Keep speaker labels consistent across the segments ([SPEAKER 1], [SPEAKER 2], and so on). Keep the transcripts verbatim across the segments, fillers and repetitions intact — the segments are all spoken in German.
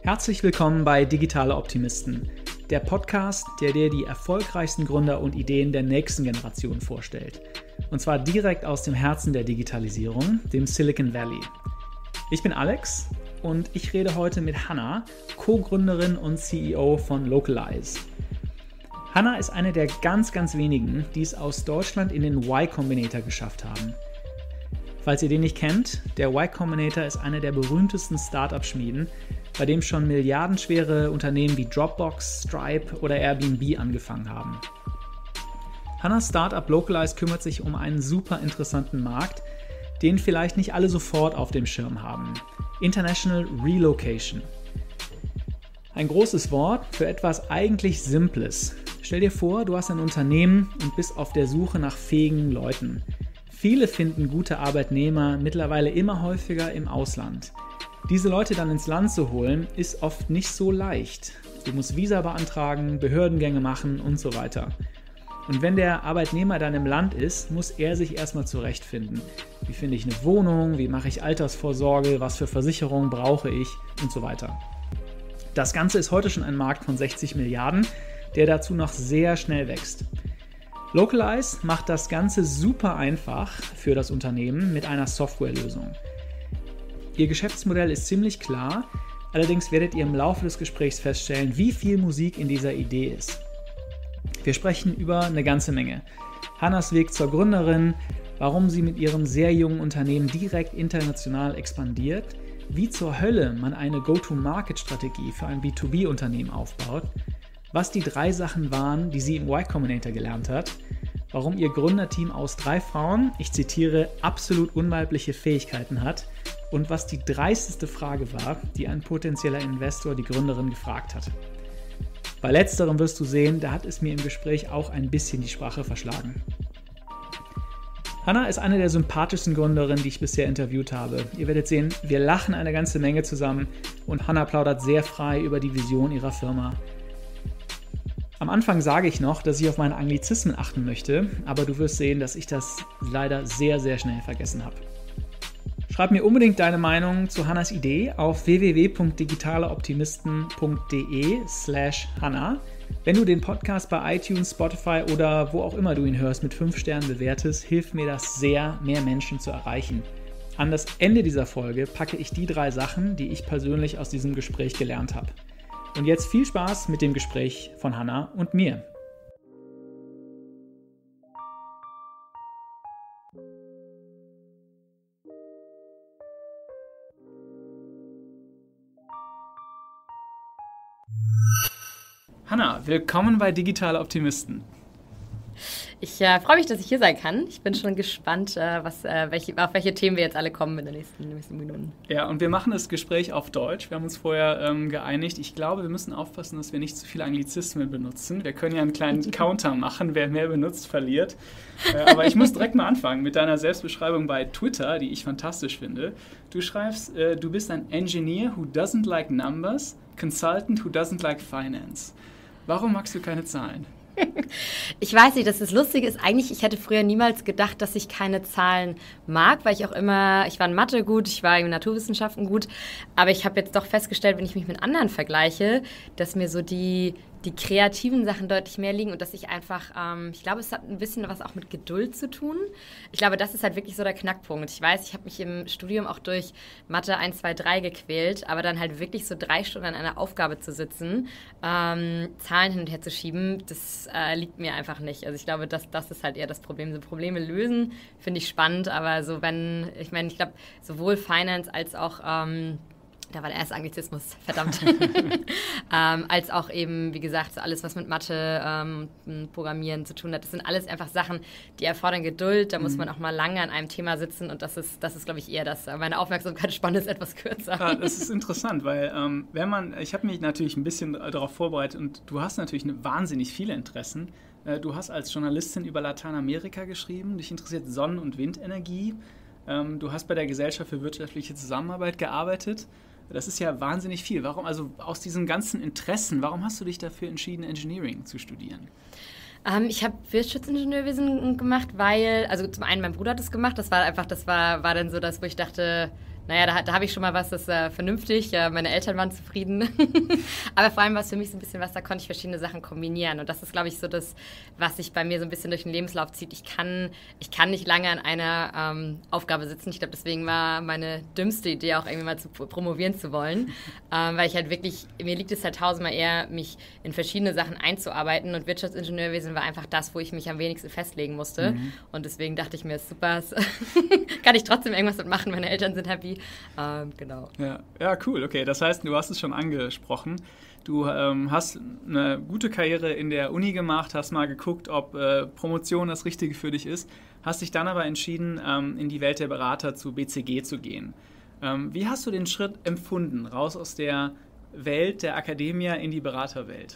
[SPEAKER 1] Herzlich willkommen bei Digitale Optimisten, der Podcast, der dir die erfolgreichsten Gründer und Ideen der nächsten Generation vorstellt. Und zwar direkt aus dem Herzen der Digitalisierung, dem Silicon Valley. Ich bin Alex und ich rede heute mit Hannah, Co-Gründerin und C E O von Localize. Hannah ist eine der ganz, ganz wenigen, die es aus Deutschland in den Y Combinator geschafft haben. Falls ihr den nicht kennt, der Y Combinator ist eine der berühmtesten Startup-Schmieden, bei dem schon milliardenschwere Unternehmen wie Dropbox, Stripe oder Airbnb angefangen haben. Hannahs Startup Localize kümmert sich um einen super interessanten Markt, den vielleicht nicht alle sofort auf dem Schirm haben. International Relocation. Ein großes Wort für etwas eigentlich Simples. Stell dir vor, du hast ein Unternehmen und bist auf der Suche nach fähigen Leuten. Viele finden gute Arbeitnehmer mittlerweile immer häufiger im Ausland. Diese Leute dann ins Land zu holen, ist oft nicht so leicht. Du musst Visa beantragen, Behördengänge machen und so weiter. Und wenn der Arbeitnehmer dann im Land ist, muss er sich erstmal zurechtfinden. Wie finde ich eine Wohnung, wie mache ich Altersvorsorge, was für Versicherungen brauche ich und so weiter. Das Ganze ist heute schon ein Markt von sechzig Milliarden, der dazu noch sehr schnell wächst. Localize macht das Ganze super einfach für das Unternehmen mit einer Softwarelösung. Ihr Geschäftsmodell ist ziemlich klar, allerdings werdet ihr im Laufe des Gesprächs feststellen, wie viel Musik in dieser Idee ist. Wir sprechen über eine ganze Menge. Hannahs Weg zur Gründerin, warum sie mit ihrem sehr jungen Unternehmen direkt international expandiert, wie zur Hölle man eine Go-to-Market-Strategie für ein B zwei B-Unternehmen aufbaut, was die drei Sachen waren, die sie im Y Combinator gelernt hat, warum ihr Gründerteam aus drei Frauen, ich zitiere, absolut unweibliche Fähigkeiten hat und was die dreisteste Frage war, die ein potenzieller Investor die Gründerin gefragt hat. Bei letzterem wirst du sehen, da hat es mir im Gespräch auch ein bisschen die Sprache verschlagen. Hannah ist eine der sympathischsten Gründerinnen, die ich bisher interviewt habe. Ihr werdet sehen, wir lachen eine ganze Menge zusammen und Hannah plaudert sehr frei über die Vision ihrer Firma. Am Anfang sage ich noch, dass ich auf meine Anglizismen achten möchte, aber du wirst sehen, dass ich das leider sehr, sehr schnell vergessen habe. Schreib mir unbedingt deine Meinung zu Hannahs Idee auf w w w punkt digitaleoptimisten punkt d e slash Hannah. Wenn du den Podcast bei iTunes, Spotify oder wo auch immer du ihn hörst mit fünf Sternen bewertest, hilft mir das sehr, mehr Menschen zu erreichen. An das Ende dieser Folge packe ich die drei Sachen, die ich persönlich aus diesem Gespräch gelernt habe. Und jetzt viel Spaß mit dem Gespräch von Hannah und mir. Hannah, willkommen bei Digitale Optimisten.
[SPEAKER 2] Ich äh, freue mich, dass ich hier sein kann. Ich bin schon gespannt, äh, was, äh, welche, auf welche Themen wir jetzt alle kommen in den nächsten, in den nächsten Minuten.
[SPEAKER 1] Ja, und wir machen das Gespräch auf Deutsch. Wir haben uns vorher ähm, geeinigt. Ich glaube, wir müssen aufpassen, dass wir nicht zu viele Anglizismen benutzen. Wir können ja einen kleinen Counter machen, wer mehr benutzt, verliert. Äh, aber ich muss direkt mal anfangen mit deiner Selbstbeschreibung bei Twitter, die ich fantastisch finde. Du schreibst, äh, du bist ein Engineer who doesn't like numbers, consultant who doesn't like finance. Warum magst du keine Zahlen?
[SPEAKER 2] Ich weiß nicht, dass das Lustige ist, eigentlich, ich hätte früher niemals gedacht, dass ich keine Zahlen mag, weil ich auch immer, ich war in Mathe gut, ich war in Naturwissenschaften gut, aber ich habe jetzt doch festgestellt, wenn ich mich mit anderen vergleiche, dass mir so die, die kreativen Sachen deutlich mehr liegen und dass ich einfach, ähm, ich glaube, es hat ein bisschen was auch mit Geduld zu tun. Ich glaube, das ist halt wirklich so der Knackpunkt. Ich weiß, ich habe mich im Studium auch durch Mathe eins, zwei, drei gequält, aber dann halt wirklich so drei Stunden an einer Aufgabe zu sitzen, ähm, Zahlen hin und her zu schieben, das äh, liegt mir einfach nicht. Also ich glaube, das, das ist halt eher das Problem. So Probleme lösen finde ich spannend, aber so wenn, ich meine, ich glaube, sowohl Finance als auch ähm, da war der erste Anglizismus, verdammt. ähm, als auch eben, wie gesagt, so alles, was mit Mathe, ähm, Programmieren zu tun hat. Das sind alles einfach Sachen, die erfordern Geduld. Da muss man auch mal lange an einem Thema sitzen und das ist, das ist glaube ich, eher das. Meine Aufmerksamkeitsspanne ist etwas kürzer.
[SPEAKER 1] Ja, das ist interessant, weil ähm, wenn man, ich habe mich natürlich ein bisschen darauf vorbereitet und du hast natürlich eine, wahnsinnig viele Interessen. Äh, du hast als Journalistin über Lateinamerika geschrieben, dich interessiert Sonnen- und Windenergie. Ähm, du hast bei der Gesellschaft für wirtschaftliche Zusammenarbeit gearbeitet. Das ist ja wahnsinnig viel. Warum, also aus diesen ganzen Interessen, warum hast du dich dafür entschieden, Engineering zu studieren?
[SPEAKER 2] Ähm, ich habe Wirtschaftsingenieurwesen gemacht, weil, also zum einen mein Bruder hat das gemacht, das war einfach, das war, war dann so das, wo ich dachte, naja, da, da habe ich schon mal was, das ist äh, vernünftig, äh, meine Eltern waren zufrieden. Aber vor allem war es für mich so ein bisschen was, da konnte ich verschiedene Sachen kombinieren. Und das ist, glaube ich, so das, was sich bei mir so ein bisschen durch den Lebenslauf zieht. Ich kann, ich kann nicht lange an einer ähm, Aufgabe sitzen. Ich glaube, deswegen war meine dümmste Idee auch irgendwie mal zu promovieren zu wollen. ähm, weil ich halt wirklich, mir liegt es halt tausendmal eher, mich in verschiedene Sachen einzuarbeiten. Und Wirtschaftsingenieurwesen war einfach das, wo ich mich am wenigsten festlegen musste. Mhm. Und deswegen dachte ich mir, super, kann ich trotzdem irgendwas mitmachen. Meine Eltern sind happy. Ähm, genau.
[SPEAKER 1] Ja. ja, cool. Okay, das heißt, du hast es schon angesprochen. Du ähm, hast eine gute Karriere in der Uni gemacht, hast mal geguckt, ob äh, Promotion das Richtige für dich ist, hast dich dann aber entschieden, ähm, in die Welt der Berater zu B C G zu gehen. Ähm, wie hast du den Schritt empfunden, raus aus der Welt der Akademie in die Beraterwelt?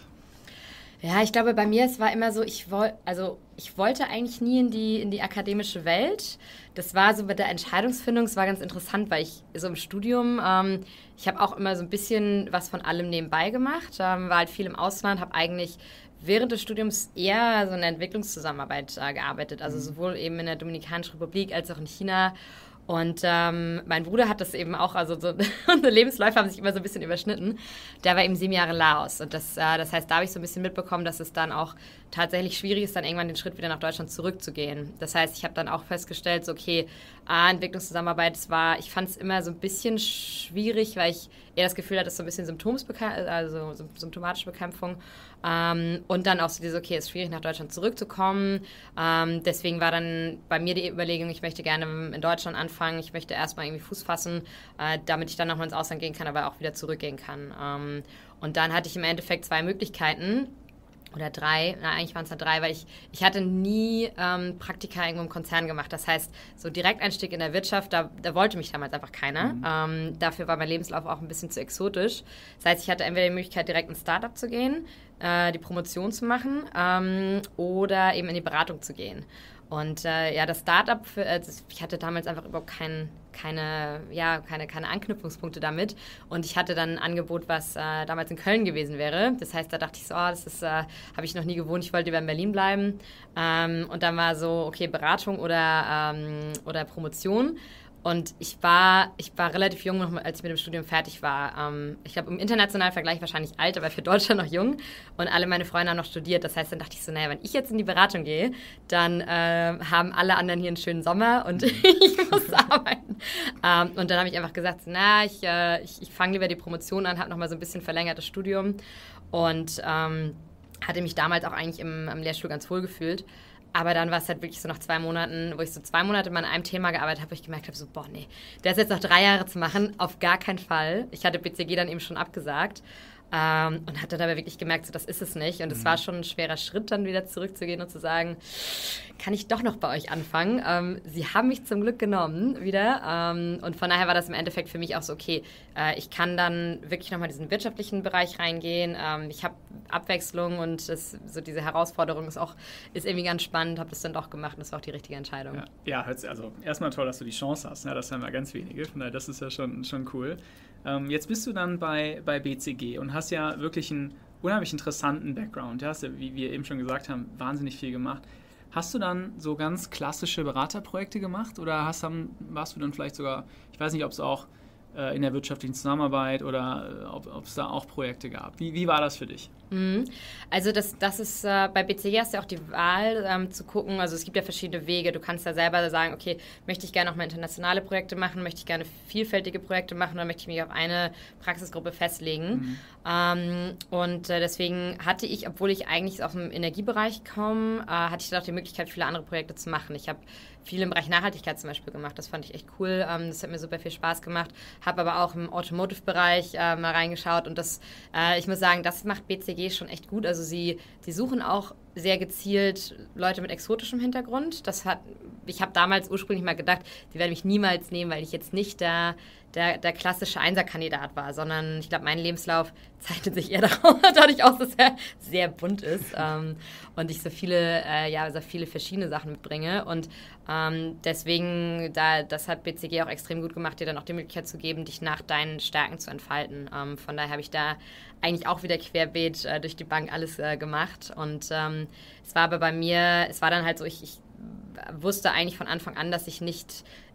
[SPEAKER 2] Ja, ich glaube, bei mir, es war immer so, ich, woll, also, ich wollte eigentlich nie in die, in die akademische Welt. Das war so mit der Entscheidungsfindung, es war ganz interessant, weil ich so im Studium, ähm, ich habe auch immer so ein bisschen was von allem nebenbei gemacht, ähm, war halt viel im Ausland, habe eigentlich während des Studiums eher so in der Entwicklungszusammenarbeit äh, gearbeitet, also sowohl eben in der Dominikanischen Republik als auch in China. Und ähm, mein Bruder hat das eben auch, also so, unsere Lebensläufe haben sich immer so ein bisschen überschnitten. Der war eben sieben Jahre in Laos. Und das, äh, das heißt, da habe ich so ein bisschen mitbekommen, dass es dann auch tatsächlich schwierig ist, dann irgendwann den Schritt wieder nach Deutschland zurückzugehen. Das heißt, ich habe dann auch festgestellt, so okay, ah, Entwicklungszusammenarbeit, es war, ich fand es immer so ein bisschen schwierig, weil ich eher das Gefühl hatte, es ist so ein bisschen Symptomsbekämpfung, also symptomatische Bekämpfung. Ähm, und dann auch so dieses, okay, es ist schwierig, nach Deutschland zurückzukommen. Ähm, deswegen war dann bei mir die Überlegung, ich möchte gerne in Deutschland anfangen, ich möchte erstmal irgendwie Fuß fassen, äh, damit ich dann nochmal ins Ausland gehen kann, aber auch wieder zurückgehen kann. Ähm, und dann hatte ich im Endeffekt zwei Möglichkeiten. Oder drei, na, eigentlich waren es da drei, weil ich, ich hatte nie ähm, Praktika irgendwo im Konzern gemacht. Das heißt, so Direkteinstieg in der Wirtschaft, da, da wollte mich damals einfach keiner. Mhm. Ähm, dafür war mein Lebenslauf auch ein bisschen zu exotisch. Das heißt, ich hatte entweder die Möglichkeit, direkt ins Startup zu gehen, äh, die Promotion zu machen ähm, oder eben in die Beratung zu gehen. Und äh, ja, das Startup, für, äh, das, ich hatte damals einfach überhaupt kein, keine, ja, keine, keine Anknüpfungspunkte damit. Und ich hatte dann ein Angebot, was äh, damals in Köln gewesen wäre. Das heißt, da dachte ich so, oh, das ist, äh, habe ich noch nie gewohnt, ich wollte lieber in Berlin bleiben. Ähm, und dann war so, okay, Beratung oder, ähm, oder Promotion. Und ich war, ich war relativ jung, noch, als ich mit dem Studium fertig war. Ähm, ich glaube, im internationalen Vergleich wahrscheinlich alt, aber für Deutschland noch jung. Und alle meine Freunde haben noch studiert. Das heißt, dann dachte ich so, naja, wenn ich jetzt in die Beratung gehe, dann äh, haben alle anderen hier einen schönen Sommer und ich muss arbeiten. Ähm, und dann habe ich einfach gesagt, na, ich, äh, ich, ich fange lieber die Promotion an, habe nochmal so ein bisschen verlängertes Studium. Und ähm, hatte mich damals auch eigentlich im, im Lehrstuhl ganz wohl gefühlt. Aber dann war es halt wirklich so nach zwei Monaten, wo ich so zwei Monate mal an einem Thema gearbeitet habe, wo ich gemerkt habe, so, boah, nee, das jetzt noch drei Jahre zu machen, auf gar keinen Fall. Ich hatte B C G dann eben schon abgesagt ähm, und hatte dabei wirklich gemerkt, so, das ist es nicht. Und es mhm. war schon ein schwerer Schritt, dann wieder zurückzugehen und zu sagen, kann ich doch noch bei euch anfangen? Ähm, sie haben mich zum Glück genommen wieder. Ähm, und von daher war das im Endeffekt für mich auch so, okay, äh, ich kann dann wirklich nochmal in diesen wirtschaftlichen Bereich reingehen. Ähm, ich habe Abwechslung und das, so diese Herausforderung ist auch ist irgendwie ganz spannend. Habe das dann doch gemacht und das war auch die richtige Entscheidung.
[SPEAKER 1] Ja, ja, also erstmal toll, dass du die Chance hast. Ne? Das haben ja ganz wenige. Von daher, das ist ja schon, schon cool. Ähm, jetzt bist du dann bei, bei B C G und hast ja wirklich einen unheimlich interessanten Background. Du hast ja, wie wir eben schon gesagt haben, wahnsinnig viel gemacht. Hast du dann so ganz klassische Beraterprojekte gemacht oder hast dann, warst du dann vielleicht sogar, ich weiß nicht, ob es auch äh, in der wirtschaftlichen Zusammenarbeit oder äh, ob es da auch Projekte gab. Wie, wie war das für dich?
[SPEAKER 2] Mhm. Also das, das ist, äh, bei B C G hast du ja auch die Wahl ähm, zu gucken, also es gibt ja verschiedene Wege, du kannst ja selber sagen, okay, möchte ich gerne noch mal internationale Projekte machen, möchte ich gerne vielfältige Projekte machen oder möchte ich mich auf eine Praxisgruppe festlegen. Mhm. Ähm, und äh, deswegen hatte ich, obwohl ich eigentlich aus dem Energiebereich komme, äh, hatte ich dann auch die Möglichkeit, viele andere Projekte zu machen. Ich habe viel im Bereich Nachhaltigkeit zum Beispiel gemacht, das fand ich echt cool, ähm, das hat mir super viel Spaß gemacht, habe aber auch im Automotive-Bereich äh, mal reingeschaut und das, äh, ich muss sagen, das macht B C G schon echt gut. Also sie, sie suchen auch sehr gezielt Leute mit exotischem Hintergrund. Das hat, ich habe damals ursprünglich mal gedacht, die werden mich niemals nehmen, weil ich jetzt nicht der, der, der klassische Einserkandidat war, sondern ich glaube, mein Lebenslauf zeichnet sich eher dadurch aus, dass er sehr bunt ist ähm, und ich so viele, äh, ja, so viele verschiedene Sachen mitbringe. Und ähm, deswegen, da, das hat B C G auch extrem gut gemacht, dir dann auch die Möglichkeit zu geben, dich nach deinen Stärken zu entfalten. Ähm, von daher habe ich da eigentlich auch wieder querbeet äh, durch die Bank alles äh, gemacht. Und ähm, es war aber bei mir, es war dann halt so, ich, ich wusste eigentlich von Anfang an, dass ich nicht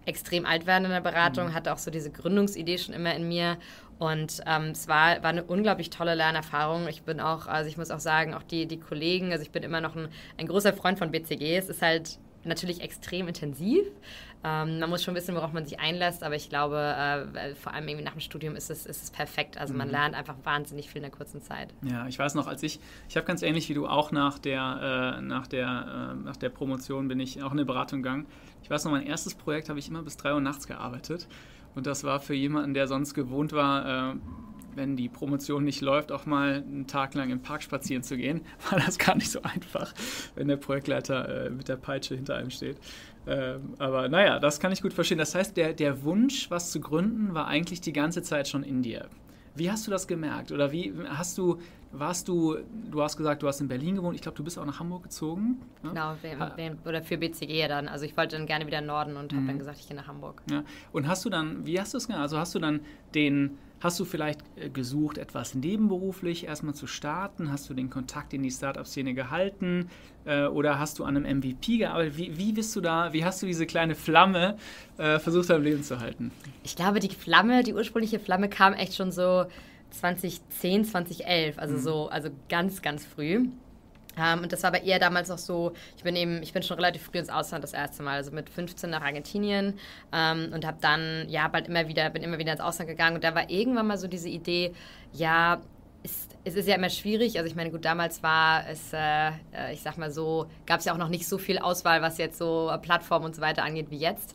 [SPEAKER 2] extrem alt werden in der Beratung, mhm. hatte auch so diese Gründungsidee schon immer in mir. Und ähm, es war, war eine unglaublich tolle Lernerfahrung. Ich bin auch, also ich muss auch sagen, auch die, die Kollegen, also ich bin immer noch ein, ein großer Freund von B C G. Es ist halt natürlich extrem intensiv. Ähm, man muss schon wissen, worauf man sich einlässt, aber ich glaube, äh, vor allem irgendwie nach dem Studium ist es, ist es perfekt. Also man mhm. lernt einfach wahnsinnig viel in der kurzen Zeit.
[SPEAKER 1] Ja, ich weiß noch, als ich, ich habe ganz ähnlich wie du auch nach der, äh, nach der, äh, nach der Promotion bin ich auch in eine Beratung gegangen. Ich weiß noch, mein erstes Projekt habe ich immer bis drei Uhr nachts gearbeitet. Und das war für jemanden, der sonst gewohnt war, äh, wenn die Promotion nicht läuft, auch mal einen Tag lang im Park spazieren zu gehen, war das gar nicht so einfach, wenn der Projektleiter äh, mit der Peitsche hinter einem steht. Ähm, aber naja, das kann ich gut verstehen. Das heißt, der, der Wunsch, was zu gründen, war eigentlich die ganze Zeit schon in dir. Wie hast du das gemerkt? Oder wie hast du, warst du, du hast gesagt, du hast in Berlin gewohnt, ich glaube, du bist auch nach Hamburg gezogen. Ne?
[SPEAKER 2] Genau, wir, oder für B C G dann. Also ich wollte dann gerne wieder in den Norden und mhm. habe dann gesagt, ich gehe nach Hamburg.
[SPEAKER 1] Ja. Und hast du dann, wie hast du es gemacht? Also hast du dann den, hast du vielleicht gesucht, etwas nebenberuflich erstmal zu starten? Hast du den Kontakt in die Startup-Szene gehalten? Äh, oder hast du an einem M V P gearbeitet? Wie, wie bist du da, wie hast du diese kleine Flamme äh, versucht, am Leben zu halten?
[SPEAKER 2] Ich glaube, die Flamme, die ursprüngliche Flamme kam echt schon so zwanzig zehn, zwanzig elf, also mhm. so, also ganz, ganz früh. Um, und das war aber eher damals noch so, ich bin eben, ich bin schon relativ früh ins Ausland das erste Mal, also mit fünfzehn nach Argentinien um, und habe dann, ja, bald immer wieder, bin immer wieder ins Ausland gegangen und da war irgendwann mal so diese Idee, ja, es, es ist ja immer schwierig, also ich meine, gut, damals war es, äh, ich sag mal so, gab es ja auch noch nicht so viel Auswahl, was jetzt so Plattformen und so weiter angeht wie jetzt,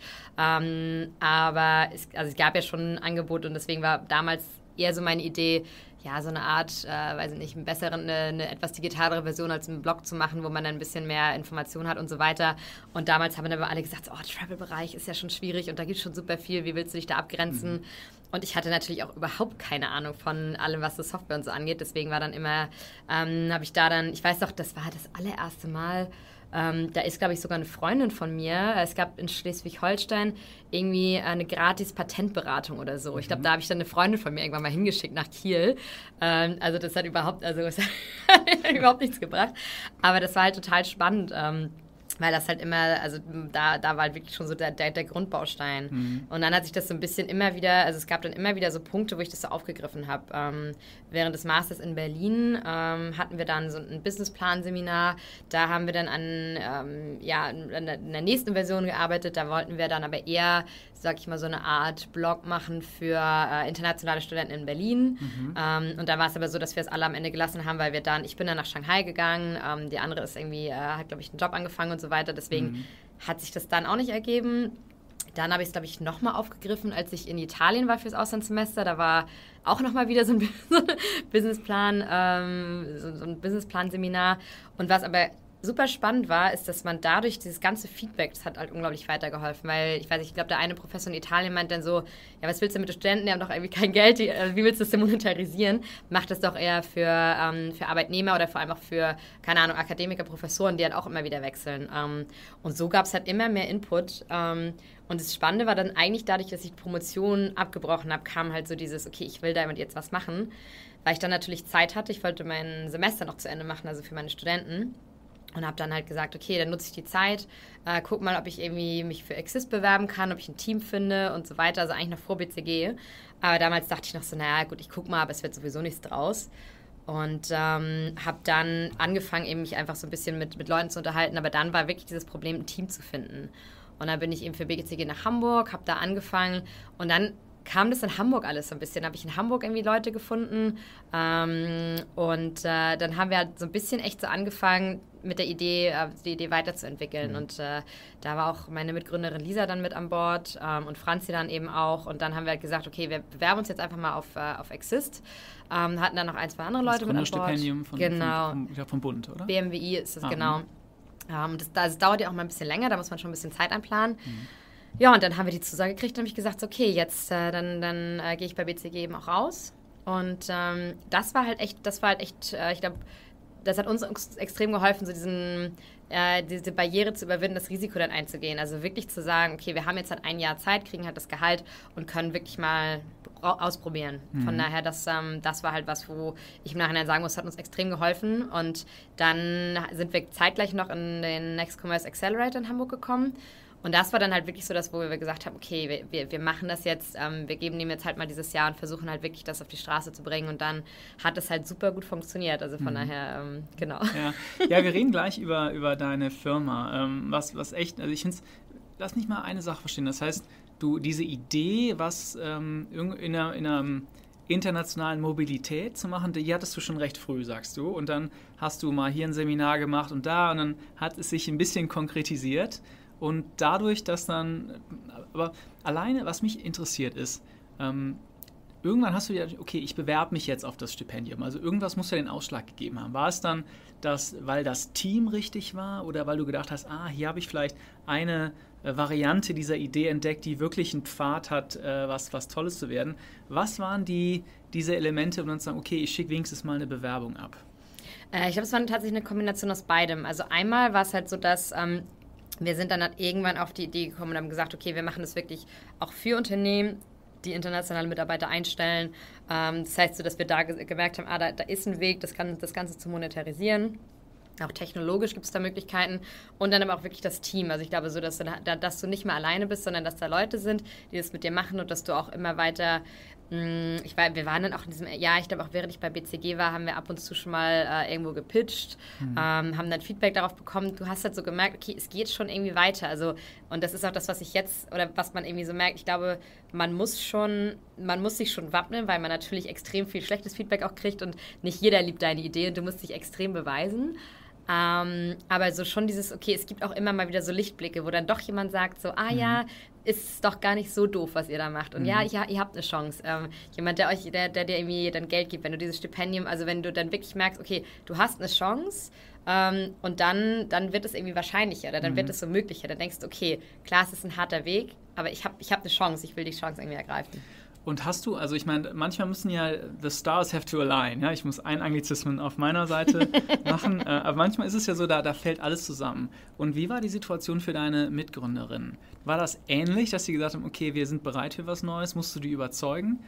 [SPEAKER 2] um, aber es, also es gab ja schon ein Angebot und deswegen war damals eher so meine Idee, ja, so eine Art, äh, weiß ich nicht, eine bessere, eine, eine etwas digitalere Version als einen Blog zu machen, wo man dann ein bisschen mehr Informationen hat und so weiter. Und damals haben dann aber alle gesagt, oh, Travel-Bereich ist ja schon schwierig und da gibt es schon super viel, wie willst du dich da abgrenzen? Mhm. Und ich hatte natürlich auch überhaupt keine Ahnung von allem, was so Software und so angeht. Deswegen war dann immer, ähm, habe ich da dann, ich weiß doch, das war das allererste Mal, Ähm, da ist, glaube ich, sogar eine Freundin von mir. Es gab in Schleswig-Holstein irgendwie eine gratis Patentberatung oder so. Ich glaube, da habe ich dann eine Freundin von mir irgendwann mal hingeschickt nach Kiel. Ähm, also das hat überhaupt, also das hat überhaupt nichts gebracht. Aber das war halt total spannend. Ähm, weil das halt immer, also da, da war halt wirklich schon so der, der, der Grundbaustein. Mhm. Und dann hat sich das so ein bisschen immer wieder, also es gab dann immer wieder so Punkte, wo ich das so aufgegriffen habe. Ähm, während des Masters in Berlin ähm, hatten wir dann so ein Businessplan-Seminar. Da haben wir dann an, ähm, ja, an der nächsten Version gearbeitet. Da wollten wir dann aber eher, sag ich mal, so eine Art Blog machen für äh, internationale Studenten in Berlin. Mhm. Ähm, und da war es aber so, dass wir es alle am Ende gelassen haben, weil wir dann, ich bin dann nach Shanghai gegangen, ähm, die andere ist irgendwie, äh, hat, glaube ich, einen Job angefangen und so weiter. Deswegen mhm. hat sich das dann auch nicht ergeben. Dann habe ich es, glaube ich, nochmal aufgegriffen, als ich in Italien war fürs Auslandssemester. Da war auch nochmal wieder so ein, so ein Businessplan, ähm, so, so ein Businessplan-Seminar. Und was aber super spannend war, ist, dass man dadurch dieses ganze Feedback, das hat halt unglaublich weitergeholfen, weil ich weiß nicht, ich glaube, der eine Professor in Italien meint dann so, ja, was willst du mit den Studenten, die haben doch irgendwie kein Geld, die, wie willst du das denn monetarisieren? Mach das doch eher für, ähm, für Arbeitnehmer oder vor allem auch für, keine Ahnung, Akademiker, Professoren, die halt auch immer wieder wechseln. Ähm, und so gab es halt immer mehr Input. Ähm, und das Spannende war dann eigentlich dadurch, dass ich die Promotion abgebrochen habe, kam halt so dieses, okay, ich will damit jetzt was machen, weil ich dann natürlich Zeit hatte, ich wollte mein Semester noch zu Ende machen, also für meine Studenten. Und habe dann halt gesagt, okay, dann nutze ich die Zeit, äh, guck mal, ob ich irgendwie mich für Exist bewerben kann, ob ich ein Team finde und so weiter. Also eigentlich noch vor B C G. Aber damals dachte ich noch so, naja, gut, ich guck mal, aber es wird sowieso nichts draus. Und ähm, habe dann angefangen, eben mich einfach so ein bisschen mit, mit Leuten zu unterhalten. Aber dann war wirklich dieses Problem, ein Team zu finden. Und dann bin ich eben für B C G nach Hamburg, habe da angefangen und dann kam das in Hamburg alles so ein bisschen. Da habe ich in Hamburg irgendwie Leute gefunden ähm, und äh, dann haben wir halt so ein bisschen echt so angefangen, mit der Idee, äh, die Idee weiterzuentwickeln. Mhm. Und äh, da war auch meine Mitgründerin Lisa dann mit an Bord ähm, und Franzi dann eben auch. Und dann haben wir halt gesagt, okay, wir bewerben uns jetzt einfach mal auf, äh, auf Exist. Ähm, hatten dann noch ein, zwei andere Leute mit an Bord. Das
[SPEAKER 1] Gründerstipendium von,
[SPEAKER 2] genau.
[SPEAKER 1] vom, vom, vom Bund, oder?
[SPEAKER 2] B M W I ist das, ah, genau. Ähm, das, das dauert ja auch mal ein bisschen länger, da muss man schon ein bisschen Zeit einplanen. Mhm. Ja, und dann haben wir die Zusage gekriegt und habe ich gesagt, okay, jetzt äh, dann, dann äh, gehe ich bei B C G eben auch raus. Und ähm, das war halt echt, das war halt echt, äh, ich glaube, das hat uns extrem geholfen, so diesen, äh, diese Barriere zu überwinden, das Risiko dann einzugehen. Also wirklich zu sagen, okay, wir haben jetzt halt ein Jahr Zeit, kriegen halt das Gehalt und können wirklich mal ausprobieren. Mhm. Von daher, das, ähm, das war halt was, wo ich im Nachhinein sagen muss, hat uns extrem geholfen. Und dann sind wir zeitgleich noch in den Next Commerce Accelerator in Hamburg gekommen. Und das war dann halt wirklich so das, wo wir gesagt haben, okay, wir, wir, wir machen das jetzt, ähm, wir geben dem jetzt halt mal dieses Jahr und versuchen halt wirklich das auf die Straße zu bringen. Und dann hat es halt super gut funktioniert. Also von mhm. daher, ähm, genau.
[SPEAKER 1] Ja. ja, wir reden gleich über, über deine Firma. Ähm, was, was echt, also ich finde es, lass mich mal eine Sache verstehen. Das heißt, du diese Idee, was ähm, in einer, in einer internationalen Mobilität zu machen, die hattest du schon recht früh, sagst du. Und dann hast du mal hier ein Seminar gemacht und da und dann hat es sich ein bisschen konkretisiert. Und dadurch, dass dann, aber alleine, was mich interessiert ist, ähm, irgendwann hast du ja, okay, ich bewerbe mich jetzt auf das Stipendium. Also irgendwas muss ja den Ausschlag gegeben haben. War es dann, dass, weil das Team richtig war oder weil du gedacht hast, ah, hier habe ich vielleicht eine äh, Variante dieser Idee entdeckt, die wirklich einen Pfad hat, äh, was, was Tolles zu werden. Was waren die, diese Elemente, um dann zu sagen, okay, ich schicke wenigstens mal eine Bewerbung ab?
[SPEAKER 2] Äh, ich glaube, es war tatsächlich eine Kombination aus beidem. Also einmal war es halt so, dass ähm, wir sind dann halt irgendwann auf die Idee gekommen und haben gesagt, okay, wir machen das wirklich auch für Unternehmen, die internationale Mitarbeiter einstellen. Ähm, das heißt so, dass wir da ge- gemerkt haben, ah, da, da ist ein Weg, das, kann, das Ganze zu monetarisieren. Auch technologisch gibt es da Möglichkeiten. Und dann aber auch wirklich das Team. Also ich glaube so, dass du, da, dass du nicht mehr alleine bist, sondern dass da Leute sind, die das mit dir machen und dass du auch immer weiter... Ich war, wir waren dann auch in diesem Jahr, ich glaube auch während ich bei B C G war, haben wir ab und zu schon mal äh, irgendwo gepitcht, mhm. ähm, haben dann Feedback darauf bekommen. Du hast halt so gemerkt, okay, es geht schon irgendwie weiter. Also, und das ist auch das, was ich jetzt, oder was man irgendwie so merkt, ich glaube, man muss schon, man muss sich schon wappnen, weil man natürlich extrem viel schlechtes Feedback auch kriegt und nicht jeder liebt deine Idee und du musst dich extrem beweisen. Ähm, aber so schon dieses, okay, es gibt auch immer mal wieder so Lichtblicke, wo dann doch jemand sagt so, ah mhm. ja, ist doch gar nicht so doof, was ihr da macht. Und mhm. ja, ich, ihr habt eine Chance. Ähm, jemand, der euch, der, der dir irgendwie dann Geld gibt, wenn du dieses Stipendium, also wenn du dann wirklich merkst, okay, du hast eine Chance ähm, und dann, dann wird es irgendwie wahrscheinlicher oder dann mhm. wird es so möglicher. Dann denkst du, okay, klar, es ist ein harter Weg, aber ich habe ich hab eine Chance, ich will die Chance irgendwie ergreifen.
[SPEAKER 1] Und hast du, also ich meine, manchmal müssen ja the stars have to align, ja, ich muss einen Anglizismen auf meiner Seite machen, äh, aber manchmal ist es ja so, da, da fällt alles zusammen. Und wie war die Situation für deine Mitgründerin? War das ähnlich, dass sie gesagt haben, okay, wir sind bereit für was Neues, musst du die überzeugen?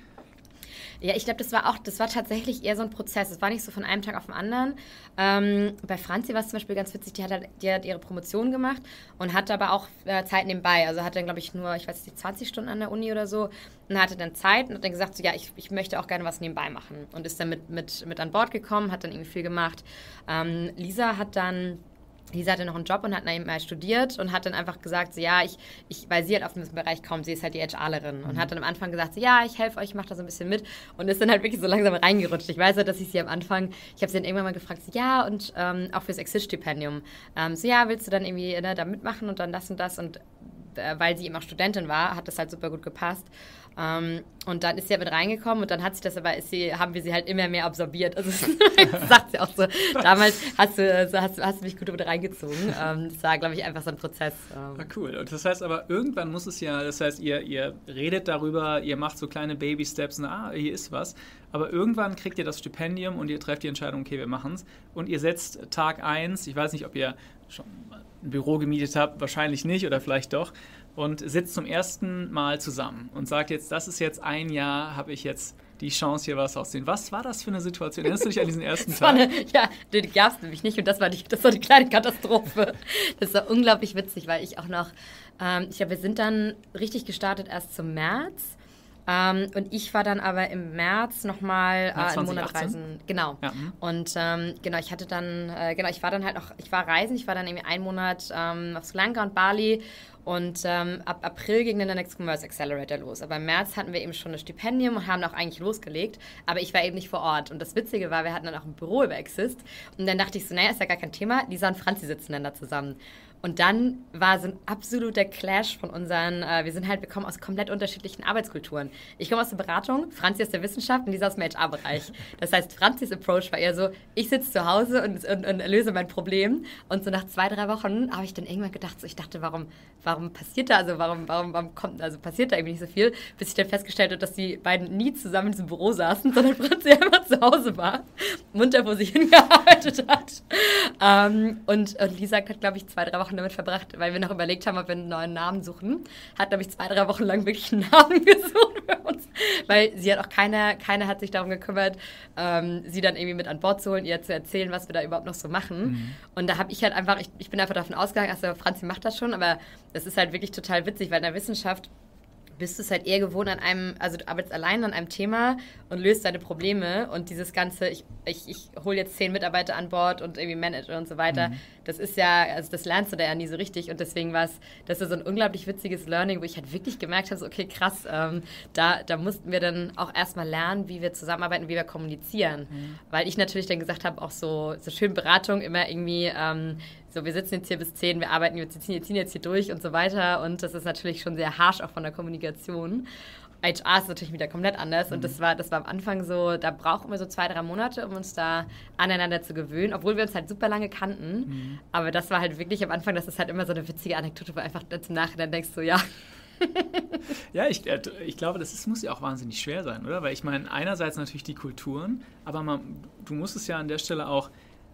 [SPEAKER 2] Ja, ich glaube, das war auch, das war tatsächlich eher so ein Prozess. Es war nicht so von einem Tag auf den anderen. Ähm, bei Franzi war es zum Beispiel ganz witzig, die hat, die hat ihre Promotion gemacht und hatte aber auch äh, Zeit nebenbei. Also hatte dann, glaube ich, nur, ich weiß nicht, zwanzig Stunden an der Uni oder so und hatte dann Zeit und hat dann gesagt, so, ja, ich, ich möchte auch gerne was nebenbei machen. Und ist dann mit, mit, mit an Bord gekommen, hat dann irgendwie viel gemacht. Ähm, Lisa hat dann... Lisa hatte noch einen Job und hat nebenbei studiert und hat dann einfach gesagt, so, ja, ich, ich, weil sie halt auf dem Bereich kommt, sie ist halt die HRlerin und mhm. hat dann am Anfang gesagt, so, ja, ich helfe euch, ich mache da so ein bisschen mit und ist dann halt wirklich so langsam reingerutscht. Ich weiß halt, dass ich sie am Anfang, ich habe sie dann irgendwann mal gefragt, so, ja, und ähm, auch fürs Exist-Stipendium, ähm, so, ja, willst du dann irgendwie ne, da mitmachen und dann das und das und äh, weil sie eben auch Studentin war, hat das halt super gut gepasst. Um, und dann ist sie ja mit reingekommen und dann hat sich das aber, ist sie, haben wir sie halt immer mehr absorbiert. Also das sagt sie auch so. Damals hast du, so hast, hast du mich gut mit reingezogen. Um, das war, glaube ich, einfach so ein Prozess. Um.
[SPEAKER 1] Ah, cool. Und das heißt aber, irgendwann muss es ja, das heißt, ihr, ihr redet darüber, ihr macht so kleine Baby-Steps und ah, hier ist was. Aber irgendwann kriegt ihr das Stipendium und ihr trefft die Entscheidung, okay, wir machen es. Und ihr setzt Tag eins, ich weiß nicht, ob ihr schon ein Büro gemietet habt, wahrscheinlich nicht oder vielleicht doch, und sitzt zum ersten Mal zusammen und sagt jetzt, das ist jetzt ein Jahr, habe ich jetzt die Chance, hier was auszusehen. Was war das für eine Situation? Erinnerst du dich an diesen ersten Tag?
[SPEAKER 2] Eine, ja, die gab es nämlich nicht und das war, die, das war die kleine Katastrophe. Das war unglaublich witzig, weil ich auch noch, ähm, ich glaube, wir sind dann richtig gestartet erst zum März. Um, und ich war dann aber im März nochmal äh, einen Monat reisen. Genau. Ja, und ähm, genau, ich hatte dann, äh, genau, ich war dann halt noch, ich war reisen, ich war dann irgendwie einen Monat ähm, auf Sri Lanka und Bali und ähm, ab April ging dann der Next Commerce Accelerator los. Aber im März hatten wir eben schon ein Stipendium und haben auch eigentlich losgelegt, aber ich war eben nicht vor Ort. Und das Witzige war, wir hatten dann auch ein Büro über Exist und dann dachte ich so, naja, ist ja gar kein Thema, Lisa und Franzi sitzen dann da zusammen. Und dann war so ein absoluter Clash von unseren, äh, wir sind halt, wir kommen aus komplett unterschiedlichen Arbeitskulturen. Ich komme aus der Beratung, Franzi aus der Wissenschaft und Lisa aus dem H R-Bereich. Das heißt, Franzis Approach war eher so, ich sitze zu Hause und, und, und löse mein Problem. Und so nach zwei, drei Wochen habe ich dann irgendwann gedacht, so, ich dachte, warum, warum passiert da, also warum, warum, warum kommt, also passiert da irgendwie nicht so viel, bis ich dann festgestellt habe, dass die beiden nie zusammen in diesem Büro saßen, sondern Franzi einfach zu Hause war, munter vor sich hingearbeitet hat. Ähm, und, und Lisa hat, glaube ich, zwei, drei Wochen damit verbracht, weil wir noch überlegt haben, ob wir einen neuen Namen suchen. Hat, glaube ich, zwei, drei Wochen lang wirklich einen Namen gesucht für uns, weil sie hat auch keiner, keiner hat sich darum gekümmert, ähm, sie dann irgendwie mit an Bord zu holen, ihr zu erzählen, was wir da überhaupt noch so machen. Mhm. Und da habe ich halt einfach, ich, ich bin einfach davon ausgegangen, also Franzi macht das schon, aber es ist halt wirklich total witzig, weil in der Wissenschaft bist du es halt eher gewohnt an einem, also du arbeitest allein an einem Thema und löst deine Probleme und dieses ganze, ich, ich, ich hole jetzt zehn Mitarbeiter an Bord und irgendwie Manager und so weiter, mhm. das ist ja, also das lernst du da ja nie so richtig und deswegen war es, das ist so ein unglaublich witziges Learning, wo ich halt wirklich gemerkt habe, so, okay, krass, ähm, da, da mussten wir dann auch erstmal lernen, wie wir zusammenarbeiten, wie wir kommunizieren, mhm. weil ich natürlich dann gesagt habe, auch so, so schön Beratung immer irgendwie, ähm, so, wir sitzen jetzt hier bis zehn, wir arbeiten, wir ziehen, wir ziehen jetzt hier durch und so weiter und das ist natürlich schon sehr harsh auch von der Kommunikation. H R ist natürlich wieder komplett anders mhm. und das war, das war am Anfang so, da brauchen wir so zwei, drei Monate, um uns da aneinander zu gewöhnen, obwohl wir uns halt super lange kannten, mhm. aber das war halt wirklich am Anfang, das ist halt immer so eine witzige Anekdote, wo einfach zum Nachhinein denkst du, ja.
[SPEAKER 1] Ja, ich, ich glaube, das ist, muss ja auch wahnsinnig schwer sein, oder? Weil ich meine, einerseits natürlich die Kulturen, aber man, du musst es ja an der Stelle auch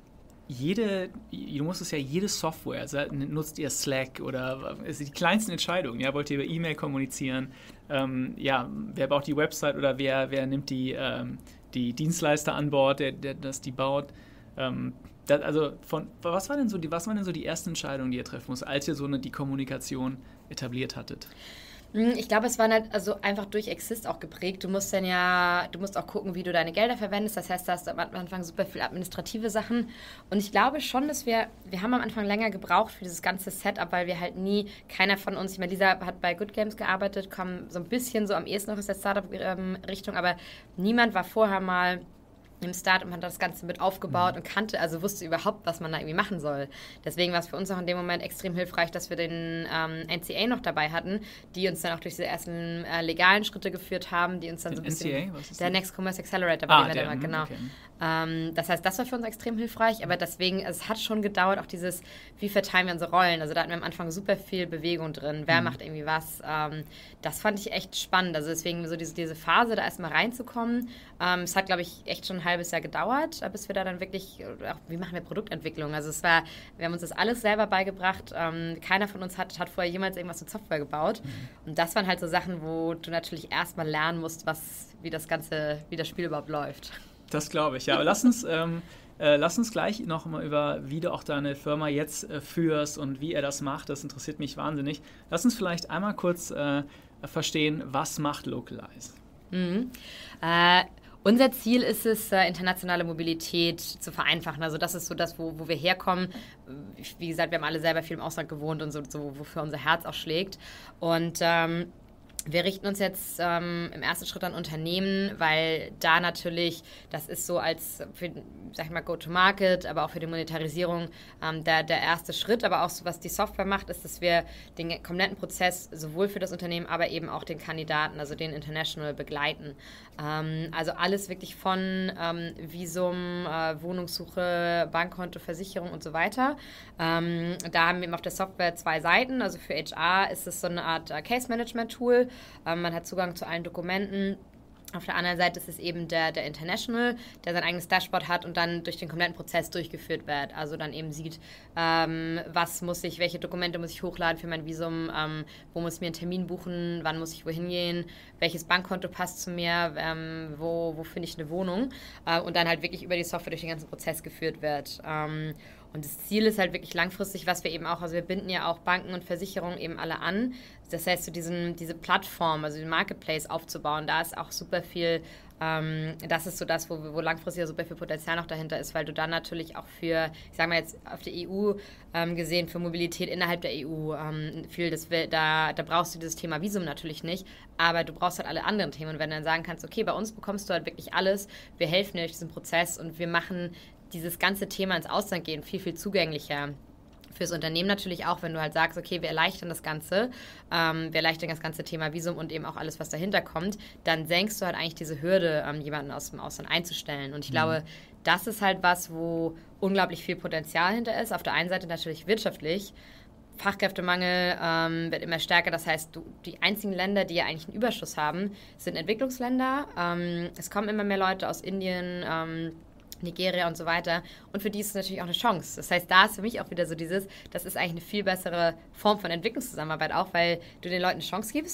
[SPEAKER 1] Jede, du musst es ja jede Software, also nutzt ihr Slack oder also die kleinsten Entscheidungen, ja, wollt ihr über E-Mail kommunizieren, ähm, ja, wer baut die Website oder wer, wer nimmt die, ähm, die Dienstleister an Bord, der, der das die baut, ähm, das, also von, was war denn so die, was waren denn so die ersten Entscheidungen, die ihr treffen musst, als ihr so eine, die Kommunikation etabliert hattet?
[SPEAKER 2] Ich glaube, es war halt also einfach durch Exist auch geprägt. Du musst dann ja, du musst auch gucken, wie du deine Gelder verwendest. Das heißt, da hast du am Anfang super viel administrative Sachen. Und ich glaube schon, dass wir, wir haben am Anfang länger gebraucht für dieses ganze Setup, weil wir halt nie, keiner von uns, ich meine, Lisa hat bei Good Games gearbeitet, kam so ein bisschen so am ehesten noch aus der Startup-Richtung, aber niemand war vorher mal im Startup, man hat das Ganze mit aufgebaut mhm. und kannte, also wusste überhaupt, was man da irgendwie machen soll. Deswegen war es für uns auch in dem Moment extrem hilfreich, dass wir den ähm, N C A noch dabei hatten, die uns dann auch durch diese ersten äh, legalen Schritte geführt haben, die uns dann den so ein bisschen... N C A? Was ist der das? Next Commerce Accelerator, bei
[SPEAKER 1] ah,
[SPEAKER 2] dem wir
[SPEAKER 1] der,
[SPEAKER 2] da waren, genau.
[SPEAKER 1] Okay.
[SPEAKER 2] Ähm, das heißt, das war für uns extrem hilfreich, aber deswegen, es hat schon gedauert, auch dieses, wie verteilen wir unsere Rollen. Also da hatten wir am Anfang super viel Bewegung drin, wer mhm. macht irgendwie was. Ähm, das fand ich echt spannend. Also deswegen so diese, diese Phase, da erstmal reinzukommen. Ähm, es hat, glaube ich, echt schon ein halbes Jahr gedauert, bis wir da dann wirklich, auch, wie machen wir Produktentwicklung? Also es war, wir haben uns das alles selber beigebracht. Ähm, keiner von uns hat, hat vorher jemals irgendwas mit Software gebaut. Mhm. Und das waren halt so Sachen, wo du natürlich erstmal lernen musst, was, wie das Ganze, wie das Spiel überhaupt läuft.
[SPEAKER 1] Das glaube ich, ja. Aber lass uns, ähm, äh, lass uns gleich noch mal über, wie du auch deine Firma jetzt äh, führst und wie er das macht. Das interessiert mich wahnsinnig. Lass uns vielleicht einmal kurz äh, verstehen, was macht Localize?
[SPEAKER 2] Mhm. Äh, unser Ziel ist es, äh, internationale Mobilität zu vereinfachen. Also das ist so das, wo, wo wir herkommen. Wie gesagt, wir haben alle selber viel im Ausland gewohnt und so, so wofür unser Herz auch schlägt. Und ähm, wir richten uns jetzt ähm, im ersten Schritt an Unternehmen, weil da natürlich, das ist so als, für, sag ich mal, Go-to-Market, aber auch für die Monetarisierung ähm, der, der erste Schritt. Aber auch so, was die Software macht, ist, dass wir den kompletten Prozess sowohl für das Unternehmen, aber eben auch den Kandidaten, also den International, begleiten. Ähm, also alles wirklich von ähm, Visum, äh, Wohnungssuche, Bankkonto, Versicherung und so weiter. Ähm, da haben wir eben auf der Software zwei Seiten. Also für H R ist es so eine Art äh, Case-Management-Tool. Ähm, man hat Zugang zu allen Dokumenten. Auf der anderen Seite ist es eben der, der International, der sein eigenes Dashboard hat und dann durch den kompletten Prozess durchgeführt wird. Also dann eben sieht, ähm, was muss ich, welche Dokumente muss ich hochladen für mein Visum, ähm, wo muss ich mir einen Termin buchen, wann muss ich wohin gehen, welches Bankkonto passt zu mir, ähm, wo, wo finde ich eine Wohnung. Äh, und dann halt wirklich über die Software durch den ganzen Prozess geführt wird. Ähm, Und das Ziel ist halt wirklich langfristig, was wir eben auch, also wir binden ja auch Banken und Versicherungen eben alle an. Das heißt, so diesen, diese Plattform, also den Marketplace aufzubauen, da ist auch super viel, ähm, das ist so das, wo, wo langfristig super viel Potenzial noch dahinter ist, weil du dann natürlich auch für, ich sage mal jetzt auf der E U ähm, gesehen, für Mobilität innerhalb der E U, ähm, viel, das will, da, da brauchst du dieses Thema Visum natürlich nicht, aber du brauchst halt alle anderen Themen. Und wenn du dann sagen kannst, okay, bei uns bekommst du halt wirklich alles, wir helfen dir durch diesen Prozess und wir machen dieses ganze Thema ins Ausland gehen viel, viel zugänglicher. Fürs Unternehmen natürlich auch, wenn du halt sagst, okay, wir erleichtern das Ganze, ähm, wir erleichtern das ganze Thema Visum und eben auch alles, was dahinter kommt, dann senkst du halt eigentlich diese Hürde, ähm, jemanden aus dem Ausland einzustellen. Und ich mhm. glaube, das ist halt was, wo unglaublich viel Potenzial hinter ist. Auf der einen Seite natürlich wirtschaftlich. Fachkräftemangel ähm, wird immer stärker. Das heißt, du, die einzigen Länder, die ja eigentlich einen Überschuss haben, sind Entwicklungsländer. Ähm, es kommen immer mehr Leute aus Indien, ähm, Nigeria und so weiter. Und für die ist es natürlich auch eine Chance. Das heißt, da ist für mich auch wieder so dieses, das ist eigentlich eine viel bessere Form von Entwicklungszusammenarbeit auch, weil du den Leuten eine Chance gibst,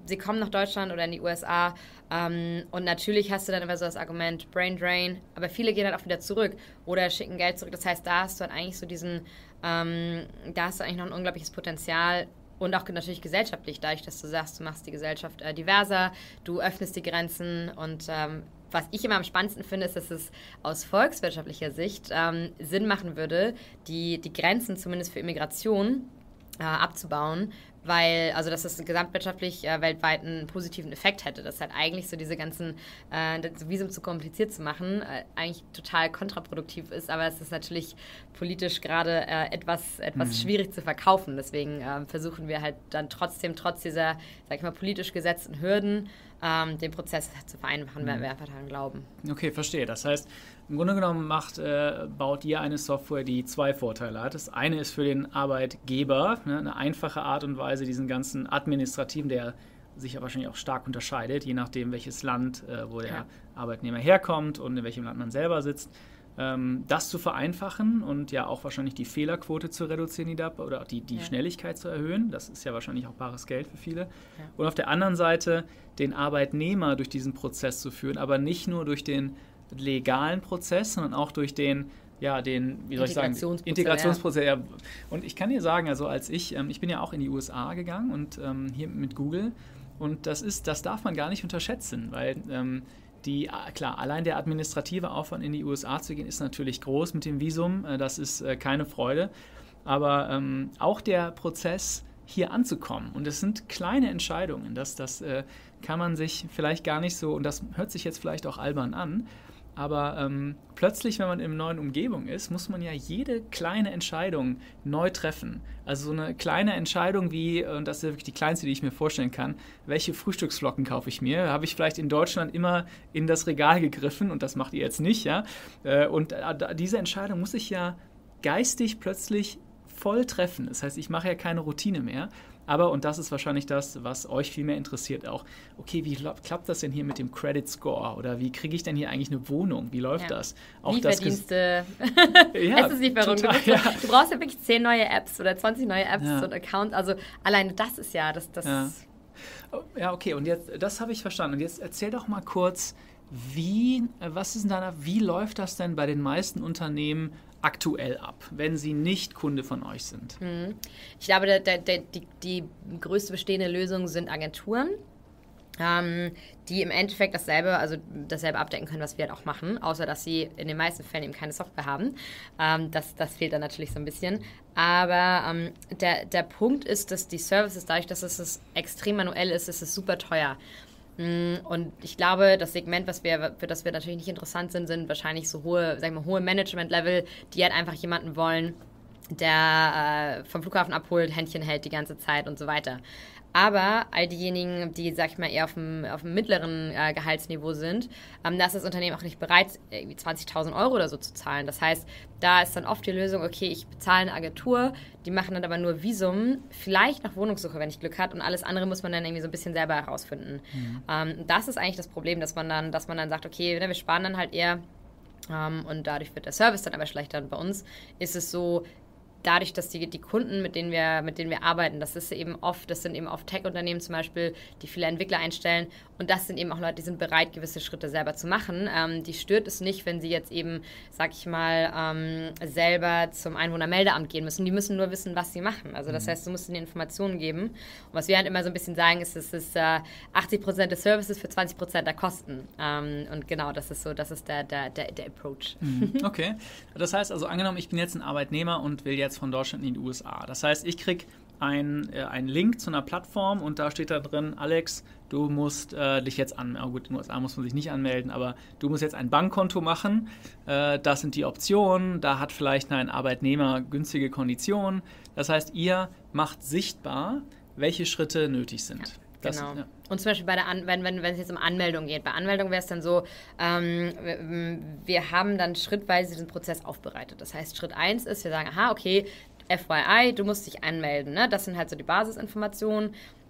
[SPEAKER 2] sie kommen nach Deutschland oder in die U S A ähm, und natürlich hast du dann immer so das Argument Brain Drain, aber viele gehen dann auch wieder zurück oder schicken Geld zurück. Das heißt, da hast du dann eigentlich so diesen, ähm, da hast du eigentlich noch ein unglaubliches Potenzial und auch natürlich gesellschaftlich, dadurch, dass du sagst, du machst die Gesellschaft äh, diverser, du öffnest die Grenzen und ähm, was ich immer am spannendsten finde, ist, dass es aus volkswirtschaftlicher Sicht ähm, Sinn machen würde, die, die Grenzen zumindest für Immigration äh, abzubauen, weil, also dass das gesamtwirtschaftlich äh, weltweit einen positiven Effekt hätte. Das halt eigentlich so diese ganzen, äh, das Visum zu kompliziert zu machen, äh, eigentlich total kontraproduktiv ist, aber es ist natürlich politisch gerade äh, etwas, etwas mhm. schwierig zu verkaufen. Deswegen äh, versuchen wir halt dann trotzdem, trotz dieser, sag ich mal, politisch gesetzten Hürden, ähm, den Prozess zu vereinfachen, mhm. wenn wir einfach daran glauben.
[SPEAKER 1] Okay, verstehe. Das heißt, im Grunde genommen macht, äh, baut ihr eine Software, die zwei Vorteile hat. Das eine ist für den Arbeitgeber, ne, eine einfache Art und Weise, diesen ganzen administrativen, der sich ja wahrscheinlich auch stark unterscheidet, je nachdem, welches Land, äh, wo der ja. Arbeitnehmer herkommt und in welchem Land man selber sitzt, ähm, das zu vereinfachen und ja auch wahrscheinlich die Fehlerquote zu reduzieren, die da, oder die, die ja. Schnelligkeit zu erhöhen. Das ist ja wahrscheinlich auch bares Geld für viele. Ja. Und auf der anderen Seite den Arbeitnehmer durch diesen Prozess zu führen, aber nicht nur durch den legalen Prozess, sondern auch durch den, ja, den, wie soll ich sagen, Integrationsprozess. Ja. Und ich kann dir sagen, also als ich, ähm, ich bin ja auch in die U S A gegangen und ähm, hier mit Google und das ist, das darf man gar nicht unterschätzen, weil ähm, die, klar, allein der administrative Aufwand in die U S A zu gehen ist natürlich groß mit dem Visum, äh, das ist äh, keine Freude, aber ähm, auch der Prozess hier anzukommen und es sind kleine Entscheidungen, das, das äh, kann man sich vielleicht gar nicht so, und das hört sich jetzt vielleicht auch albern an, aber ähm, plötzlich, wenn man in einer neuen Umgebung ist, muss man ja jede kleine Entscheidung neu treffen. Also so eine kleine Entscheidung wie, und das ist ja wirklich die kleinste, die ich mir vorstellen kann, welche Frühstücksflocken kaufe ich mir? Habe ich vielleicht in Deutschland immer in das Regal gegriffen und das macht ihr jetzt nicht, ja? Und diese Entscheidung muss ich ja geistig plötzlich voll treffen. Das heißt, ich mache ja keine Routine mehr. Aber, und das ist wahrscheinlich das, was euch viel mehr interessiert auch, okay, wie klappt das denn hier mit dem Credit Score? Oder wie kriege ich denn hier eigentlich eine Wohnung? Wie läuft ja. das? Auch
[SPEAKER 2] Lieferdienste. Das ja, es ist nicht verrückt. Total, du, ja. du brauchst ja wirklich zehn neue Apps oder zwanzig neue Apps ja. und Accounts. Also alleine das ist ja, das... das
[SPEAKER 1] ja. ja, okay, und jetzt, das habe ich verstanden. Und jetzt erzähl doch mal kurz, wie, was ist denn da, wie läuft das denn bei den meisten Unternehmen aktuell ab, wenn sie nicht Kunde von euch sind?
[SPEAKER 2] Ich glaube, der, der, der, die, die größte bestehende Lösung sind Agenturen, ähm, die im Endeffekt dasselbe, also dasselbe abdecken können, was wir halt auch machen, außer dass sie in den meisten Fällen eben keine Software haben. Ähm, das, das fehlt dann natürlich so ein bisschen. Aber ähm, der, der Punkt ist, dass die Services, dadurch, dass es extrem manuell ist, ist es super teuer. Und ich glaube, das Segment, was wir, für das wir natürlich nicht interessant sind, sind wahrscheinlich so hohe, sagen wir, hohe Management-Level, die halt einfach jemanden wollen, der äh, vom Flughafen abholt, Händchen hält die ganze Zeit und so weiter. Aber all diejenigen, die, sag ich mal, eher auf dem, auf dem mittleren äh, Gehaltsniveau sind, ähm, da ist das Unternehmen auch nicht bereit, irgendwie zwanzigtausend Euro oder so zu zahlen. Das heißt, da ist dann oft die Lösung, okay, ich bezahle eine Agentur, die machen dann aber nur Visum, vielleicht nach Wohnungssuche, wenn ich Glück habe, und alles andere muss man dann irgendwie so ein bisschen selber herausfinden. Mhm. Ähm, das ist eigentlich das Problem, dass man dann, dass man dann sagt, okay, ne, wir sparen dann halt eher ähm, und dadurch wird der Service dann aber schlechter. Und bei uns ist es so, dadurch, dass die, die Kunden, mit denen wir, mit denen wir arbeiten, das ist eben oft, das sind eben oft Tech-Unternehmen zum Beispiel, die viele Entwickler einstellen, und das sind eben auch Leute, die sind bereit, gewisse Schritte selber zu machen. Ähm, die stört es nicht, wenn sie jetzt eben, sag ich mal, ähm, selber zum Einwohnermeldeamt gehen müssen. Die müssen nur wissen, was sie machen. Also das mhm. heißt, du musst ihnen Informationen geben. Und was wir halt immer so ein bisschen sagen, ist, es ist äh, achtzig Prozent des Services für zwanzig Prozent der Kosten. Ähm, und genau, das ist so, das ist der, der, der, der Approach.
[SPEAKER 1] Mhm. Okay. Das heißt also, angenommen, ich bin jetzt ein Arbeitnehmer und will jetzt von Deutschland in die U S A. Das heißt, ich kriege ein, äh, einen Link zu einer Plattform und da steht da drin, Alex, du musst äh, dich jetzt anmelden. Oh gut, in den U S A muss man sich nicht anmelden, aber du musst jetzt ein Bankkonto machen. Äh, das sind die Optionen. Da hat vielleicht ein Arbeitnehmer günstige Konditionen. Das heißt, ihr macht sichtbar, welche Schritte nötig sind.
[SPEAKER 2] Ja. Das, genau. Ja. Und zum Beispiel bei der An- wenn, wenn, wenn es jetzt um Anmeldung geht. Bei Anmeldung wäre es dann so, ähm, wir, wir haben dann schrittweise diesen Prozess aufbereitet. Das heißt, Schritt eins ist, wir sagen, aha, okay, F Y I, du musst dich anmelden. Ne? Das sind halt so die Basisinformationen.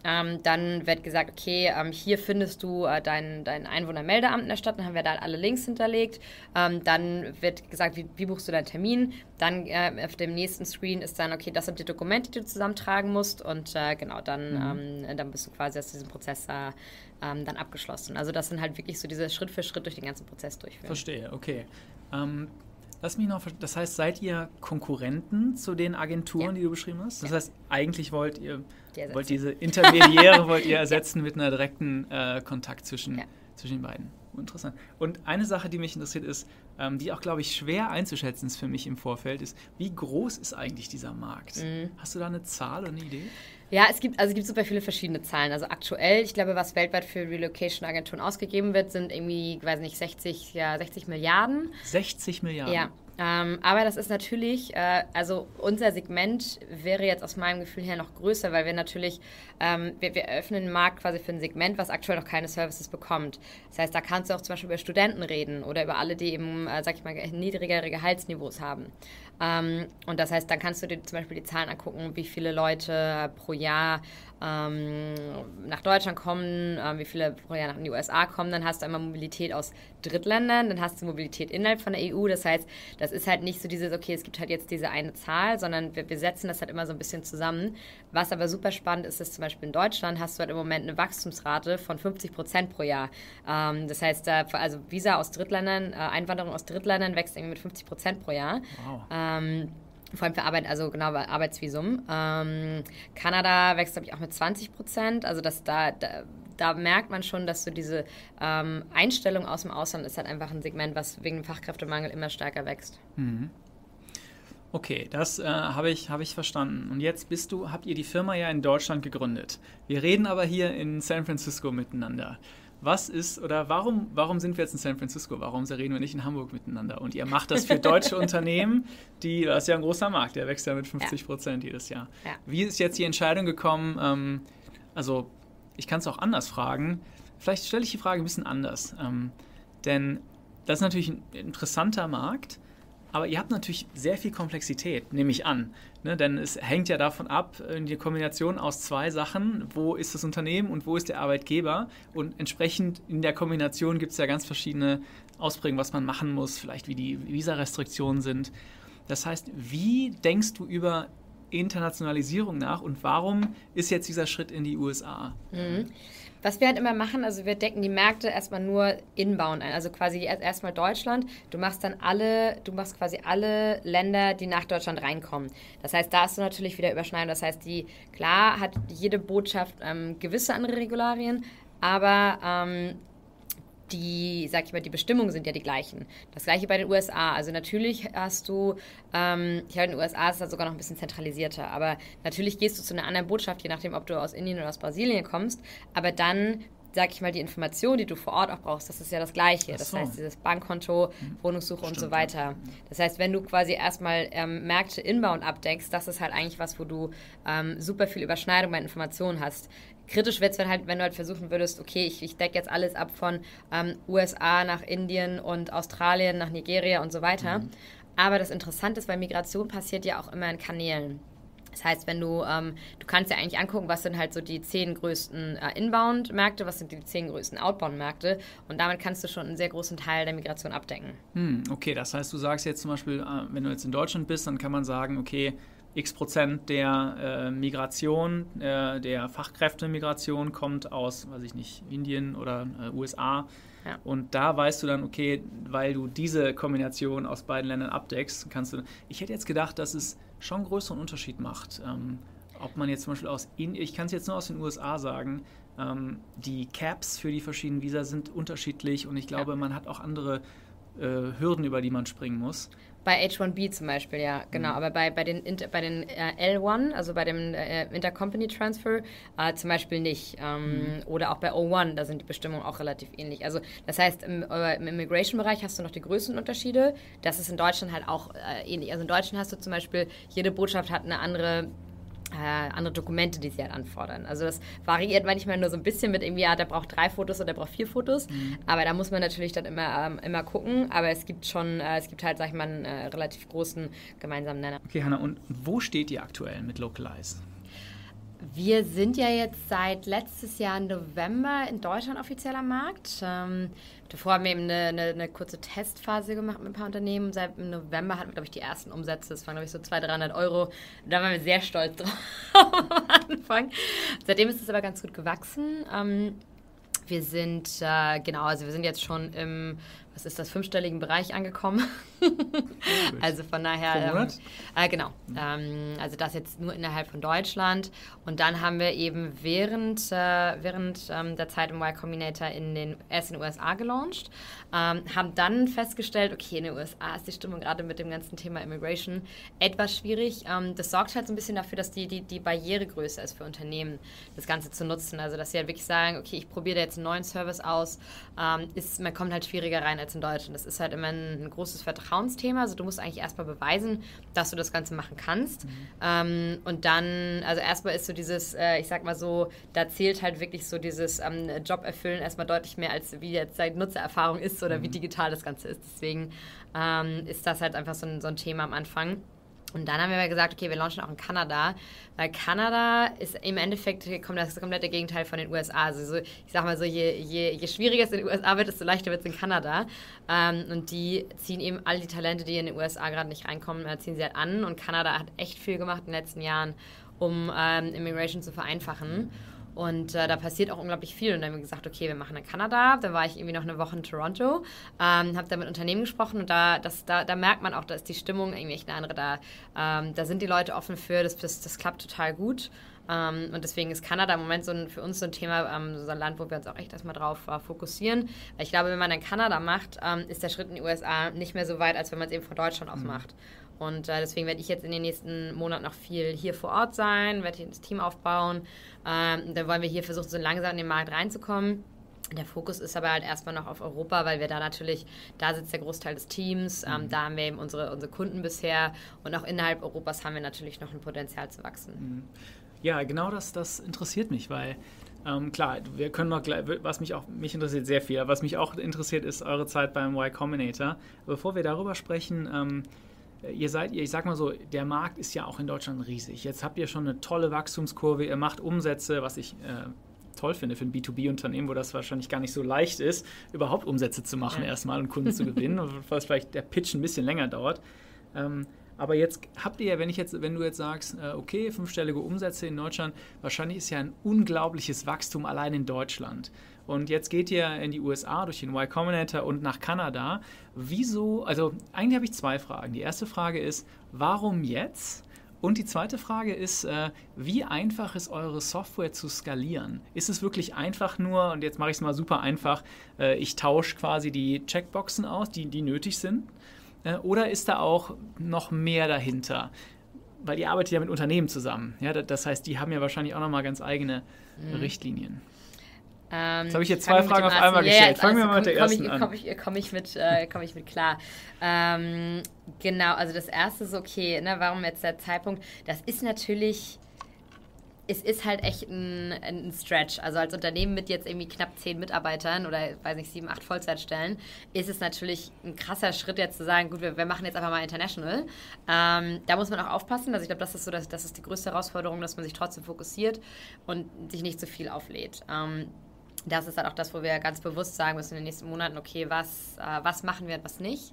[SPEAKER 2] Ähm, dann wird gesagt, okay, ähm, hier findest du äh, dein, dein Einwohnermeldeamt in der Stadt, dann haben wir da alle Links hinterlegt. Ähm, dann wird gesagt, wie, wie buchst du deinen Termin? Dann äh, auf dem nächsten Screen ist dann, okay, das sind die Dokumente, die du zusammentragen musst und äh, genau, dann, mhm. ähm, dann bist du quasi aus diesem Prozess äh, ähm, dann abgeschlossen. Also das sind halt wirklich so diese Schritt für Schritt durch den ganzen Prozess durchführen.
[SPEAKER 1] Verstehe, okay. Ähm, lass mich noch, das heißt, seid ihr Konkurrenten zu den Agenturen, ja. die du beschrieben hast? Das ja. heißt, eigentlich wollt ihr die wollt diese Intermediäre wollt ihr ersetzen ja. mit einer direkten äh, Kontakt zwischen, ja. zwischen den beiden. Interessant. Und eine Sache, die mich interessiert ist, ähm, die auch, glaube ich, schwer einzuschätzen ist für mich im Vorfeld, ist, wie groß ist eigentlich dieser Markt? Mhm. Hast du da eine Zahl oder eine Idee?
[SPEAKER 2] Ja, es gibt, also es gibt super viele verschiedene Zahlen. Also aktuell, ich glaube, was weltweit für Relocation-Agenturen ausgegeben wird, sind irgendwie, ich weiß nicht, sechzig, ja, sechzig Milliarden.
[SPEAKER 1] sechzig Milliarden?
[SPEAKER 2] Ja. Ähm, aber das ist natürlich, äh, also unser Segment wäre jetzt aus meinem Gefühl her noch größer, weil wir natürlich, ähm, wir, wir öffnen den Markt quasi für ein Segment, was aktuell noch keine Services bekommt. Das heißt, da kannst du auch zum Beispiel über Studenten reden oder über alle, die eben, äh, sag ich mal, niedrigere Gehaltsniveaus haben. Ähm, und das heißt, dann kannst du dir zum Beispiel die Zahlen angucken, wie viele Leute pro Jahr ähm, nach Deutschland kommen, äh, wie viele pro Jahr nach den U S A kommen. Dann hast du einmal Mobilität aus Drittländern, dann hast du Mobilität innerhalb von der E U. Das heißt, das ist halt nicht so dieses, okay, es gibt halt jetzt diese eine Zahl, sondern wir, wir setzen das halt immer so ein bisschen zusammen. Was aber super spannend ist, ist zum Beispiel in Deutschland hast du halt im Moment eine Wachstumsrate von fünfzig Prozent pro Jahr. Ähm, das heißt, äh, also Visa aus Drittländern, äh, Einwanderung aus Drittländern wächst irgendwie mit fünfzig Prozent pro Jahr.
[SPEAKER 1] Wow.
[SPEAKER 2] Ähm, vor allem für Arbeit, also genau, Arbeitsvisum. Ähm, Kanada wächst, glaube ich, auch mit zwanzig Prozent. Also das, da, da, da merkt man schon, dass so diese ähm, Einstellung aus dem Ausland ist halt einfach ein Segment, was wegen dem Fachkräftemangel immer stärker wächst.
[SPEAKER 1] Mhm. Okay, das äh, habe ich, hab ich verstanden. Und jetzt bist du, habt ihr die Firma ja in Deutschland gegründet. Wir reden aber hier in San Francisco miteinander. Was ist, oder warum, warum sind wir jetzt in San Francisco? Warum reden wir nicht in Hamburg miteinander? Und ihr macht das für deutsche Unternehmen, die, das ist ja ein großer Markt, der wächst ja mit fünfzig Prozent ja. jedes Jahr. Ja. Wie ist jetzt die Entscheidung gekommen? Ähm, also, ich kann es auch anders fragen. Vielleicht stelle ich die Frage ein bisschen anders. Ähm, denn das ist natürlich ein interessanter Markt, aber ihr habt natürlich sehr viel Komplexität, nehme ich an. Ne? Denn es hängt ja davon ab, in der Kombination aus zwei Sachen, wo ist das Unternehmen und wo ist der Arbeitgeber. Und entsprechend in der Kombination gibt es ja ganz verschiedene Ausprägungen, was man machen muss, vielleicht wie die Visa-Restriktionen sind. Das heißt, wie denkst du über Internationalisierung nach und warum ist jetzt dieser Schritt in die U S A?
[SPEAKER 2] Mhm. Was wir halt immer machen, also wir decken die Märkte erstmal nur inbound ein, also quasi erstmal Deutschland. Du machst dann alle, du machst quasi alle Länder, die nach Deutschland reinkommen. Das heißt, da hast du natürlich wieder Überschneidung. Das heißt, die, klar hat jede Botschaft ähm, gewisse andere Regularien, aber ähm, die, sag ich mal, die Bestimmungen sind ja die gleichen. Das gleiche bei den U S A. Also natürlich hast du, ähm, ich glaube, in den U S A ist das sogar noch ein bisschen zentralisierter, aber natürlich gehst du zu einer anderen Botschaft, je nachdem, ob du aus Indien oder aus Brasilien kommst, aber dann, sag ich mal, die Information, die du vor Ort auch brauchst, das ist ja das Gleiche. Das so. heißt, dieses Bankkonto, Wohnungssuche Stimmt, und so weiter. Ja. Das heißt, wenn du quasi erstmal ähm, Märkte inbound abdeckst, das ist halt eigentlich was, wo du ähm, super viel Überschneidung bei Informationen hast. Kritisch wird es, wenn, halt, wenn du halt versuchen würdest, okay, ich, ich decke jetzt alles ab von ähm, U S A nach Indien und Australien nach Nigeria und so weiter. Mhm. Aber das Interessante ist, weil Migration passiert ja auch immer in Kanälen. Das heißt, wenn du, ähm, du kannst ja eigentlich angucken, was sind halt so die zehn größten äh, Inbound-Märkte, was sind die zehn größten Outbound-Märkte und damit kannst du schon einen sehr großen Teil der Migration abdecken.
[SPEAKER 1] Hm, okay, das heißt, du sagst jetzt zum Beispiel, äh, wenn du jetzt in Deutschland bist, dann kann man sagen, okay, x Prozent der äh, Migration, äh, der Fachkräftemigration kommt aus, weiß ich nicht, Indien oder äh, U S A. Ja. Und da weißt du dann, okay, weil du diese Kombination aus beiden Ländern abdeckst, kannst du. Ich hätte jetzt gedacht, dass es schon einen größeren Unterschied macht. Ähm, ob man jetzt zum Beispiel aus Indien, ich kann es jetzt nur aus den U S A sagen, ähm, die Caps für die verschiedenen Visa sind unterschiedlich und ich glaube, ja. man hat auch andere äh, Hürden, über die man springen muss.
[SPEAKER 2] Bei H eins B zum Beispiel, ja, genau. Mhm. Aber bei, bei den, bei den äh, L eins, also bei dem äh, Intercompany Transfer, äh, zum Beispiel nicht. Ähm, mhm. Oder auch bei O eins, da sind die Bestimmungen auch relativ ähnlich. Also das heißt, im, äh, im Immigration-Bereich hast du noch die größten Unterschiede. Das ist in Deutschland halt auch äh, ähnlich. Also in Deutschland hast du zum Beispiel, jede Botschaft hat eine andere Äh, andere Dokumente, die sie halt anfordern. Also das variiert manchmal nur so ein bisschen mit irgendwie, ja, der braucht drei Fotos oder der braucht vier Fotos. Mhm. Aber da muss man natürlich dann immer, ähm, immer gucken. Aber es gibt schon, äh, es gibt halt, sag ich mal, einen äh, relativ großen gemeinsamen Nenner.
[SPEAKER 1] Okay, Hannah, und wo steht ihr aktuell mit Localize?
[SPEAKER 2] Wir sind ja jetzt seit letztes Jahr November in Deutschland offiziell am Markt. Ähm, davor haben wir eben eine, eine, eine kurze Testphase gemacht mit ein paar Unternehmen. Seit November hatten wir, glaube ich, die ersten Umsätze. Das waren, glaube ich, so zweihundert, dreihundert Euro. Da waren wir sehr stolz drauf am Anfang. Seitdem ist es aber ganz gut gewachsen. Ähm, wir sind, äh, genau, also wir sind jetzt schon im, was ist das, fünfstelligen Bereich angekommen. Also von daher, ähm, äh, genau, ähm, also das jetzt nur innerhalb von Deutschland. Und dann haben wir eben während, äh, während ähm, der Zeit im Y Combinator in den, erst in den U S A gelauncht, ähm, haben dann festgestellt, okay, in den U S A ist die Stimmung gerade mit dem ganzen Thema Immigration etwas schwierig. Ähm, das sorgt halt so ein bisschen dafür, dass die, die, die Barriere größer ist für Unternehmen, das Ganze zu nutzen. Also dass sie halt wirklich sagen, okay, ich probiere da jetzt einen neuen Service aus, ähm, ist, man kommt halt schwieriger rein als in Deutschland. Das ist halt immer ein, ein großes Vertrauensthema. Also du musst eigentlich erstmal beweisen, dass du das Ganze machen kannst. Mhm. Ähm, und dann, also erstmal ist so dieses, äh, ich sag mal so, da zählt halt wirklich so dieses ähm, Job erfüllen erstmal deutlich mehr, als wie jetzt seit Nutzererfahrung ist oder mhm. wie digital das Ganze ist. Deswegen ähm, ist das halt einfach so ein, so ein Thema am Anfang. Und dann haben wir aber gesagt, okay, wir launchen auch in Kanada, weil Kanada ist im Endeffekt kommt das komplette Gegenteil von den U S A. Also so, ich sag mal so, je, je, je schwieriger es in den U S A wird, desto leichter wird es in Kanada. Ähm, und die ziehen eben all die Talente, die in den U S A gerade nicht reinkommen, ziehen sie halt an. Und Kanada hat echt viel gemacht in den letzten Jahren, um ähm, Immigration zu vereinfachen. Und äh, da passiert auch unglaublich viel. Und dann haben wir gesagt, okay, wir machen in Kanada. Dann war ich irgendwie noch eine Woche in Toronto, ähm, habe da mit Unternehmen gesprochen und da, das, da, da merkt man auch, da ist die Stimmung irgendwie echt eine andere da. Ähm, da sind die Leute offen für, das, das, das klappt total gut. Ähm, und deswegen ist Kanada im Moment so ein, für uns so ein Thema, ähm, so ein Land, wo wir uns auch echt erstmal drauf äh, fokussieren. Weil ich glaube, wenn man in Kanada macht, ähm, ist der Schritt in die U S A nicht mehr so weit, als wenn man es eben von Deutschland aus mhm. macht. Und äh, deswegen werde ich jetzt in den nächsten Monaten noch viel hier vor Ort sein, werde hier das Team aufbauen. Ähm, dann wollen wir hier versuchen, so langsam in den Markt reinzukommen. Der Fokus ist aber halt erstmal noch auf Europa, weil wir da natürlich, da sitzt der Großteil des Teams, ähm, mhm. da haben wir eben unsere, unsere Kunden bisher und auch innerhalb Europas haben wir natürlich noch ein Potenzial zu wachsen.
[SPEAKER 1] Ja, genau das, das interessiert mich, weil ähm, klar, wir können noch gleich, was mich auch, mich interessiert sehr viel, aber was mich auch interessiert, ist eure Zeit beim Y Combinator. Bevor wir darüber sprechen, ähm, Ihr seid, ich sag mal so, der Markt ist ja auch in Deutschland riesig. Jetzt habt ihr schon eine tolle Wachstumskurve, ihr macht Umsätze, was ich äh, toll finde für ein B zwei B-Unternehmen, wo das wahrscheinlich gar nicht so leicht ist, überhaupt Umsätze zu machen ja. erstmal und Kunden zu gewinnen, was vielleicht der Pitch ein bisschen länger dauert. Ähm, aber jetzt habt ihr ja, wenn ich jetzt, wenn du jetzt sagst, äh, okay, fünfstellige Umsätze in Deutschland, wahrscheinlich ist ja ein unglaubliches Wachstum allein in Deutschland. Und jetzt geht ihr in die U S A durch den Y Combinator und nach Kanada. Wieso, also eigentlich habe ich zwei Fragen. Die erste Frage ist, warum jetzt? Und die zweite Frage ist, äh, wie einfach ist eure Software zu skalieren? Ist es wirklich einfach nur, und jetzt mache ich es mal super einfach, äh, ich tausche quasi die Checkboxen aus, die, die nötig sind? Äh, oder ist da auch noch mehr dahinter? Weil ihr arbeitet ja mit Unternehmen zusammen. Ja? Das heißt, die haben ja wahrscheinlich auch nochmal ganz eigene mhm. Richtlinien.
[SPEAKER 2] Ähm,
[SPEAKER 1] jetzt habe ich jetzt zwei Fragen auf einmal gestellt. Ja, ja, Fangen wir mal mit der ersten
[SPEAKER 2] ich,
[SPEAKER 1] an.
[SPEAKER 2] Komme ich, komm ich, mit, äh, komm ich mit klar. Ähm, genau, also das erste ist okay, ne, warum jetzt der Zeitpunkt? Das ist natürlich, es ist halt echt ein, ein Stretch. Also als Unternehmen mit jetzt irgendwie knapp zehn Mitarbeitern oder, weiß nicht, sieben, acht Vollzeitstellen, ist es natürlich ein krasser Schritt jetzt zu sagen, gut, wir, wir machen jetzt einfach mal international. Ähm, da muss man auch aufpassen. Also ich glaube, das ist so, das, das ist die größte Herausforderung, dass man sich trotzdem fokussiert und sich nicht zu viel auflädt. Ähm, Das ist halt auch das, wo wir ganz bewusst sagen müssen in den nächsten Monaten, okay, was, äh, was machen wir und was nicht.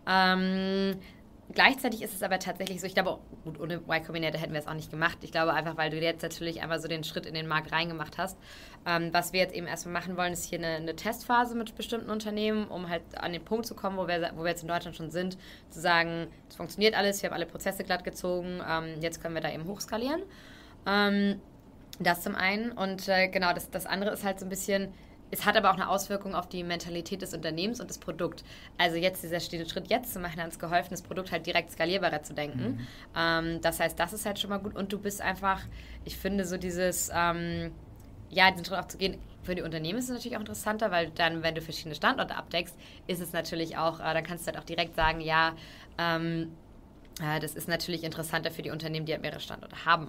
[SPEAKER 2] Ähm, gleichzeitig ist es aber tatsächlich so, ich glaube, gut, ohne Y Combinator hätten wir es auch nicht gemacht. Ich glaube einfach, weil du jetzt natürlich einmal so den Schritt in den Markt reingemacht hast. Ähm, was wir jetzt eben erstmal machen wollen, ist hier eine, eine Testphase mit bestimmten Unternehmen, um halt an den Punkt zu kommen, wo wir, wo wir jetzt in Deutschland schon sind, zu sagen, es funktioniert alles, wir haben alle Prozesse glatt gezogen, ähm, jetzt können wir da eben hochskalieren. Ähm, Das zum einen und äh, genau, das, das andere ist halt so ein bisschen, es hat aber auch eine Auswirkung auf die Mentalität des Unternehmens und das Produkt. Also jetzt dieser Schritt jetzt zu machen, hat uns geholfen, das Produkt halt direkt skalierbarer zu denken. Mhm. Ähm, das heißt, das ist halt schon mal gut und du bist einfach, ich finde so dieses, ähm, ja, den Schritt auch zu gehen, für die Unternehmen ist es natürlich auch interessanter, weil dann, wenn du verschiedene Standorte abdeckst, ist es natürlich auch, äh, dann kannst du halt auch direkt sagen, ja, ähm, äh, das ist natürlich interessanter für die Unternehmen, die halt mehrere Standorte haben.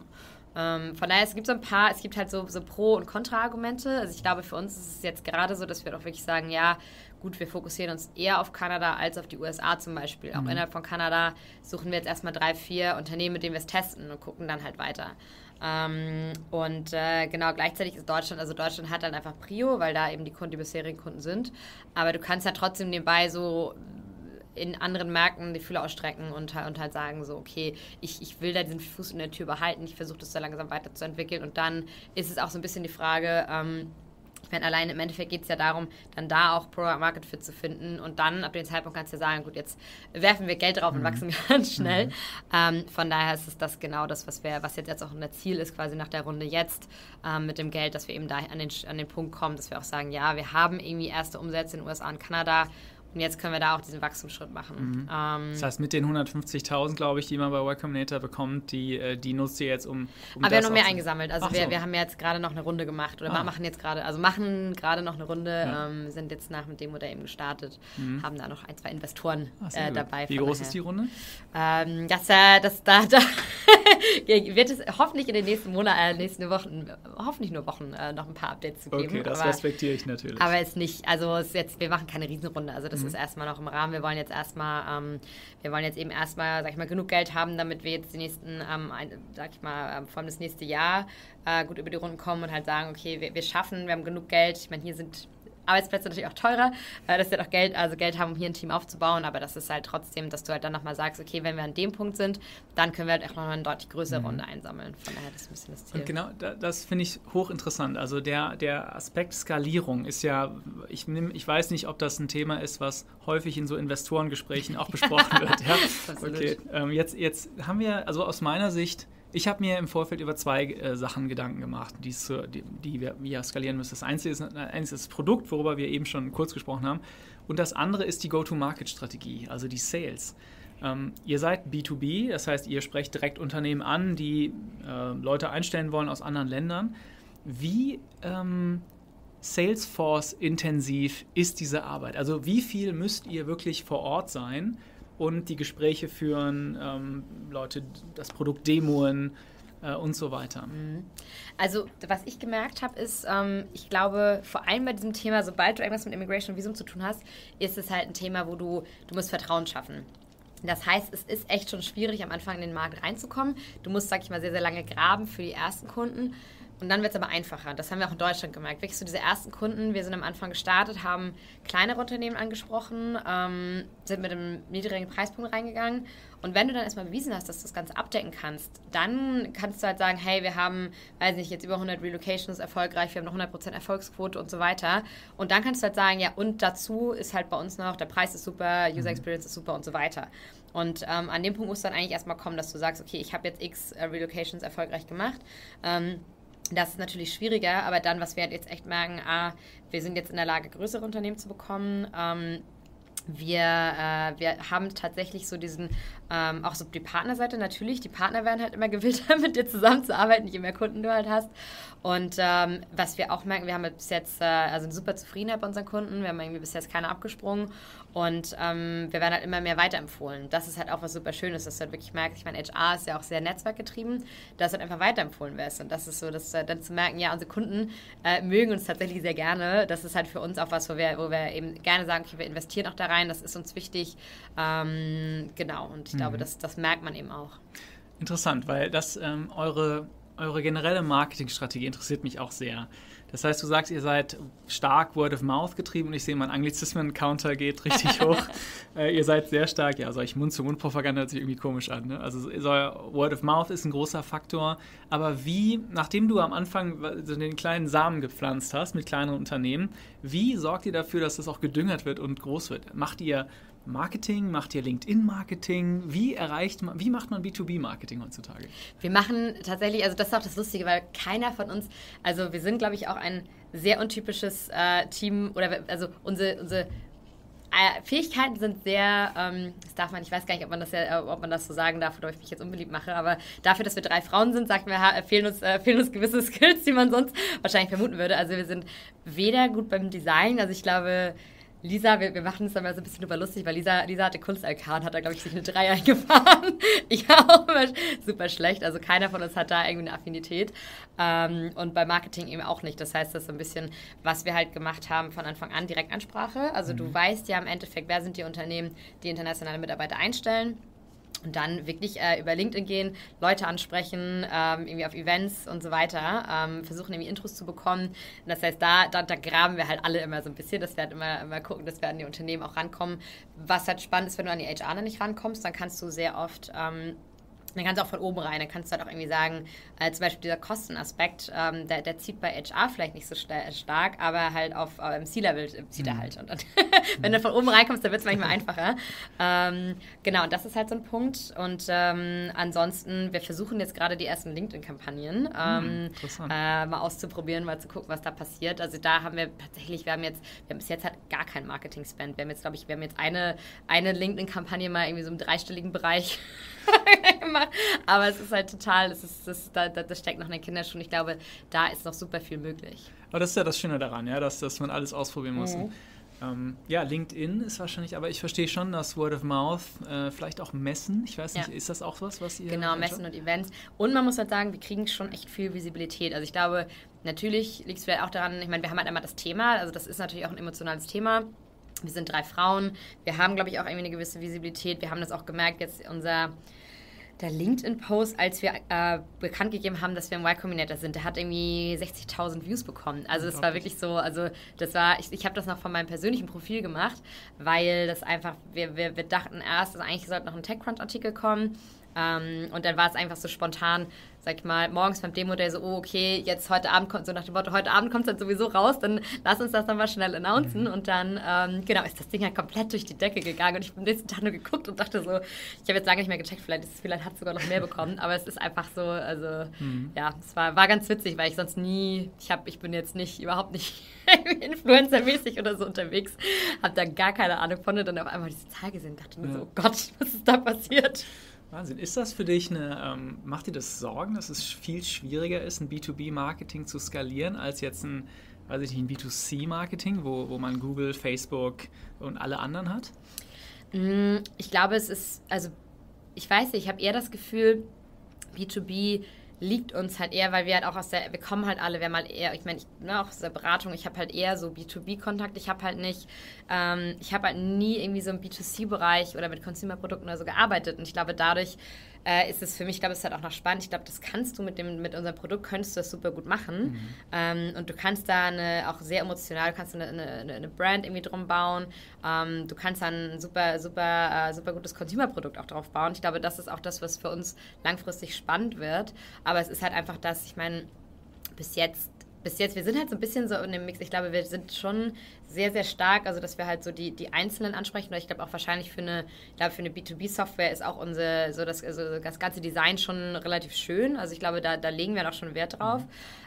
[SPEAKER 2] Ähm, von daher, es gibt so ein paar, es gibt halt so, so Pro- und Kontra-Argumente. Also ich glaube, für uns ist es jetzt gerade so, dass wir doch wirklich sagen, ja, gut, wir fokussieren uns eher auf Kanada als auf die U S A zum Beispiel. Auch mhm. innerhalb von Kanada suchen wir jetzt erstmal drei, vier Unternehmen, mit denen wir es testen und gucken dann halt weiter. Ähm, und äh, genau, gleichzeitig ist Deutschland, also Deutschland hat dann einfach Prio, weil da eben die Kunden, die bisherigen Kunden sind. Aber du kannst ja trotzdem nebenbei so in anderen Märkten die Fühler ausstrecken und, und halt sagen so, okay, ich, ich will da diesen Fuß in der Tür behalten, ich versuche das da langsam weiterzuentwickeln. Und dann ist es auch so ein bisschen die Frage, ähm, ich meine, allein im Endeffekt geht es ja darum, dann da auch Product Market Fit zu finden und dann ab dem Zeitpunkt kannst du ja sagen, gut, jetzt werfen wir Geld drauf mhm. und wachsen ganz schnell. Mhm. Ähm, von daher ist es das genau das, was wir, was jetzt, jetzt auch unser Ziel ist, quasi nach der Runde jetzt ähm, mit dem Geld, dass wir eben da an den, an den Punkt kommen, dass wir auch sagen, ja, wir haben irgendwie erste Umsätze in den U S A und Kanada. Und jetzt können wir da auch diesen Wachstumsschritt machen.
[SPEAKER 1] Mhm. Ähm, das heißt, mit den hundertfünfzigtausend, glaube ich, die man bei Y Combinator bekommt, die, die nutzt ihr jetzt um, um
[SPEAKER 2] Aber wir haben noch mehr eingesammelt. Also wir,
[SPEAKER 1] so.
[SPEAKER 2] wir haben jetzt gerade noch eine Runde gemacht. Oder ah. machen jetzt gerade, also machen gerade noch eine Runde, ja. ähm, sind jetzt nach mit dem Modell eben gestartet, mhm. haben da noch ein, zwei Investoren Ach, äh, dabei.
[SPEAKER 1] Wie groß daher. ist die Runde?
[SPEAKER 2] Ähm, das, äh, das, da, da wird es hoffentlich in den nächsten Monaten, äh, nächsten Wochen, hoffentlich nur Wochen, äh, noch ein paar Updates zu geben.
[SPEAKER 1] Okay, das
[SPEAKER 2] aber,
[SPEAKER 1] respektiere ich natürlich.
[SPEAKER 2] Aber es ist nicht, also es ist jetzt, wir machen keine Riesenrunde. Also das Das ist erstmal noch im Rahmen. Wir wollen jetzt erstmal, ähm, wir wollen jetzt eben erstmal, sag ich mal, genug Geld haben, damit wir jetzt die nächsten, ähm, ein, sag ich mal, vor allem das nächste Jahr äh, gut über die Runden kommen und halt sagen, okay, wir, wir schaffen, wir haben genug Geld. Ich meine, hier sind Arbeitsplätze natürlich auch teurer, äh, das ist ja auch Geld, also Geld haben, um hier ein Team aufzubauen, aber das ist halt trotzdem, dass du halt dann nochmal sagst, okay, wenn wir an dem Punkt sind, dann können wir halt auch noch eine deutlich größere mhm. Runde einsammeln. Von daher, das ist ein bisschen das Ziel.
[SPEAKER 1] Und genau, da, das finde ich hochinteressant. Also der, der Aspekt Skalierung ist ja, ich, nehm, ich weiß nicht, ob das ein Thema ist, was häufig in so Investorengesprächen auch besprochen wird. Ja? Okay, ähm, jetzt, jetzt haben wir, also aus meiner Sicht, ich habe mir im Vorfeld über zwei äh, Sachen Gedanken gemacht, die, die, die wir, wir skalieren müssen. Das eine ist, eins ist das Produkt, worüber wir eben schon kurz gesprochen haben. Und das andere ist die Go-to-Market-Strategie, also die Sales. Ähm, ihr seid B zwei B, das heißt, ihr sprecht direkt Unternehmen an, die äh, Leute einstellen wollen aus anderen Ländern. Wie ähm, Salesforce-intensiv ist diese Arbeit? Also wie viel müsst ihr wirklich vor Ort sein und die Gespräche führen, ähm, Leute das Produkt demoen äh, und so weiter.
[SPEAKER 2] Also was ich gemerkt habe, ist, ähm, ich glaube, vor allem bei diesem Thema, sobald du irgendwas mit Immigration und Visum zu tun hast, ist es halt ein Thema, wo du, du musst Vertrauen schaffen. Das heißt, es ist echt schon schwierig, am Anfang in den Markt reinzukommen. Du musst, sag ich mal, sehr, sehr lange graben für die ersten Kunden. Und dann wird es aber einfacher. Das haben wir auch in Deutschland gemerkt. Wirklich so diese ersten Kunden, wir sind am Anfang gestartet, haben kleinere Unternehmen angesprochen, ähm, sind mit einem niedrigen Preispunkt reingegangen. Und wenn du dann erstmal bewiesen hast, dass du das Ganze abdecken kannst, dann kannst du halt sagen, hey, wir haben, weiß nicht, jetzt über hundert Relocations erfolgreich, wir haben noch hundert Prozent Erfolgsquote und so weiter. Und dann kannst du halt sagen, ja, und dazu ist halt bei uns noch, der Preis ist super, User Experience ist super und so weiter. Und ähm, an dem Punkt musst du dann eigentlich erstmal kommen, dass du sagst, okay, ich habe jetzt x äh, Relocations erfolgreich gemacht. Ähm, Das ist natürlich schwieriger, aber dann, was wir halt jetzt echt merken, ah, wir sind jetzt in der Lage, größere Unternehmen zu bekommen. Ähm, wir, äh, wir haben tatsächlich so diesen, ähm, auch so die Partnerseite natürlich, die Partner werden halt immer gewillter, mit dir zusammenzuarbeiten, je mehr Kunden du halt hast. Und ähm, was wir auch merken, wir haben bis jetzt, äh, also eine super Zufriedenheit bei unseren Kunden, wir haben irgendwie bis jetzt keiner abgesprungen und ähm, wir werden halt immer mehr weiterempfohlen. Das ist halt auch was super Schönes, dass du halt wirklich merkst, ich meine, H R ist ja auch sehr netzwerkgetrieben, dass du halt einfach weiterempfohlen wirst und das ist so, dass äh, dann zu merken, ja, unsere Kunden äh, mögen uns tatsächlich sehr gerne. Das ist halt für uns auch was, wo wir, wo wir eben gerne sagen, okay, wir investieren auch da rein, das ist uns wichtig. Ähm, genau, und ich mhm. glaube, das, das merkt man eben auch.
[SPEAKER 1] Interessant, weil das ähm, eure Eure generelle Marketingstrategie interessiert mich auch sehr. Das heißt, du sagst, ihr seid stark Word of Mouth getrieben und ich sehe, mein Anglizismen-Counter geht richtig hoch. äh, ihr seid sehr stark, ja, solch Mund-zu-Mund-Propaganda hört sich irgendwie komisch an. Ne? Also so Word of Mouth ist ein großer Faktor. Aber wie, nachdem du am Anfang so den kleinen Samen gepflanzt hast mit kleineren Unternehmen, wie sorgt ihr dafür, dass das auch gedüngert wird und groß wird? Macht ihr Marketing? Macht ihr LinkedIn-Marketing? Wie erreicht man, wie macht man B zwei B-Marketing heutzutage?
[SPEAKER 2] Wir machen tatsächlich, also das ist auch das Lustige, weil keiner von uns, also wir sind, glaube ich, auch ein sehr untypisches äh, Team, oder also unsere, unsere äh, Fähigkeiten sind sehr, ähm, das darf man, ich weiß gar nicht, ob man das, ja, ob man das so sagen darf oder ob ich mich jetzt unbeliebt mache, aber dafür, dass wir drei Frauen sind, sagt man, ha, fehlen, uns, äh, fehlen uns gewisse Skills, die man sonst wahrscheinlich vermuten würde. Also wir sind weder gut beim Design, also ich glaube, Lisa, wir, wir machen uns da mal so ein bisschen drüber lustig, weil Lisa, Lisa hatte Kunst-L K und hat da, glaube ich, sich eine drei eingefahren. Ich war auch immer super schlecht. Also keiner von uns hat da irgendwie eine Affinität. Ähm, und bei Marketing eben auch nicht. Das heißt, das ist so ein bisschen, was wir halt gemacht haben von Anfang an, Direktansprache. Also mhm. du weißt ja im Endeffekt, wer sind die Unternehmen, die internationale Mitarbeiter einstellen. Und dann wirklich äh, über LinkedIn gehen, Leute ansprechen, ähm, irgendwie auf Events und so weiter, ähm, versuchen irgendwie Intros zu bekommen. Und das heißt, da, da, da graben wir halt alle immer so ein bisschen, dass wir halt immer, immer gucken, dass wir an die Unternehmen auch rankommen. Was halt spannend ist, wenn du an die H R nicht rankommst, dann kannst du sehr oft... Ähm, Dann kannst du auch von oben rein, dann kannst du halt auch irgendwie sagen, äh, zum Beispiel dieser Kostenaspekt, ähm, der, der zieht bei H R vielleicht nicht so st- stark, aber halt auf äh, C-Level zieht er halt. Und, und wenn du von oben reinkommst, dann wird es manchmal einfacher. Ähm, genau, und das ist halt so ein Punkt. Und ähm, ansonsten, wir versuchen jetzt gerade die ersten LinkedIn-Kampagnen ähm, äh, mal auszuprobieren, mal zu gucken, was da passiert. Also da haben wir tatsächlich, wir haben jetzt, wir haben bis jetzt halt gar keinen Marketing-Spend. Wir haben jetzt, glaube ich, wir haben jetzt eine, eine LinkedIn-Kampagne mal irgendwie so im dreistelligen Bereich gemacht, aber es ist halt total, es ist, das, das, das steckt noch in den Kinderschuhen. Ich glaube, da ist noch super viel möglich.
[SPEAKER 1] Aber das ist ja das Schöne daran, ja, dass, dass man alles ausprobieren muss. Mhm. Ähm, ja, LinkedIn ist wahrscheinlich, aber ich verstehe schon, dass Word of Mouth, äh, vielleicht auch Messen, ich weiß nicht, ja. ist das auch was, was ihr...
[SPEAKER 2] Genau, Messen und Events. Und man muss halt sagen, wir kriegen schon echt viel Visibilität. Also ich glaube, natürlich liegt es vielleicht auch daran, ich meine, wir haben halt einmal das Thema, also das ist natürlich auch ein emotionales Thema. Wir sind drei Frauen, wir haben, glaube ich, auch irgendwie eine gewisse Visibilität. Wir haben das auch gemerkt, jetzt unser... Der LinkedIn-Post, als wir äh, bekannt gegeben haben, dass wir im Y Combinator sind, der hat irgendwie sechzigtausend Views bekommen. Also es war wirklich so, also das war, ich, ich habe das noch von meinem persönlichen Profil gemacht, weil das einfach, wir, wir, wir dachten erst, dass eigentlich sollte noch ein TechCrunch-Artikel kommen. Ähm, und dann war es einfach so spontan, sag ich mal, morgens beim Demo-Day so, oh, okay, jetzt heute Abend kommt, so nach dem Motto, heute Abend kommt es dann sowieso raus, dann lass uns das dann mal schnell announcen. Und dann, ähm, genau, ist das Ding halt komplett durch die Decke gegangen und ich habe am nächsten Tag nur geguckt und dachte so, ich habe jetzt lange nicht mehr gecheckt, vielleicht, ist, vielleicht hat es sogar noch mehr bekommen, aber es ist einfach so, also, mhm. ja, es war, war ganz witzig, weil ich sonst nie, ich habe, ich bin jetzt nicht, überhaupt nicht Influencer-mäßig oder so unterwegs, habe da gar keine Ahnung von und dann auf einmal diese Zahl gesehen und dachte mir ja. so, oh Gott, was ist da passiert?
[SPEAKER 1] Wahnsinn. Ist das für dich eine, ähm, macht dir das Sorgen, dass es viel schwieriger ist, ein B zwei B-Marketing zu skalieren, als jetzt ein, weiß ich nicht, ein B zwei C-Marketing, wo, wo man Google, Facebook und alle anderen hat?
[SPEAKER 2] Ich glaube, es ist, also ich weiß nicht, ich habe eher das Gefühl, B zwei B liegt uns halt eher, weil wir halt auch aus der, wir kommen halt alle, wir haben halt eher, ich meine, ich, ne, auch aus der Beratung, ich habe halt eher so B zwei B-Kontakt, ich habe halt nicht, ähm, ich habe halt nie irgendwie so im B zwei C-Bereich oder mit Consumer-Produkten oder so gearbeitet und ich glaube, dadurch äh, ist es für mich, ich glaube, es ist halt auch noch spannend, ich glaube, das kannst du mit dem, mit unserem Produkt, könntest du das super gut machen mhm. ähm, und du kannst da eine, auch sehr emotional, du kannst eine, eine, eine Brand irgendwie drum bauen, ähm, du kannst da ein super, super, äh, super gutes Consumer-Produkt auch drauf bauen. Ich glaube, das ist auch das, was für uns langfristig spannend wird. Aber es ist halt einfach das, ich meine, bis jetzt, bis jetzt, wir sind halt so ein bisschen so in dem Mix, ich glaube, wir sind schon sehr, sehr stark, also dass wir halt so die, die Einzelnen ansprechen, oder ich glaube auch wahrscheinlich für eine, ich glaube für eine B zwei B-Software ist auch unser, so das, also das ganze Design schon relativ schön, also ich glaube, da, da legen wir auch schon Wert drauf. Mhm.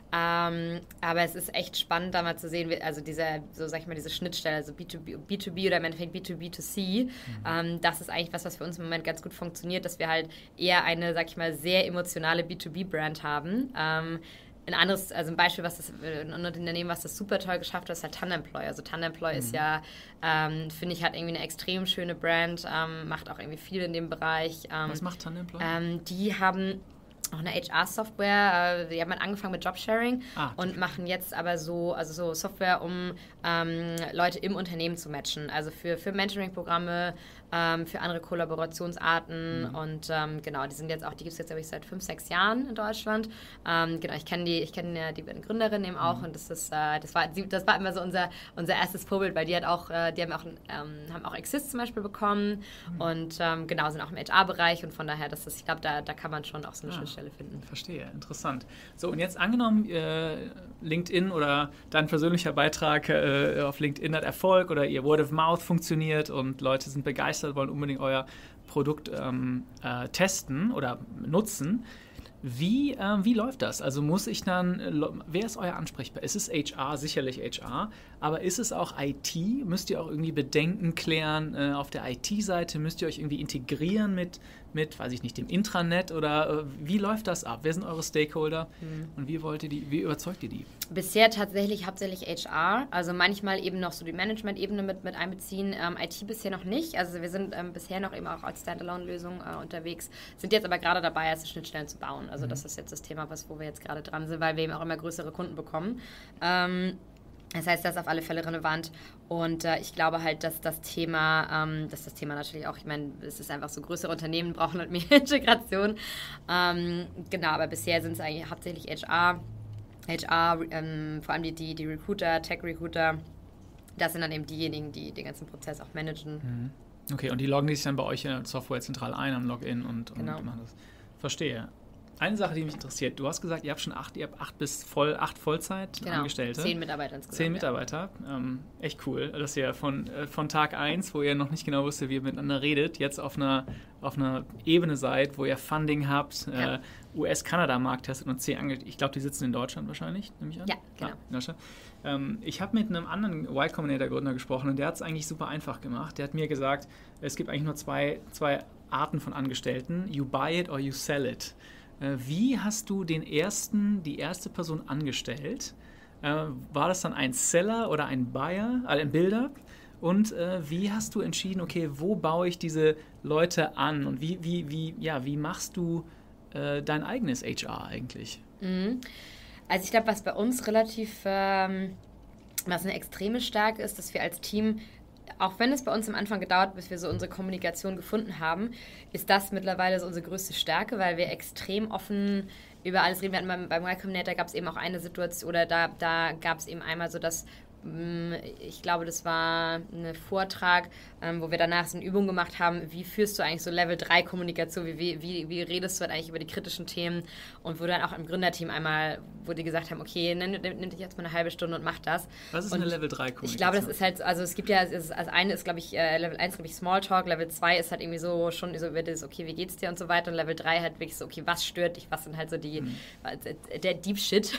[SPEAKER 2] Ähm, aber es ist echt spannend, da mal zu sehen, also diese, so sag ich mal, diese Schnittstelle, also B zwei B, B zwei B oder im Endeffekt B zwei B zwei C, mhm. ähm, das ist eigentlich was, was für uns im Moment ganz gut funktioniert, dass wir halt eher eine, sag ich mal, sehr emotionale B zwei B-Brand haben. Ähm, Ein anderes, also ein Beispiel, was das, ein Unternehmen, was das super toll geschafft hat, ist halt Tandemploy. Also Tandemploy mhm. ist ja, ähm, finde ich, hat irgendwie eine extrem schöne Brand, ähm, macht auch irgendwie viel in dem Bereich. Ähm,
[SPEAKER 1] was macht Tandemploy?
[SPEAKER 2] Ähm, die haben auch eine H R-Software, die haben halt angefangen mit Jobsharing ah, und machen jetzt aber so, also so Software, um ähm, Leute im Unternehmen zu matchen. Also für, für Mentoring-Programme, ähm, für andere Kollaborationsarten mhm. und ähm, genau, die sind jetzt auch, die gibt es jetzt, glaube ich, seit fünf, sechs Jahren in Deutschland. Ähm, genau, ich kenne die, ich kenne ja die Gründerin eben auch mhm. und das ist, äh, das war, das war immer so unser, unser erstes Vorbild, weil die hat auch, äh, die haben auch, ähm, haben auch Exist zum Beispiel bekommen mhm. und ähm, genau, sind auch im H R-Bereich und von daher, das ist, ich glaube, da, da kann man schon auch so eine ah. Schnittstelle finden.
[SPEAKER 1] Verstehe, interessant. So, und jetzt angenommen, äh, LinkedIn oder dein persönlicher Beitrag äh, auf LinkedIn hat Erfolg oder ihr Word of Mouth funktioniert und Leute sind begeistert, wollen unbedingt euer Produkt ähm, äh, testen oder nutzen. Wie, äh, wie läuft das? Also muss ich dann, äh, wer ist euer Ansprechpartner? Es ist H R, sicherlich H R, aber ist es auch I T? Müsst ihr auch irgendwie Bedenken klären äh, auf der I T-Seite? Müsst ihr euch irgendwie integrieren mit, mit, weiß ich nicht, dem Intranet oder äh, wie läuft das ab? Wer sind eure Stakeholder mhm. und wie wollt ihr die, wie überzeugt ihr die?
[SPEAKER 2] Bisher tatsächlich hauptsächlich H R, also manchmal eben noch so die Management-Ebene mit, mit einbeziehen, ähm, I T bisher noch nicht, also wir sind ähm, bisher noch eben auch als Standalone-Lösung äh, unterwegs, sind jetzt aber gerade dabei, erste Schnittstellen zu bauen, also mhm. das ist jetzt das Thema, was, wo wir jetzt gerade dran sind, weil wir eben auch immer größere Kunden bekommen. Ähm, Das heißt, das ist auf alle Fälle relevant und äh, ich glaube halt, dass das Thema, ähm, dass das Thema natürlich auch, ich meine, es ist einfach so, größere Unternehmen brauchen halt mehr Integration. Ähm, genau, aber bisher sind es eigentlich hauptsächlich H R, H R, ähm, vor allem die, die, die Recruiter, Tech-Recruiter, das sind dann eben diejenigen, die den ganzen Prozess auch managen.
[SPEAKER 1] Mhm. Okay, und die loggen sich dann bei euch in der Software zentral ein am Login und, und
[SPEAKER 2] genau.
[SPEAKER 1] machen das. Verstehe. Eine Sache, die mich interessiert, du hast gesagt, ihr habt schon acht, ihr habt acht bis voll, acht Vollzeit-Angestellte.
[SPEAKER 2] Genau, zehn Mitarbeiter insgesamt.
[SPEAKER 1] Zehn Mitarbeiter, ja. ähm, echt cool, dass ihr von, äh, von Tag eins, wo ihr noch nicht genau wusstet, wie ihr miteinander redet, jetzt auf einer, auf einer Ebene seid, wo ihr Funding habt, ja. äh, U S-Kanada-Markt testet und zehn Angestellte. Ich glaube, die sitzen in Deutschland wahrscheinlich, nehme ich an?
[SPEAKER 2] Ja, genau.
[SPEAKER 1] Ah, in Deutschland. Ähm, ich habe mit einem anderen Y Combinator-Gründer gesprochen und der hat es eigentlich super einfach gemacht. Der hat mir gesagt, es gibt eigentlich nur zwei, zwei Arten von Angestellten, you buy it or you sell it. Wie hast du den ersten, die erste Person angestellt? Äh, war das dann ein Seller oder ein Buyer, also ein Builder? Und äh, wie hast du entschieden, okay, wo baue ich diese Leute an? Und wie, wie, wie, ja, wie machst du äh, dein eigenes H R eigentlich?
[SPEAKER 2] Mhm. Also ich glaube, was bei uns relativ, ähm, was eine extreme Stärke ist, dass wir als Team, auch wenn es bei uns am Anfang gedauert hat, bis wir so unsere Kommunikation gefunden haben, ist das mittlerweile so unsere größte Stärke, weil wir extrem offen über alles reden. Wir hatten beim, beim Y Combinator gab es eben auch eine Situation, oder da, da gab es eben einmal so, dass ich glaube, das war ein Vortrag, ähm, wo wir danach so eine Übung gemacht haben, wie führst du eigentlich so Level drei Kommunikation, wie, wie, wie redest du eigentlich über die kritischen Themen, und wo dann auch im Gründerteam einmal, wo die gesagt haben, okay, nimm, nimm dich jetzt mal eine halbe Stunde und mach das.
[SPEAKER 1] Was ist
[SPEAKER 2] und
[SPEAKER 1] eine Level drei Kommunikation? Ich
[SPEAKER 2] glaube, das ist halt, also es gibt ja, es ist, also eine ist, glaube ich, äh, Level eins, glaube ich, Smalltalk, Level zwei ist halt irgendwie so schon so über das, okay, wie geht's dir und so weiter, und Level drei halt wirklich so, okay, was stört dich, was sind halt so die, hm. der Deep Shit.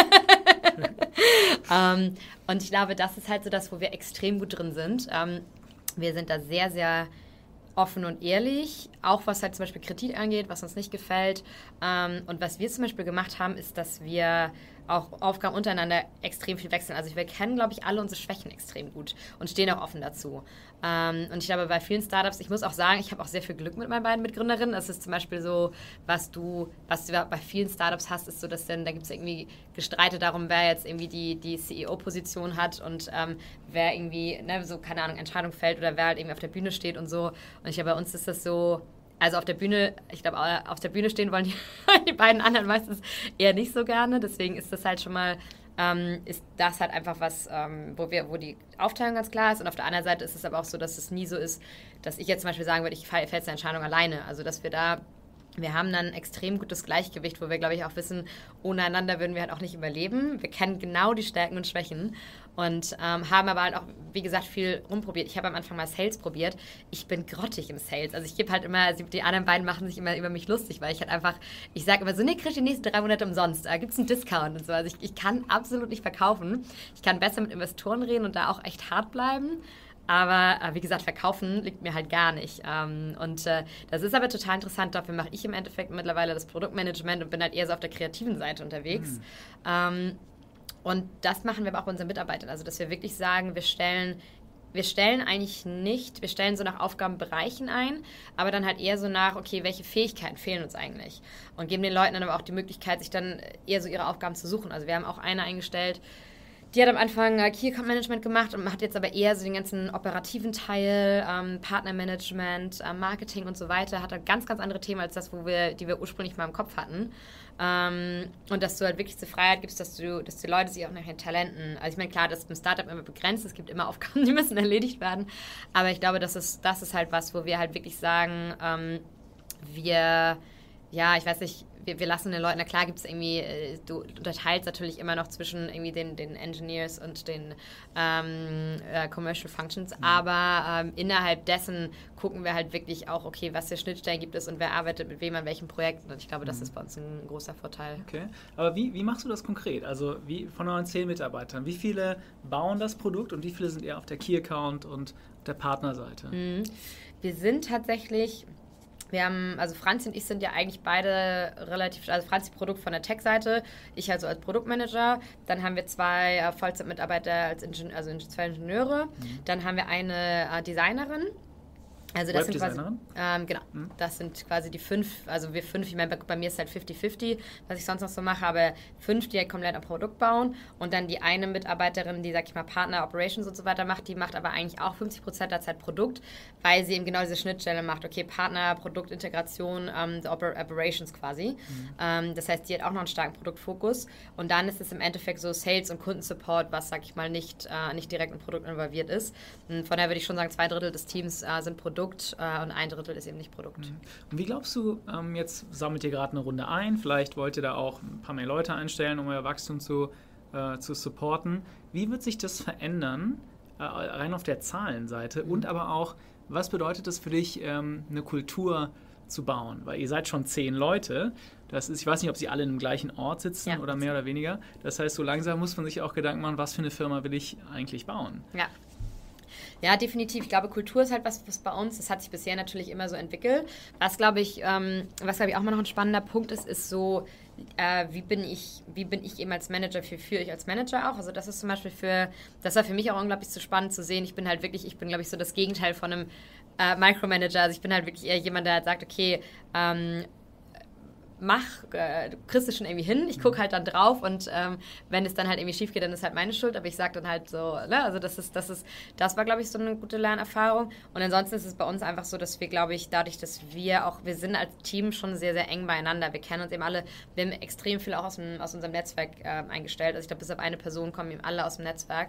[SPEAKER 2] um, und ich glaube, das ist halt so das, wo wir extrem gut drin sind. Um, wir sind da sehr, sehr offen und ehrlich, auch was halt zum Beispiel Kritik angeht, was uns nicht gefällt. Um, und was wir zum Beispiel gemacht haben, ist, dass wir auch Aufgaben untereinander extrem viel wechseln. Also wir kennen, glaube ich, alle unsere Schwächen extrem gut und stehen auch offen dazu. Ähm, und ich glaube, bei vielen Startups, ich muss auch sagen, ich habe auch sehr viel Glück mit meinen beiden Mitgründerinnen. Das ist zum Beispiel so, was du, was du bei vielen Startups hast, ist so, dass dann, da gibt es irgendwie Gestreite darum, wer jetzt irgendwie die, die C E O-Position hat und ähm, wer irgendwie, ne, so, keine Ahnung, Entscheidung fällt oder wer halt irgendwie auf der Bühne steht und so. Und ich glaube, bei uns ist das so, also auf der Bühne, ich glaube, auf der Bühne stehen wollen die, die beiden anderen meistens eher nicht so gerne. Deswegen ist das halt schon mal, ähm, ist das halt einfach was, ähm, wo wir, wo die Aufteilung ganz klar ist. Und auf der anderen Seite ist es aber auch so, dass es nie so ist, dass ich jetzt zum Beispiel sagen würde, ich fälle jetzt eine Entscheidung alleine. Also dass wir da, wir haben dann ein extrem gutes Gleichgewicht, wo wir, glaube ich, auch wissen, ohne einander würden wir halt auch nicht überleben. Wir kennen genau die Stärken und Schwächen und ähm, haben aber halt auch, wie gesagt, viel rumprobiert. Ich habe am Anfang mal Sales probiert. Ich bin grottig im Sales. Also ich gebe halt immer, also die anderen beiden machen sich immer über mich lustig, weil ich halt einfach, ich sage immer so, nee, kriegst du die nächsten drei Monate umsonst. Da gibt es einen Discount und so. Also ich, ich kann absolut nicht verkaufen. Ich kann besser mit Investoren reden und da auch echt hart bleiben. Aber äh, wie gesagt, verkaufen liegt mir halt gar nicht. Ähm, und äh, das ist aber total interessant. Dafür mache ich im Endeffekt mittlerweile das Produktmanagement und bin halt eher so auf der kreativen Seite unterwegs. Mhm. Ähm, und das machen wir aber auch bei unseren Mitarbeitern. Also, dass wir wirklich sagen, wir stellen, wir stellen eigentlich nicht, wir stellen so nach Aufgabenbereichen ein, aber dann halt eher so nach, okay, welche Fähigkeiten fehlen uns eigentlich? Und geben den Leuten dann aber auch die Möglichkeit, sich dann eher so ihre Aufgaben zu suchen. Also, wir haben auch eine eingestellt, die hat am Anfang äh, Key Account Management gemacht und hat jetzt aber eher so den ganzen operativen Teil, ähm, Partnermanagement, äh, Marketing und so weiter, hat halt ganz, ganz andere Themen als das, wo wir, die wir ursprünglich mal im Kopf hatten. Ähm, und dass du halt wirklich diese Freiheit gibst, dass du, dass die Leute sich auch nach ihren Talenten, also ich meine, klar, das ist beim Startup immer begrenzt, es gibt immer Aufgaben, die müssen erledigt werden, aber ich glaube, das ist, das ist halt was, wo wir halt wirklich sagen, ähm, wir, ja, ich weiß nicht, Wir, wir lassen den Leuten, na klar gibt es irgendwie, du unterteilst natürlich immer noch zwischen irgendwie den, den Engineers und den ähm, äh, Commercial Functions, mhm. aber ähm, innerhalb dessen gucken wir halt wirklich auch, okay, was für Schnittstellen gibt es und wer arbeitet mit wem an welchen Projekten, und ich glaube, das mhm. ist bei uns ein großer Vorteil.
[SPEAKER 1] Okay, aber wie, wie machst du das konkret? Also wie von euren zehn Mitarbeitern, wie viele bauen das Produkt und wie viele sind eher auf der Key Account und auf der Partnerseite?
[SPEAKER 2] Mhm. Wir sind tatsächlich... Wir haben, also Franzi und ich sind ja eigentlich beide relativ, also Franzi Produkt von der Tech-Seite, ich also als Produktmanager. Dann haben wir zwei äh, Vollzeitmitarbeiter, als Ingen- also zwei Ingenieure. Mhm. Dann haben wir eine äh, Designerin. Also das sind quasi, ähm, genau, hm. das sind quasi die fünf, also wir fünf, ich meine, bei, bei mir ist halt fifty fifty, was ich sonst noch so mache, aber fünf, die halt komplett am Produkt bauen und dann die eine Mitarbeiterin, die, sag ich mal, Partner, Operations und so weiter macht, die macht aber eigentlich auch fünfzig Prozent der Zeit Produkt, weil sie eben genau diese Schnittstelle macht, okay, Partner, Produktintegration, ähm, Oper- Operations quasi. Mhm. Ähm, das heißt, die hat auch noch einen starken Produktfokus und dann ist es im Endeffekt so Sales und Kundensupport, was, sag ich mal, nicht, äh, nicht direkt im Produkt involviert ist. Und von daher würde ich schon sagen, zwei Drittel des Teams äh, sind Produkt und ein Drittel ist eben nicht Produkt.
[SPEAKER 1] Und wie glaubst du, ähm, jetzt sammelt ihr gerade eine Runde ein, vielleicht wollt ihr da auch ein paar mehr Leute einstellen, um euer Wachstum zu, äh, zu supporten. Wie wird sich das verändern, äh, rein auf der Zahlenseite mhm. und aber auch, was bedeutet das für dich, ähm, eine Kultur zu bauen? Weil ihr seid schon zehn Leute, das ist, ich weiß nicht, ob sie alle im gleichen Ort sitzen ja, oder mehr oder weniger. Das heißt, so langsam muss man sich auch Gedanken machen, was für eine Firma will ich eigentlich bauen?
[SPEAKER 2] Ja. Ja, definitiv. Ich glaube, Kultur ist halt was, was bei uns, das hat sich bisher natürlich immer so entwickelt. Was, glaube ich, ähm, was, glaube ich, auch mal noch ein spannender Punkt ist, ist so, äh, wie bin ich, wie bin ich eben als Manager, wie führe ich als Manager auch? Also das ist zum Beispiel für, das war für mich auch unglaublich so spannend zu sehen. Ich bin halt wirklich, ich bin, glaube ich, so das Gegenteil von einem äh, Micromanager. Also ich bin halt wirklich eher jemand, der halt sagt, okay, ähm, mach, äh, du kriegst es schon irgendwie hin, ich gucke halt dann drauf und ähm, wenn es dann halt irgendwie schief geht, dann ist halt meine Schuld, aber ich sage dann halt so, ne, also das ist, das ist, das war, glaube ich, so eine gute Lernerfahrung und ansonsten ist es bei uns einfach so, dass wir, glaube ich, dadurch, dass wir auch, wir sind als Team schon sehr, sehr eng beieinander, wir kennen uns eben alle, wir haben extrem viel auch aus, dem, aus unserem Netzwerk äh, eingestellt, also ich glaube, bis auf eine Person kommen eben alle aus dem Netzwerk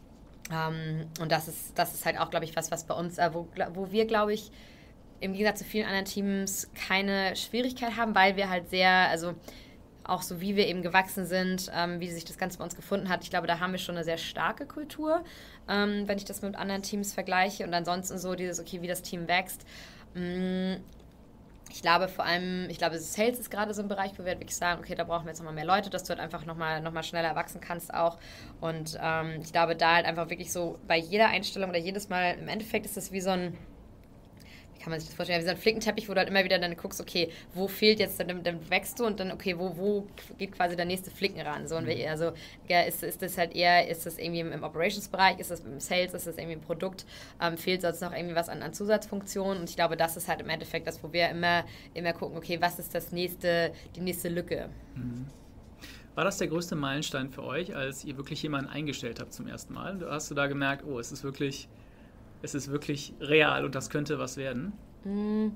[SPEAKER 2] ähm, und das ist, das ist halt auch, glaube ich, was, was bei uns, äh, wo, wo wir, glaube ich, im Gegensatz zu vielen anderen Teams keine Schwierigkeit haben, weil wir halt sehr, also auch so wie wir eben gewachsen sind, ähm, wie sich das Ganze bei uns gefunden hat, ich glaube, da haben wir schon eine sehr starke Kultur, ähm, wenn ich das mit anderen Teams vergleiche und ansonsten so dieses, okay, wie das Team wächst. Mm, ich glaube vor allem, ich glaube, Sales ist gerade so ein Bereich, wo wir halt wirklich sagen, okay, da brauchen wir jetzt nochmal mehr Leute, dass du halt einfach nochmal noch mal schneller wachsen kannst auch und ähm, ich glaube, da halt einfach wirklich so bei jeder Einstellung oder jedes Mal, im Endeffekt ist das wie so ein kann man sich das vorstellen, wie so ein Flickenteppich, wo du halt immer wieder dann guckst, okay, wo fehlt jetzt, dann, dann wächst du und dann, okay, wo, wo geht quasi der nächste Flicken ran? So, und mhm. also ja, ist, ist das halt eher, ist das irgendwie im, im Operations-Bereich, ist das im Sales, ist das irgendwie im Produkt, ähm, fehlt sonst noch irgendwie was an, an Zusatzfunktionen und ich glaube, das ist halt im Endeffekt das, wo wir immer, immer gucken, okay, was ist das nächste, die nächste Lücke?
[SPEAKER 1] Mhm. War das der größte Meilenstein für euch, als ihr wirklich jemanden eingestellt habt zum ersten Mal? Hast du da gemerkt, oh, es ist wirklich... Es ist wirklich real und das könnte was werden?
[SPEAKER 2] Hm.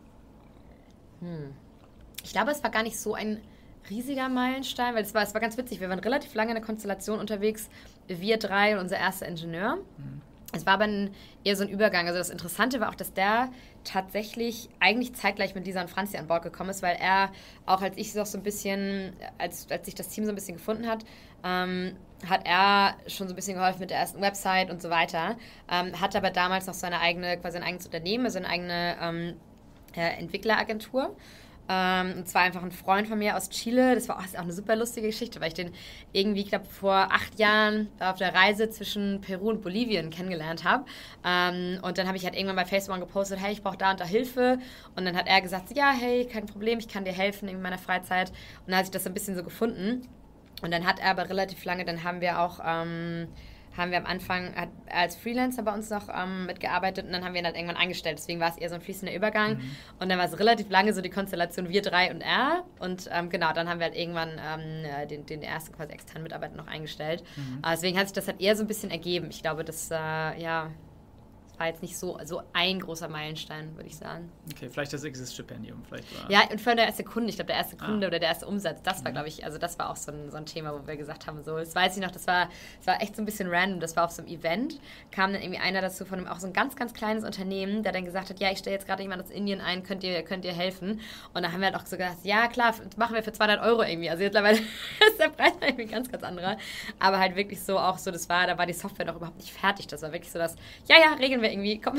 [SPEAKER 2] Hm. Ich glaube, es war gar nicht so ein riesiger Meilenstein, weil es war, es war ganz witzig. Wir waren relativ lange in der Konstellation unterwegs, wir drei und unser erster Ingenieur. Mhm. Es war aber ein, eher so ein Übergang. Also das Interessante war auch, dass der tatsächlich eigentlich zeitgleich mit Lisa und Franzi an Bord gekommen ist, weil er, auch als ich so ein bisschen, als, als sich das Team so ein bisschen gefunden hat, ähm, hat er schon so ein bisschen geholfen mit der ersten Website und so weiter, ähm, hat aber damals noch seine eigene, quasi ein eigenes Unternehmen, also eine eigene ähm, äh, Entwickleragentur. Ähm, und zwar einfach ein Freund von mir aus Chile. Das war auch, das ist auch eine super lustige Geschichte, weil ich den irgendwie, ich glaube, vor acht Jahren auf der Reise zwischen Peru und Bolivien kennengelernt habe. Ähm, und dann habe ich halt irgendwann bei Facebook gepostet, hey, ich brauche da und da Hilfe. Und dann hat er gesagt, ja, hey, kein Problem, ich kann dir helfen in meiner Freizeit. Und dann hat sich das so ein bisschen so gefunden. Und dann hat er aber relativ lange, dann haben wir auch... Ähm, haben wir am Anfang hat als Freelancer bei uns noch ähm, mitgearbeitet und dann haben wir ihn halt irgendwann eingestellt. Deswegen war es eher so ein fließender Übergang. Mhm. Und dann war es relativ lange so die Konstellation wir drei und er. Und ähm, genau, dann haben wir halt irgendwann ähm, den, den ersten quasi externen Mitarbeiter noch eingestellt. Mhm. Äh, deswegen hat sich das halt eher so ein bisschen ergeben. Ich glaube, das äh, ja, war jetzt nicht so, so ein großer Meilenstein, würde ich sagen.
[SPEAKER 1] Okay, vielleicht das Exist-Stipendium. Vielleicht war
[SPEAKER 2] ja, und vor der erste Kunde, ich glaube, der erste Kunde ah. oder der erste Umsatz, das war, glaube ich, also das war auch so ein, so ein Thema, wo wir gesagt haben, so, das weiß ich noch, das war, das war echt so ein bisschen random, das war auf so einem Event, kam dann irgendwie einer dazu von einem, auch so ein ganz, ganz kleines Unternehmen, der dann gesagt hat, ja, ich stelle jetzt gerade jemand aus Indien ein, könnt ihr, könnt ihr helfen? Und dann haben wir halt auch so gesagt, ja, klar, machen wir für zweihundert Euro irgendwie, also mittlerweile ist der Preis irgendwie ganz, ganz anderer, aber halt wirklich so auch so, das war, da war die Software noch überhaupt nicht fertig, das war wirklich so das, ja, ja, regeln wir irgendwie, komm.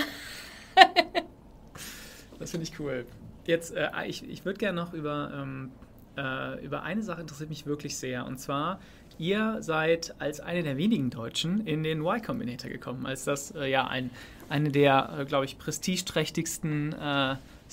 [SPEAKER 1] Das finde ich cool. Jetzt, äh, ich, ich würde gerne noch über, ähm, äh, über eine Sache interessiert mich wirklich sehr. Und zwar, ihr seid als eine der wenigen Deutschen in den Y Combinator gekommen, als das äh, ja ein, eine der, äh, glaube ich, prestigeträchtigsten äh,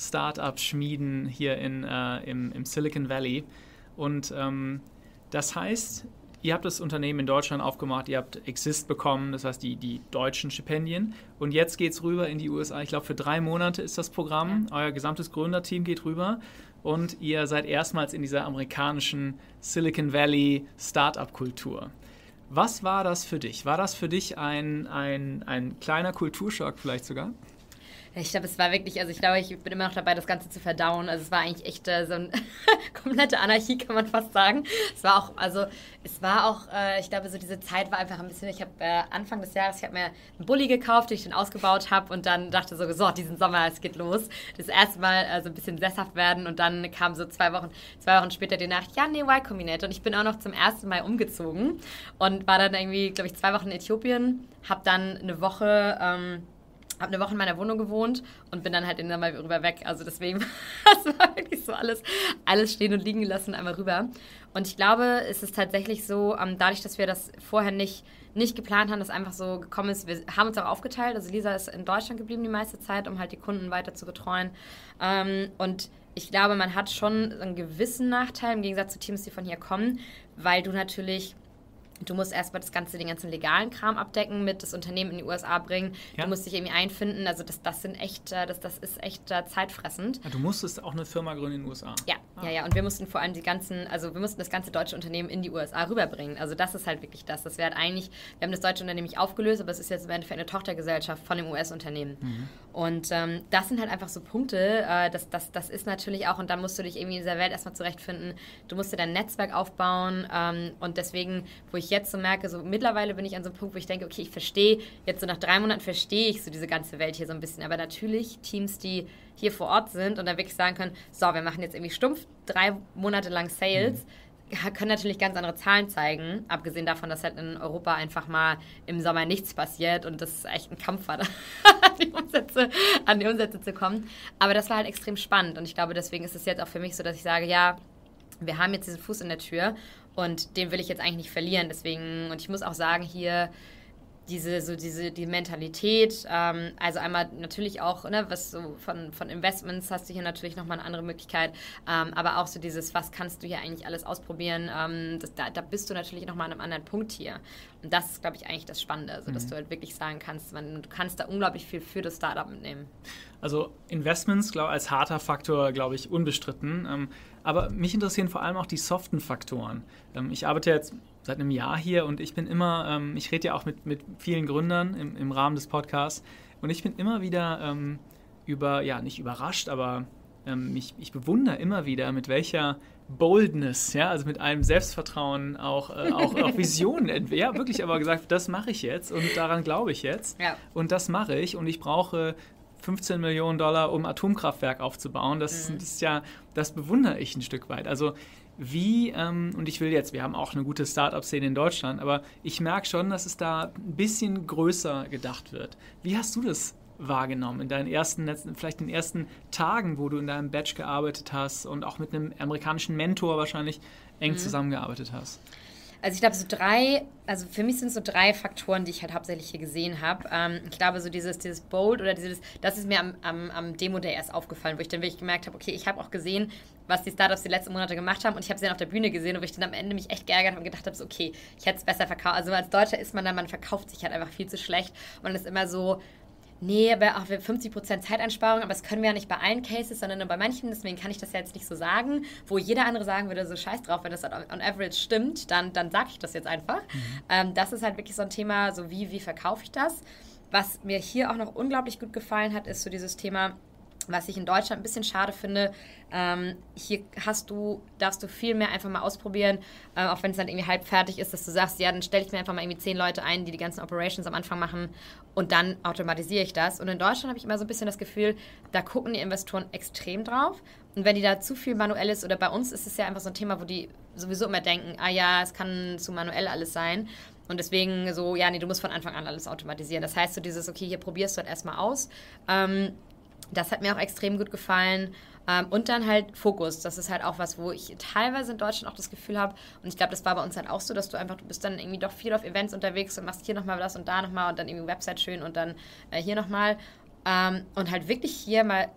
[SPEAKER 1] Startups schmieden hier in, äh, im, im Silicon Valley. Und ähm, das heißt, ihr habt das Unternehmen in Deutschland aufgemacht, ihr habt Exist bekommen, das heißt die, die deutschen Stipendien. Und jetzt geht es rüber in die U S A. Ich glaube, für drei Monate ist das Programm. Ja. Euer gesamtes Gründerteam geht rüber. Und ihr seid erstmals in dieser amerikanischen Silicon Valley Startup-Kultur. Was war das für dich? War das für dich ein, ein, ein kleiner Kulturschock vielleicht sogar?
[SPEAKER 2] Ich glaube, es war wirklich, also ich glaube, ich bin immer noch dabei, das Ganze zu verdauen. Also es war eigentlich echt äh, so eine komplette Anarchie, kann man fast sagen. Es war auch, also es war auch, äh, ich glaube, so diese Zeit war einfach ein bisschen, ich habe äh, Anfang des Jahres, ich habe mir einen Bulli gekauft, den ich dann ausgebaut habe und dann dachte so, so, diesen Sommer, es geht los. Das erste Mal äh, so ein bisschen sesshaft werden und dann kam so zwei Wochen, zwei Wochen später die Nachricht, ja, nee, Y Combinator. Und ich bin auch noch zum ersten Mal umgezogen und war dann irgendwie, glaube ich, zwei Wochen in Äthiopien, habe dann eine Woche... Ähm, habe eine Woche in meiner Wohnung gewohnt und bin dann halt immer mal rüber weg. Also deswegen, das war wirklich so alles, alles stehen und liegen gelassen, einmal rüber. Und ich glaube, es ist tatsächlich so, ähm, dadurch, dass wir das vorher nicht, nicht geplant haben, dass einfach so gekommen ist, wir haben uns auch aufgeteilt. Also Lisa ist in Deutschland geblieben die meiste Zeit, um halt die Kunden weiter zu betreuen. Ähm, und ich glaube, man hat schon einen gewissen Nachteil im Gegensatz zu Teams, die von hier kommen, weil du natürlich... Du musst erstmal das ganze, den ganzen legalen Kram abdecken, mit das Unternehmen in die U S A bringen. Ja. Du musst dich irgendwie einfinden. Also das, das sind echt, das, das ist echt zeitfressend.
[SPEAKER 1] Ja, du musstest auch eine Firma gründen in den U S A.
[SPEAKER 2] Ja, ah. ja, ja. Und wir mussten vor allem die ganzen, also wir mussten das ganze deutsche Unternehmen in die U S A rüberbringen. Also das ist halt wirklich das. Das wäre halt eigentlich, wir haben das deutsche Unternehmen nicht aufgelöst, aber es ist jetzt im Endeffekt eine Tochtergesellschaft von dem U S-Unternehmen. Mhm. Und ähm, das sind halt einfach so Punkte, äh, das, das, das ist natürlich auch, und da musst du dich irgendwie in dieser Welt erstmal zurechtfinden. Du musst dir dein Netzwerk aufbauen ähm, und deswegen, wo ich jetzt so merke, so mittlerweile bin ich an so einem Punkt, wo ich denke, okay, ich verstehe, jetzt so nach drei Monaten verstehe ich so diese ganze Welt hier so ein bisschen, aber natürlich Teams, die hier vor Ort sind und dann wirklich sagen können, so, wir machen jetzt irgendwie stumpf drei Monate lang Sales, mhm. können natürlich ganz andere Zahlen zeigen, abgesehen davon, dass halt in Europa einfach mal im Sommer nichts passiert und das echt ein Kampf war, an die Umsätze, an die Umsätze zu kommen. Aber das war halt extrem spannend und ich glaube, deswegen ist es jetzt auch für mich so, dass ich sage, ja, wir haben jetzt diesen Fuß in der Tür und den will ich jetzt eigentlich nicht verlieren. Deswegen, und ich muss auch sagen, hier diese, so diese, die Mentalität, ähm, also einmal natürlich auch, ne, was so von, von Investments hast du hier natürlich nochmal eine andere Möglichkeit, ähm, aber auch so dieses, was kannst du hier eigentlich alles ausprobieren, ähm, das, da, da bist du natürlich nochmal an einem anderen Punkt hier. Und das ist, glaube ich, eigentlich das Spannende, also, dass mhm. du halt wirklich sagen kannst, man, du kannst da unglaublich viel für das Startup mitnehmen.
[SPEAKER 1] Also Investments, glaube als harter Faktor, glaube ich, unbestritten. Ähm, aber mich interessieren vor allem auch die soften Faktoren. Ähm, ich arbeite jetzt seit einem Jahr hier und ich bin immer, ähm, ich rede ja auch mit, mit vielen Gründern im, im Rahmen des Podcasts und ich bin immer wieder ähm, über, ja, nicht überrascht, aber ähm, ich, ich bewundere immer wieder, mit welcher Boldness, ja, also mit einem Selbstvertrauen auch, äh, auch, auch Visionen, ja, wirklich aber gesagt, das mache ich jetzt und daran glaube ich jetzt ja. und das mache ich und ich brauche fünfzehn Millionen Dollar, um Atomkraftwerk aufzubauen. Das, mhm. das ist ja, das bewundere ich ein Stück weit. Also wie, ähm, und ich will jetzt, wir haben auch eine gute Start-up-Szene in Deutschland, aber ich merke schon, dass es da ein bisschen größer gedacht wird. Wie hast du das wahrgenommen in deinen ersten, vielleicht in den ersten Tagen, wo du in deinem Batch gearbeitet hast und auch mit einem amerikanischen Mentor wahrscheinlich eng mhm. zusammengearbeitet hast?
[SPEAKER 2] Also ich glaube, so drei, also für mich sind es so drei Faktoren, die ich halt hauptsächlich hier gesehen habe. Ähm, ich glaube, so dieses, dieses Bold oder dieses, das ist mir am, am, am Demo-Day erst aufgefallen, wo ich dann wirklich gemerkt habe, okay, ich habe auch gesehen, was die Startups die letzten Monate gemacht haben und ich habe sie dann auf der Bühne gesehen und wo ich dann am Ende mich echt geärgert habe und gedacht habe, so, okay, ich hätte es besser verkauft. Also als Deutscher ist man dann, man verkauft sich halt einfach viel zu schlecht und man ist immer so, nee, aber auch fünfzig Prozent Zeiteinsparung, aber das können wir ja nicht bei allen Cases, sondern nur bei manchen, deswegen kann ich das ja jetzt nicht so sagen, wo jeder andere sagen würde, so scheiß drauf, wenn das on average stimmt, dann, dann sage ich das jetzt einfach. Mhm. Ähm, das ist halt wirklich so ein Thema, so wie, wie verkaufe ich das? Was mir hier auch noch unglaublich gut gefallen hat, ist so dieses Thema, was ich in Deutschland ein bisschen schade finde, ähm, hier hast du, darfst du viel mehr einfach mal ausprobieren, äh, auch wenn es dann irgendwie halb fertig ist, dass du sagst, ja, dann stelle ich mir einfach mal irgendwie zehn Leute ein, die die ganzen Operations am Anfang machen und dann automatisiere ich das. Und in Deutschland habe ich immer so ein bisschen das Gefühl, da gucken die Investoren extrem drauf. Und wenn die da zu viel manuell ist, oder bei uns ist es ja einfach so ein Thema, wo die sowieso immer denken, ah ja, es kann zu manuell alles sein. Und deswegen so, ja, nee, du musst von Anfang an alles automatisieren. Das heißt so dieses, okay, hier probierst du halt erstmal aus. Ähm, Das hat mir auch extrem gut gefallen. Ähm, und dann halt Fokus. Das ist halt auch was, wo ich teilweise in Deutschland auch das Gefühl habe, und ich glaube, das war bei uns halt auch so, dass du einfach, du bist dann irgendwie doch viel auf Events unterwegs und machst hier nochmal das und da nochmal und dann irgendwie Website schön und dann äh, hier nochmal. Ähm, und halt wirklich hier mal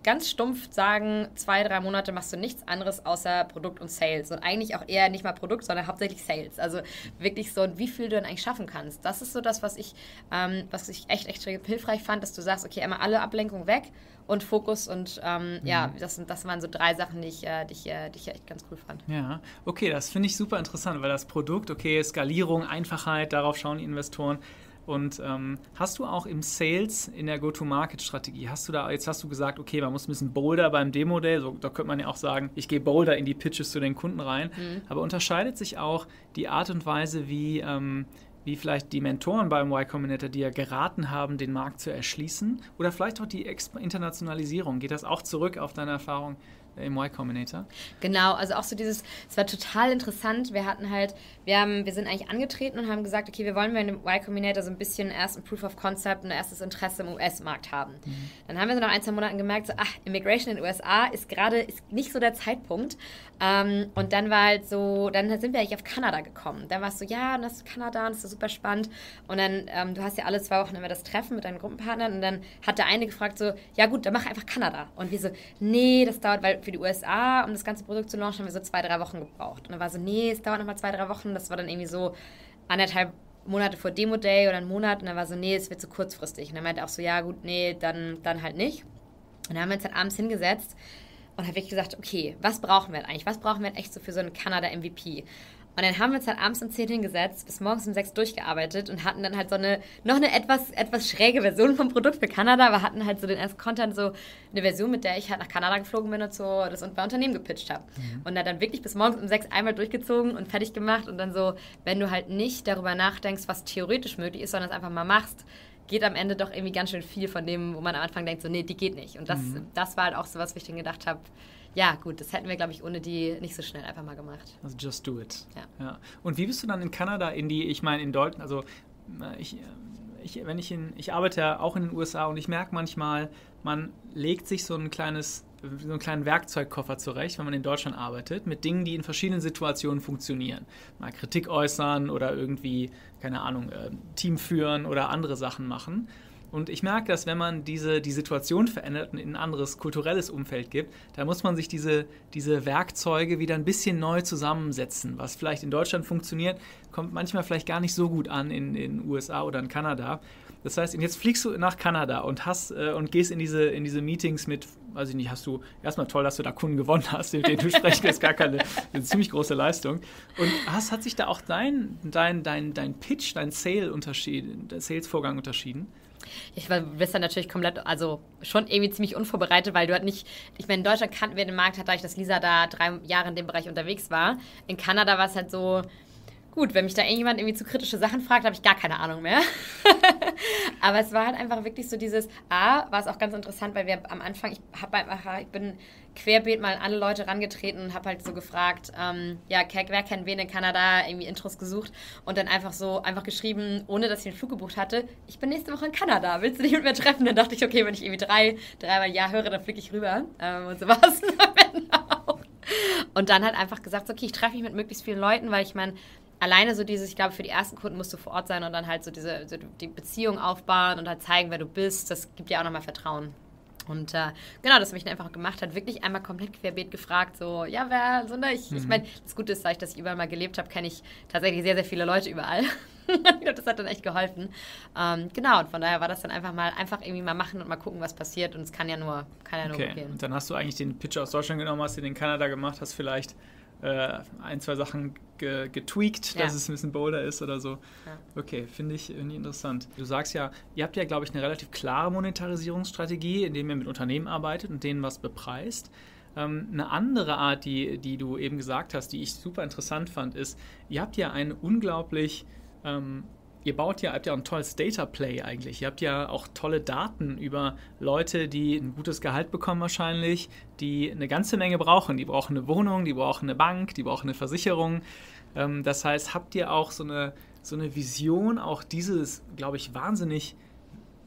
[SPEAKER 2] ganz stumpf sagen, zwei, drei Monate machst du nichts anderes außer Produkt und Sales. Und eigentlich auch eher nicht mal Produkt, sondern hauptsächlich Sales. Also wirklich so, wie viel du dann eigentlich schaffen kannst. Das ist so das, was ich, ähm, was ich echt, echt hilfreich fand, dass du sagst, okay, einmal alle Ablenkungen weg und Fokus und ähm, mhm. ja, das, das waren so drei Sachen, die ich, äh, die, ich, äh, die ich echt ganz cool fand.
[SPEAKER 1] Ja, okay, das finde ich super interessant, weil das Produkt, okay, Skalierung, Einfachheit, darauf schauen die Investoren. Und ähm, hast du auch im Sales, in der Go-to-Market-Strategie, hast du da, jetzt hast du gesagt, okay, man muss ein bisschen bolder beim Demo-Day, so, da könnte man ja auch sagen, ich gehe bolder in die Pitches zu den Kunden rein, mhm. aber unterscheidet sich auch die Art und Weise, wie, ähm, wie vielleicht die Mentoren beim Y Combinator dir geraten haben, den Markt zu erschließen, oder vielleicht auch die Exp- Internationalisierung, geht das auch zurück auf deine Erfahrung im Y Combinator?
[SPEAKER 2] Genau, also auch so dieses, es war total interessant, wir hatten halt, wir haben, wir sind eigentlich angetreten und haben gesagt, okay, wir wollen bei dem Y Combinator so ein bisschen erst ein Proof of Concept, ein erstes Interesse im U S-Markt haben. Mhm. Dann haben wir so nach ein, zwei Monaten gemerkt, so, ach, Immigration in den U S A ist gerade, ist nicht so der Zeitpunkt. Ähm, und dann war halt so, dann sind wir eigentlich auf Kanada gekommen. Dann war es so, ja, das ist Kanada, das ist super spannend. Und dann, ähm, du hast ja alle zwei Wochen immer das Treffen mit deinen Gruppenpartnern und dann hat der eine gefragt so, ja gut, dann mach einfach Kanada. Und wir so, nee, das dauert, weil für die U S A, um das ganze Produkt zu launchen, haben wir so zwei, drei Wochen gebraucht. Und dann war so, nee, es dauert nochmal zwei, drei Wochen. Das war dann irgendwie so anderthalb Monate vor Demo Day oder einen Monat. Und dann war so, nee, es wird zu kurzfristig. Und dann meinte er auch so, ja gut, nee, dann, dann halt nicht. Und dann haben wir uns dann abends hingesetzt und haben wirklich gesagt, okay, was brauchen wir denn eigentlich? Was brauchen wir denn echt so für so einen Kanada-M V P? Und dann haben wir uns halt abends um zehn hingesetzt, bis morgens um sechs durchgearbeitet und hatten dann halt so eine, noch eine etwas, etwas schräge Version vom Produkt für Kanada, aber hatten halt so den ersten Content, so eine Version, mit der ich halt nach Kanada geflogen bin und so das bei Unternehmen gepitcht habe. Mhm. Und dann wirklich bis morgens um sechs einmal durchgezogen und fertig gemacht und dann so, wenn du halt nicht darüber nachdenkst, was theoretisch möglich ist, sondern es einfach mal machst, geht am Ende doch irgendwie ganz schön viel von dem, wo man am Anfang denkt, so nee, die geht nicht. Und das, mhm. das war halt auch so was, wo ich dann gedacht habe, ja gut, das hätten wir, glaube ich, ohne die nicht so schnell einfach mal gemacht.
[SPEAKER 1] Also just do it.
[SPEAKER 2] Ja.
[SPEAKER 1] Ja. Und wie bist du dann in Kanada in die, ich meine in Deutschland, also ich, ich, wenn ich in, ich arbeite ja auch in den U S A und ich merke manchmal, man legt sich so ein kleines, so einen kleinen Werkzeugkoffer zurecht, wenn man in Deutschland arbeitet, mit Dingen, die in verschiedenen Situationen funktionieren. Mal Kritik äußern oder irgendwie, keine Ahnung, äh, Team führen oder andere Sachen machen. Und ich merke, dass wenn man diese, die Situation verändert und in ein anderes kulturelles Umfeld gibt, da muss man sich diese, diese Werkzeuge wieder ein bisschen neu zusammensetzen. Was vielleicht in Deutschland funktioniert, kommt manchmal vielleicht gar nicht so gut an in den U S A oder in Kanada. Das heißt, jetzt fliegst du nach Kanada und hast äh, und gehst in diese, in diese Meetings mit, weiß ich nicht, hast du erstmal toll, dass du da Kunden gewonnen hast, mit denen du sprechen willst, gar keine, eine ziemlich große Leistung. Und hast, hat sich da auch dein, dein, dein, dein Pitch, dein Sale-Unterschied, der Sales-Vorgang unterschieden?
[SPEAKER 2] Ich war, bist dann natürlich komplett, also schon irgendwie ziemlich unvorbereitet, weil du halt nicht, ich meine, in Deutschland kannten wir den Markt, dadurch, dass Lisa da drei Jahre in dem Bereich unterwegs war. In Kanada war es halt so, gut, wenn mich da irgendjemand irgendwie zu kritische Sachen fragt, habe ich gar keine Ahnung mehr. Aber es war halt einfach wirklich so dieses, A, war es auch ganz interessant, weil wir am Anfang, ich, hab einfach, ich bin querbeet mal an alle Leute rangetreten und habe halt so gefragt, ähm, ja, wer kennt wen in Kanada, irgendwie Intros gesucht und dann einfach so, einfach geschrieben, ohne dass ich den Flug gebucht hatte, ich bin nächste Woche in Kanada, willst du dich mit mir treffen? Dann dachte ich, okay, wenn ich irgendwie drei, dreimal Ja höre, dann fliege ich rüber. Ähm, und so war es auch. Und dann halt einfach gesagt, okay, ich treffe mich mit möglichst vielen Leuten, weil ich meine, alleine so dieses, ich glaube, für die ersten Kunden musst du vor Ort sein und dann halt so diese so die Beziehung aufbauen und halt zeigen, wer du bist. Das gibt dir auch nochmal Vertrauen. Und äh, genau, das habe ich dann einfach gemacht, hat wirklich einmal komplett querbeet gefragt, so, ja, wer, so, ne, ich, mhm. ich meine, das Gute ist, dadurch, dass ich überall mal gelebt habe, kenne ich tatsächlich sehr, sehr viele Leute überall. Ich glaube, das hat dann echt geholfen. Ähm, genau, und von daher war das dann einfach mal, einfach irgendwie mal machen und mal gucken, was passiert und es kann ja nur, kann ja nur
[SPEAKER 1] okay.
[SPEAKER 2] gehen.
[SPEAKER 1] Und dann hast du eigentlich den Pitch aus Deutschland genommen, hast den in Kanada gemacht, hast vielleicht äh, ein, zwei Sachen ge- getweakt, ja. dass es ein bisschen bolder ist oder so. Ja. Okay, finde ich irgendwie interessant. Du sagst ja, ihr habt ja, glaube ich, eine relativ klare Monetarisierungsstrategie, indem ihr mit Unternehmen arbeitet und denen was bepreist. Ähm, eine andere Art, die, die du eben gesagt hast, die ich super interessant fand, ist, ihr habt ja eine unglaublich, ähm, ihr baut ja, habt ja ein tolles Data Play eigentlich. Ihr habt ja auch tolle Daten über Leute, die ein gutes Gehalt bekommen wahrscheinlich, die eine ganze Menge brauchen. Die brauchen eine Wohnung, die brauchen eine Bank, die brauchen eine Versicherung. Ähm, das heißt, habt ihr auch so eine, so eine Vision, auch dieses, glaube ich, wahnsinnig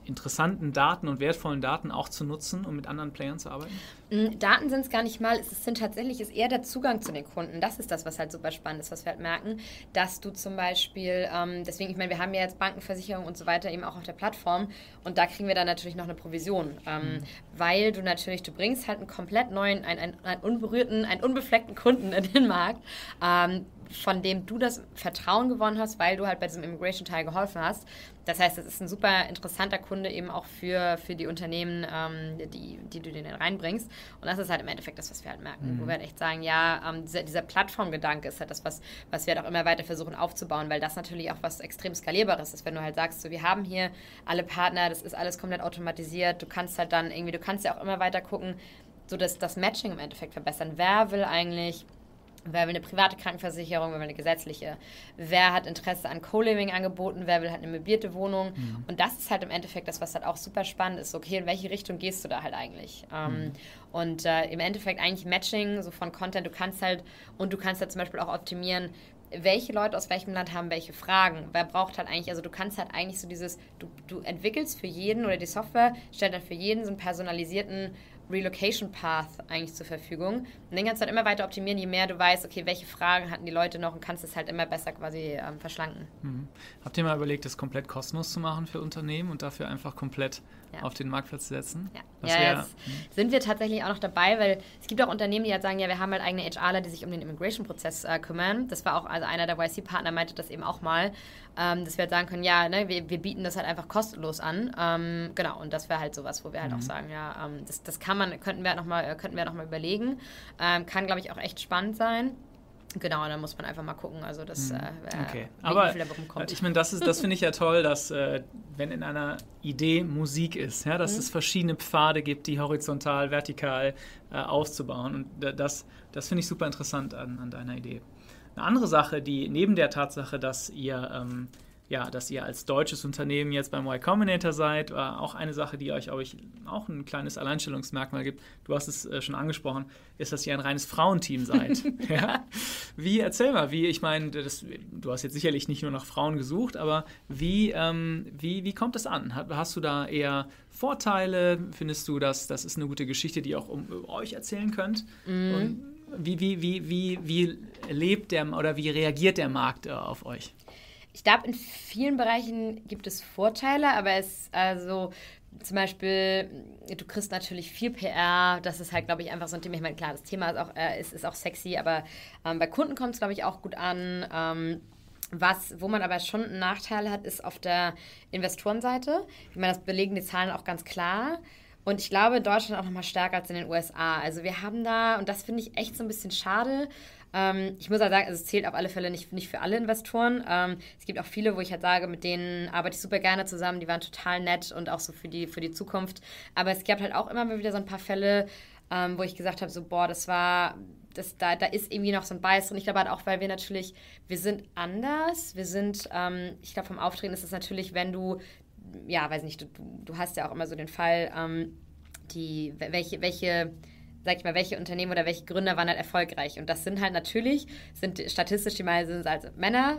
[SPEAKER 1] interessanten Daten und wertvollen Daten auch zu nutzen, um mit anderen Playern zu arbeiten?
[SPEAKER 2] Daten sind es gar nicht mal, es sind tatsächlich ist eher der Zugang zu den Kunden. Das ist das, was halt super spannend ist, was wir halt merken, dass du zum Beispiel, ähm, deswegen, ich meine, wir haben ja jetzt Bankenversicherung und so weiter eben auch auf der Plattform und da kriegen wir dann natürlich noch eine Provision, ähm, mhm. weil du natürlich, du bringst halt einen komplett neuen, einen, einen, einen unberührten, einen unbefleckten Kunden in den Markt, ähm, von dem du das Vertrauen gewonnen hast, weil du halt bei diesem Immigration-Teil geholfen hast. Das heißt, das ist ein super interessanter Kunde eben auch für, für die Unternehmen, ähm, die, die du denen reinbringst. Und das ist halt im Endeffekt das, was wir halt merken. Mhm. Wo wir halt echt sagen, ja, ähm, dieser, dieser Plattformgedanke ist halt das, was, was wir halt auch immer weiter versuchen aufzubauen, weil das natürlich auch was extrem Skalierbares ist, wenn du halt sagst, so, wir haben hier alle Partner, das ist alles komplett automatisiert, du kannst halt dann irgendwie, du kannst ja auch immer weiter gucken, so dass das Matching im Endeffekt verbessern. Wer will eigentlich... Wer will eine private Krankenversicherung, wer will eine gesetzliche? Wer hat Interesse an Co-Living-Angeboten? Wer will halt eine möblierte Wohnung? Mhm. Und das ist halt im Endeffekt das, was halt auch super spannend ist. Okay, in welche Richtung gehst du da halt eigentlich? Mhm. Ähm, und äh, im Endeffekt eigentlich Matching, so von Content, du kannst halt, und du kannst halt zum Beispiel auch optimieren, welche Leute aus welchem Land haben welche Fragen. Wer braucht halt eigentlich, also du kannst halt eigentlich so dieses, du, du entwickelst für jeden oder die Software stellt dann für jeden so einen personalisierten Relocation Path eigentlich zur Verfügung. Und den kannst du halt immer weiter optimieren, je mehr du weißt, okay, welche Fragen hatten die Leute noch und kannst es halt immer besser quasi ähm, verschlanken.
[SPEAKER 1] Mhm. Habt ihr mal überlegt, das komplett kostenlos zu machen für Unternehmen und dafür einfach komplett ja. auf den Marktplatz zu setzen?
[SPEAKER 2] Ja, ja wär, jetzt hm. sind wir tatsächlich auch noch dabei, weil es gibt auch Unternehmen, die halt sagen, ja, wir haben halt eigene HRler, die sich um den Immigration-Prozess äh, kümmern. Das war auch, also einer der Y C-Partner meinte das eben auch mal, ähm, dass wir halt sagen können, ja, ne, wir, wir bieten das halt einfach kostenlos an. Ähm, genau, und das wäre halt sowas, wo wir halt mhm. auch sagen, ja, ähm, das, das kann man, könnten wir noch mal, könnten wir noch mal überlegen. Ähm, kann, glaube ich, auch echt spannend sein. Genau, da muss man einfach mal gucken, also das, äh,
[SPEAKER 1] okay.
[SPEAKER 2] wie,
[SPEAKER 1] aber
[SPEAKER 2] wie viel da rumkommt.
[SPEAKER 1] Ich meine, das ist, das finde ich ja toll, dass äh, wenn in einer Idee Musik ist, ja, dass mhm. es verschiedene Pfade gibt, die horizontal, vertikal äh, aufzubauen und das, das finde ich super interessant an, an deiner Idee. Eine andere Sache, die neben der Tatsache, dass ihr ähm, ja, dass ihr als deutsches Unternehmen jetzt beim Y Combinator seid, war auch eine Sache, die euch, euch auch ein kleines Alleinstellungsmerkmal gibt. Du hast es äh, schon angesprochen, ist, dass ihr ein reines Frauenteam seid. ja? Wie, erzähl mal, wie, ich meine, das, du hast jetzt sicherlich nicht nur nach Frauen gesucht, aber wie, ähm, wie, wie kommt das an? Hast du da eher Vorteile? Findest du, dass das ist eine gute Geschichte, die ihr auch um euch erzählen könnt? Mm. Und wie, wie, wie, wie, wie lebt der oder wie reagiert der Markt äh, auf euch?
[SPEAKER 2] Ich glaube, in vielen Bereichen gibt es Vorteile, aber es also zum Beispiel, du kriegst natürlich viel P R, das ist halt, glaube ich, einfach so ein Thema. Ich meine, klar, das Thema ist auch, äh, ist, ist auch sexy, aber ähm, bei Kunden kommt es, glaube ich, auch gut an. Ähm, was, wo man aber schon einen Nachteil hat, ist auf der Investorenseite. Ich meine, das belegen die Zahlen auch ganz klar. Und ich glaube, Deutschland auch noch mal stärker als in den U S A. Also wir haben da, und das finde ich echt so ein bisschen schade, ähm, ich muss halt sagen, also es zählt auf alle Fälle nicht, nicht für alle Investoren. Ähm, es gibt auch viele, wo ich halt sage, mit denen arbeite ich super gerne zusammen, die waren total nett und auch so für die, für die Zukunft. Aber es gab halt auch immer mal wieder so ein paar Fälle, ähm, wo ich gesagt habe, so boah, das war, das, da, da ist irgendwie noch so ein Bias drin. Ich glaube halt auch, weil wir natürlich, wir sind anders, wir sind, ähm, ich glaube vom Auftreten ist es natürlich, wenn du, ja, weiß nicht, du, du hast ja auch immer so den Fall, ähm, die, welche, welche sag ich mal, welche Unternehmen oder welche Gründer waren halt erfolgreich. Und das sind halt natürlich, sind statistisch die meisten sind also Männer,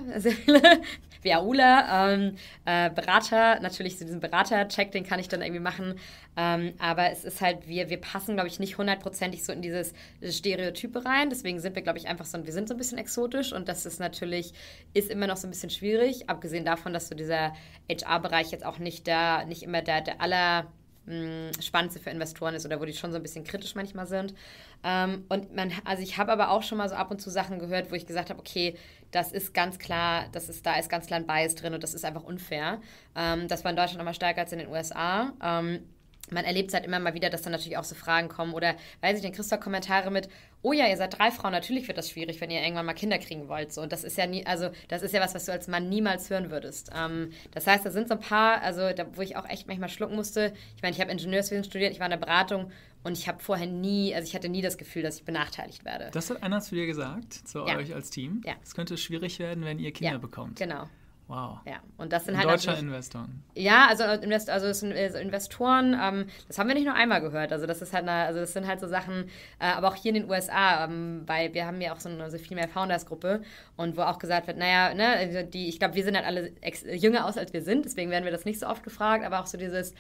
[SPEAKER 2] wie Aula, ähm, äh, Berater, natürlich so diesen Berater-Check, den kann ich dann irgendwie machen. Ähm, aber es ist halt, wir, wir passen, glaube ich, nicht hundertprozentig so in dieses Stereotype rein. Deswegen sind wir, glaube ich, einfach so, wir sind so ein bisschen exotisch und das ist natürlich, ist immer noch so ein bisschen schwierig, abgesehen davon, dass so dieser H R-Bereich jetzt auch nicht der, nicht immer der, der aller Spannendste für Investoren ist oder wo die schon so ein bisschen kritisch manchmal sind. Ähm, und man, also ich habe aber auch schon mal so ab und zu Sachen gehört, wo ich gesagt habe, okay, das ist ganz klar, das ist, da ist ganz klar ein Bias drin und das ist einfach unfair. Ähm, das war in Deutschland nochmal stärker als in den U S A. Ähm, man erlebt es halt immer mal wieder, dass dann natürlich auch so Fragen kommen oder, weiß ich, dann kriegst du Kommentare mit, oh ja, ihr seid drei Frauen, natürlich wird das schwierig, wenn ihr irgendwann mal Kinder kriegen wollt. So, und das ist ja nie, also das ist ja was, was du als Mann niemals hören würdest. Ähm, das heißt, da sind so ein paar, also da, wo ich auch echt manchmal schlucken musste. Ich meine, ich habe Ingenieurswesen studiert, ich war in der Beratung und ich habe vorher nie, also ich hatte nie das Gefühl, dass ich benachteiligt werde.
[SPEAKER 1] Das hat einer zu dir gesagt, zu
[SPEAKER 2] ja.
[SPEAKER 1] euch als Team?
[SPEAKER 2] Ja.
[SPEAKER 1] Es könnte schwierig werden, wenn ihr Kinder
[SPEAKER 2] ja,
[SPEAKER 1] bekommt.
[SPEAKER 2] Genau.
[SPEAKER 1] Wow.
[SPEAKER 2] Ja, und das sind
[SPEAKER 1] In
[SPEAKER 2] halt
[SPEAKER 1] deutscher Investoren.
[SPEAKER 2] Ja, also, Invest, also es sind Investoren, ähm, das haben wir nicht nur einmal gehört. Also das ist halt eine, also das sind halt so Sachen, äh, aber auch hier in den U S A, ähm, weil wir haben ja auch so eine so Female Founders Gruppe und wo auch gesagt wird, naja, ne, also die, ich glaube, wir sehen halt alle ex- jünger aus, als wir sind, deswegen werden wir das nicht so oft gefragt, aber auch so dieses,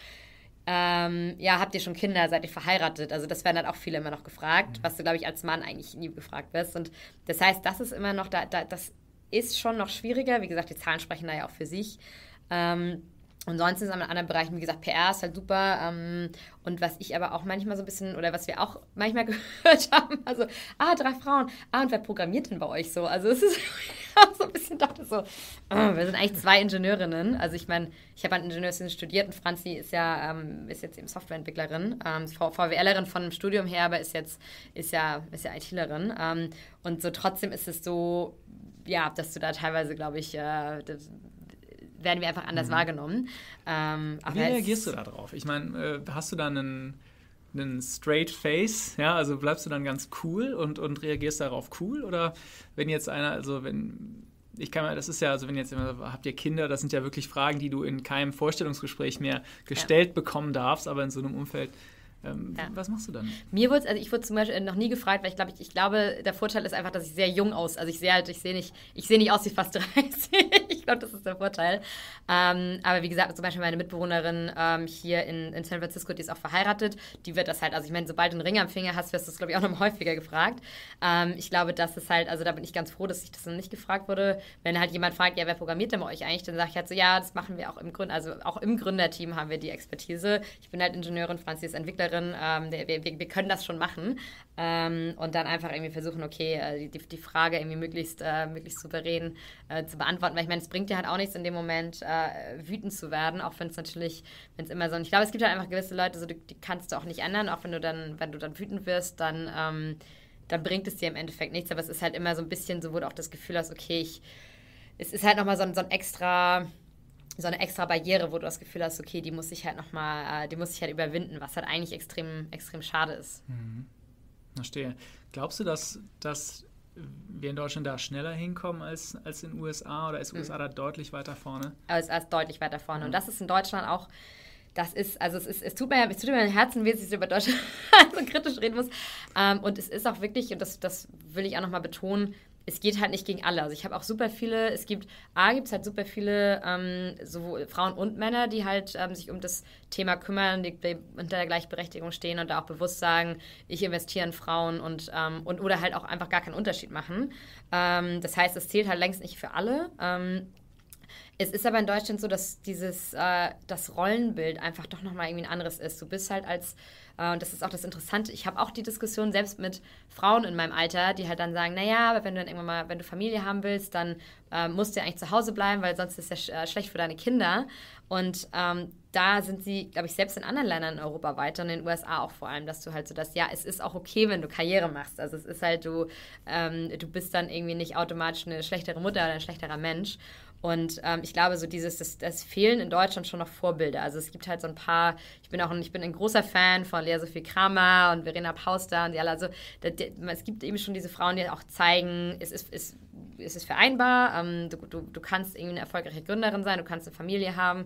[SPEAKER 2] ähm, ja, habt ihr schon Kinder, seid ihr verheiratet? Also das werden halt auch viele immer noch gefragt, mhm. was du, glaube ich, als Mann eigentlich nie gefragt wirst. Und das heißt, das ist immer noch, da, da das ist schon noch schwieriger. Wie gesagt, die Zahlen sprechen da ja auch für sich. Ähm, und sonst ist es in anderen Bereichen, wie gesagt, P R ist halt super. Ähm, und was ich aber auch manchmal so ein bisschen, oder was wir auch manchmal gehört haben, also, ah, drei Frauen, ah, und wer programmiert denn bei euch so? Also es ist auch so ein bisschen, dachte so, oh, wir sind eigentlich zwei Ingenieurinnen. Also ich meine, ich habe an Ingenieurswesen studiert und Franzi ist ja, ähm, ist jetzt eben Softwareentwicklerin, ähm, VWLerin von dem Studium her, aber ist jetzt, ist ja, ist ja ITlerin. Ähm, und so trotzdem ist es so, ja, dass du da teilweise, glaube ich, äh, das werden wir einfach anders mhm. wahrgenommen. Ähm, aber
[SPEAKER 1] Wie reagierst du da drauf? Ich meine, äh, hast du da einen, einen straight face, ja, also bleibst du dann ganz cool und, und reagierst darauf cool? Oder wenn jetzt einer, also wenn, ich kann mal, das ist ja, also wenn jetzt immer, habt ihr Kinder, das sind ja wirklich Fragen, die du in keinem Vorstellungsgespräch mehr gestellt ja. bekommen darfst, aber in so einem Umfeld. Ähm, ja. Was machst du dann?
[SPEAKER 2] Mir wurde, also ich wurde zum Beispiel noch nie gefragt, weil ich glaube, ich, ich glaube, der Vorteil ist einfach, dass ich sehr jung aus, also ich sehe halt, ich sehe nicht, ich sehe nicht aus wie fast dreißig. Ich glaube, das ist der Vorteil. Ähm, aber wie gesagt, zum Beispiel meine Mitbewohnerin ähm, hier in, in San Francisco, die ist auch verheiratet, die wird das halt, also ich meine, sobald du einen Ring am Finger hast, wirst du das, glaube ich, auch noch häufiger gefragt. Ähm, ich glaube, das ist halt, also da bin ich ganz froh, dass ich das noch nicht gefragt wurde. Wenn halt jemand fragt, ja, wer programmiert denn bei euch eigentlich, dann sage ich halt so, ja, das machen wir auch im Grund, also auch im Gründerteam haben wir die Expertise. Ich bin halt Ingenieurin, Franzi ist Entwicklerin. Ähm, wir, wir, wir können das schon machen ähm, und dann einfach irgendwie versuchen, okay, die, die Frage irgendwie möglichst, äh, möglichst souverän äh, zu beantworten, weil ich meine, es bringt dir halt auch nichts in dem Moment äh, wütend zu werden, auch wenn es natürlich, wenn es immer so, und ich glaube, es gibt halt einfach gewisse Leute, so, die, die kannst du auch nicht ändern, auch wenn du dann, wenn du dann wütend wirst, dann, ähm, dann bringt es dir im Endeffekt nichts, aber es ist halt immer so ein bisschen so, wo du auch das Gefühl hast, okay, ich, es ist halt nochmal so ein, so ein extra... so eine extra Barriere, wo du das Gefühl hast, okay, die muss ich halt nochmal, die muss ich halt überwinden, was halt eigentlich extrem, extrem schade ist.
[SPEAKER 1] Mhm. Verstehe. Glaubst du, dass, dass wir in Deutschland da schneller hinkommen als, als in den U S A oder ist mhm. U S A da deutlich weiter vorne?
[SPEAKER 2] U S A ist deutlich weiter vorne. Mhm. Und das ist in Deutschland auch, das ist, also es, ist, es tut mir, es tut mir mein Herzen weh, dass ich so über Deutschland so kritisch reden muss. Und es ist auch wirklich, und das, das will ich auch nochmal betonen, es geht halt nicht gegen alle. Also ich habe auch super viele, es gibt, A, gibt es halt super viele ähm, sowohl Frauen und Männer, die halt ähm, sich um das Thema kümmern, die, die unter der Gleichberechtigung stehen und da auch bewusst sagen, ich investiere in Frauen und, ähm, und oder halt auch einfach gar keinen Unterschied machen. Ähm, das heißt, es zählt halt längst nicht für alle. Ähm, Es ist aber in Deutschland so, dass dieses, äh, das Rollenbild einfach doch nochmal irgendwie ein anderes ist. Du bist halt als, äh, und das ist auch das Interessante, ich habe auch die Diskussion selbst mit Frauen in meinem Alter, die halt dann sagen, naja, aber wenn du dann irgendwann mal, wenn du Familie haben willst, dann äh, musst du ja eigentlich zu Hause bleiben, weil sonst ist es ja sch- schlecht für deine Kinder. Und ähm, da sind sie, glaube ich, selbst in anderen Ländern in Europa weiter und in den U S A auch vor allem, dass du halt so das, ja, es ist auch okay, wenn du Karriere machst. Also es ist halt, du, ähm, du bist dann irgendwie nicht automatisch eine schlechtere Mutter oder ein schlechterer Mensch. Und ähm, ich glaube, so dieses, das, das fehlen in Deutschland schon noch Vorbilder. Also es gibt halt so ein paar, ich bin auch ein, ich bin ein großer Fan von Lea Sophie Kramer und Verena Pauster und die alle. Also da, da, es gibt eben schon diese Frauen, die auch zeigen, es ist, es, es ist vereinbar, ähm, du, du, du kannst irgendwie eine erfolgreiche Gründerin sein, du kannst eine Familie haben.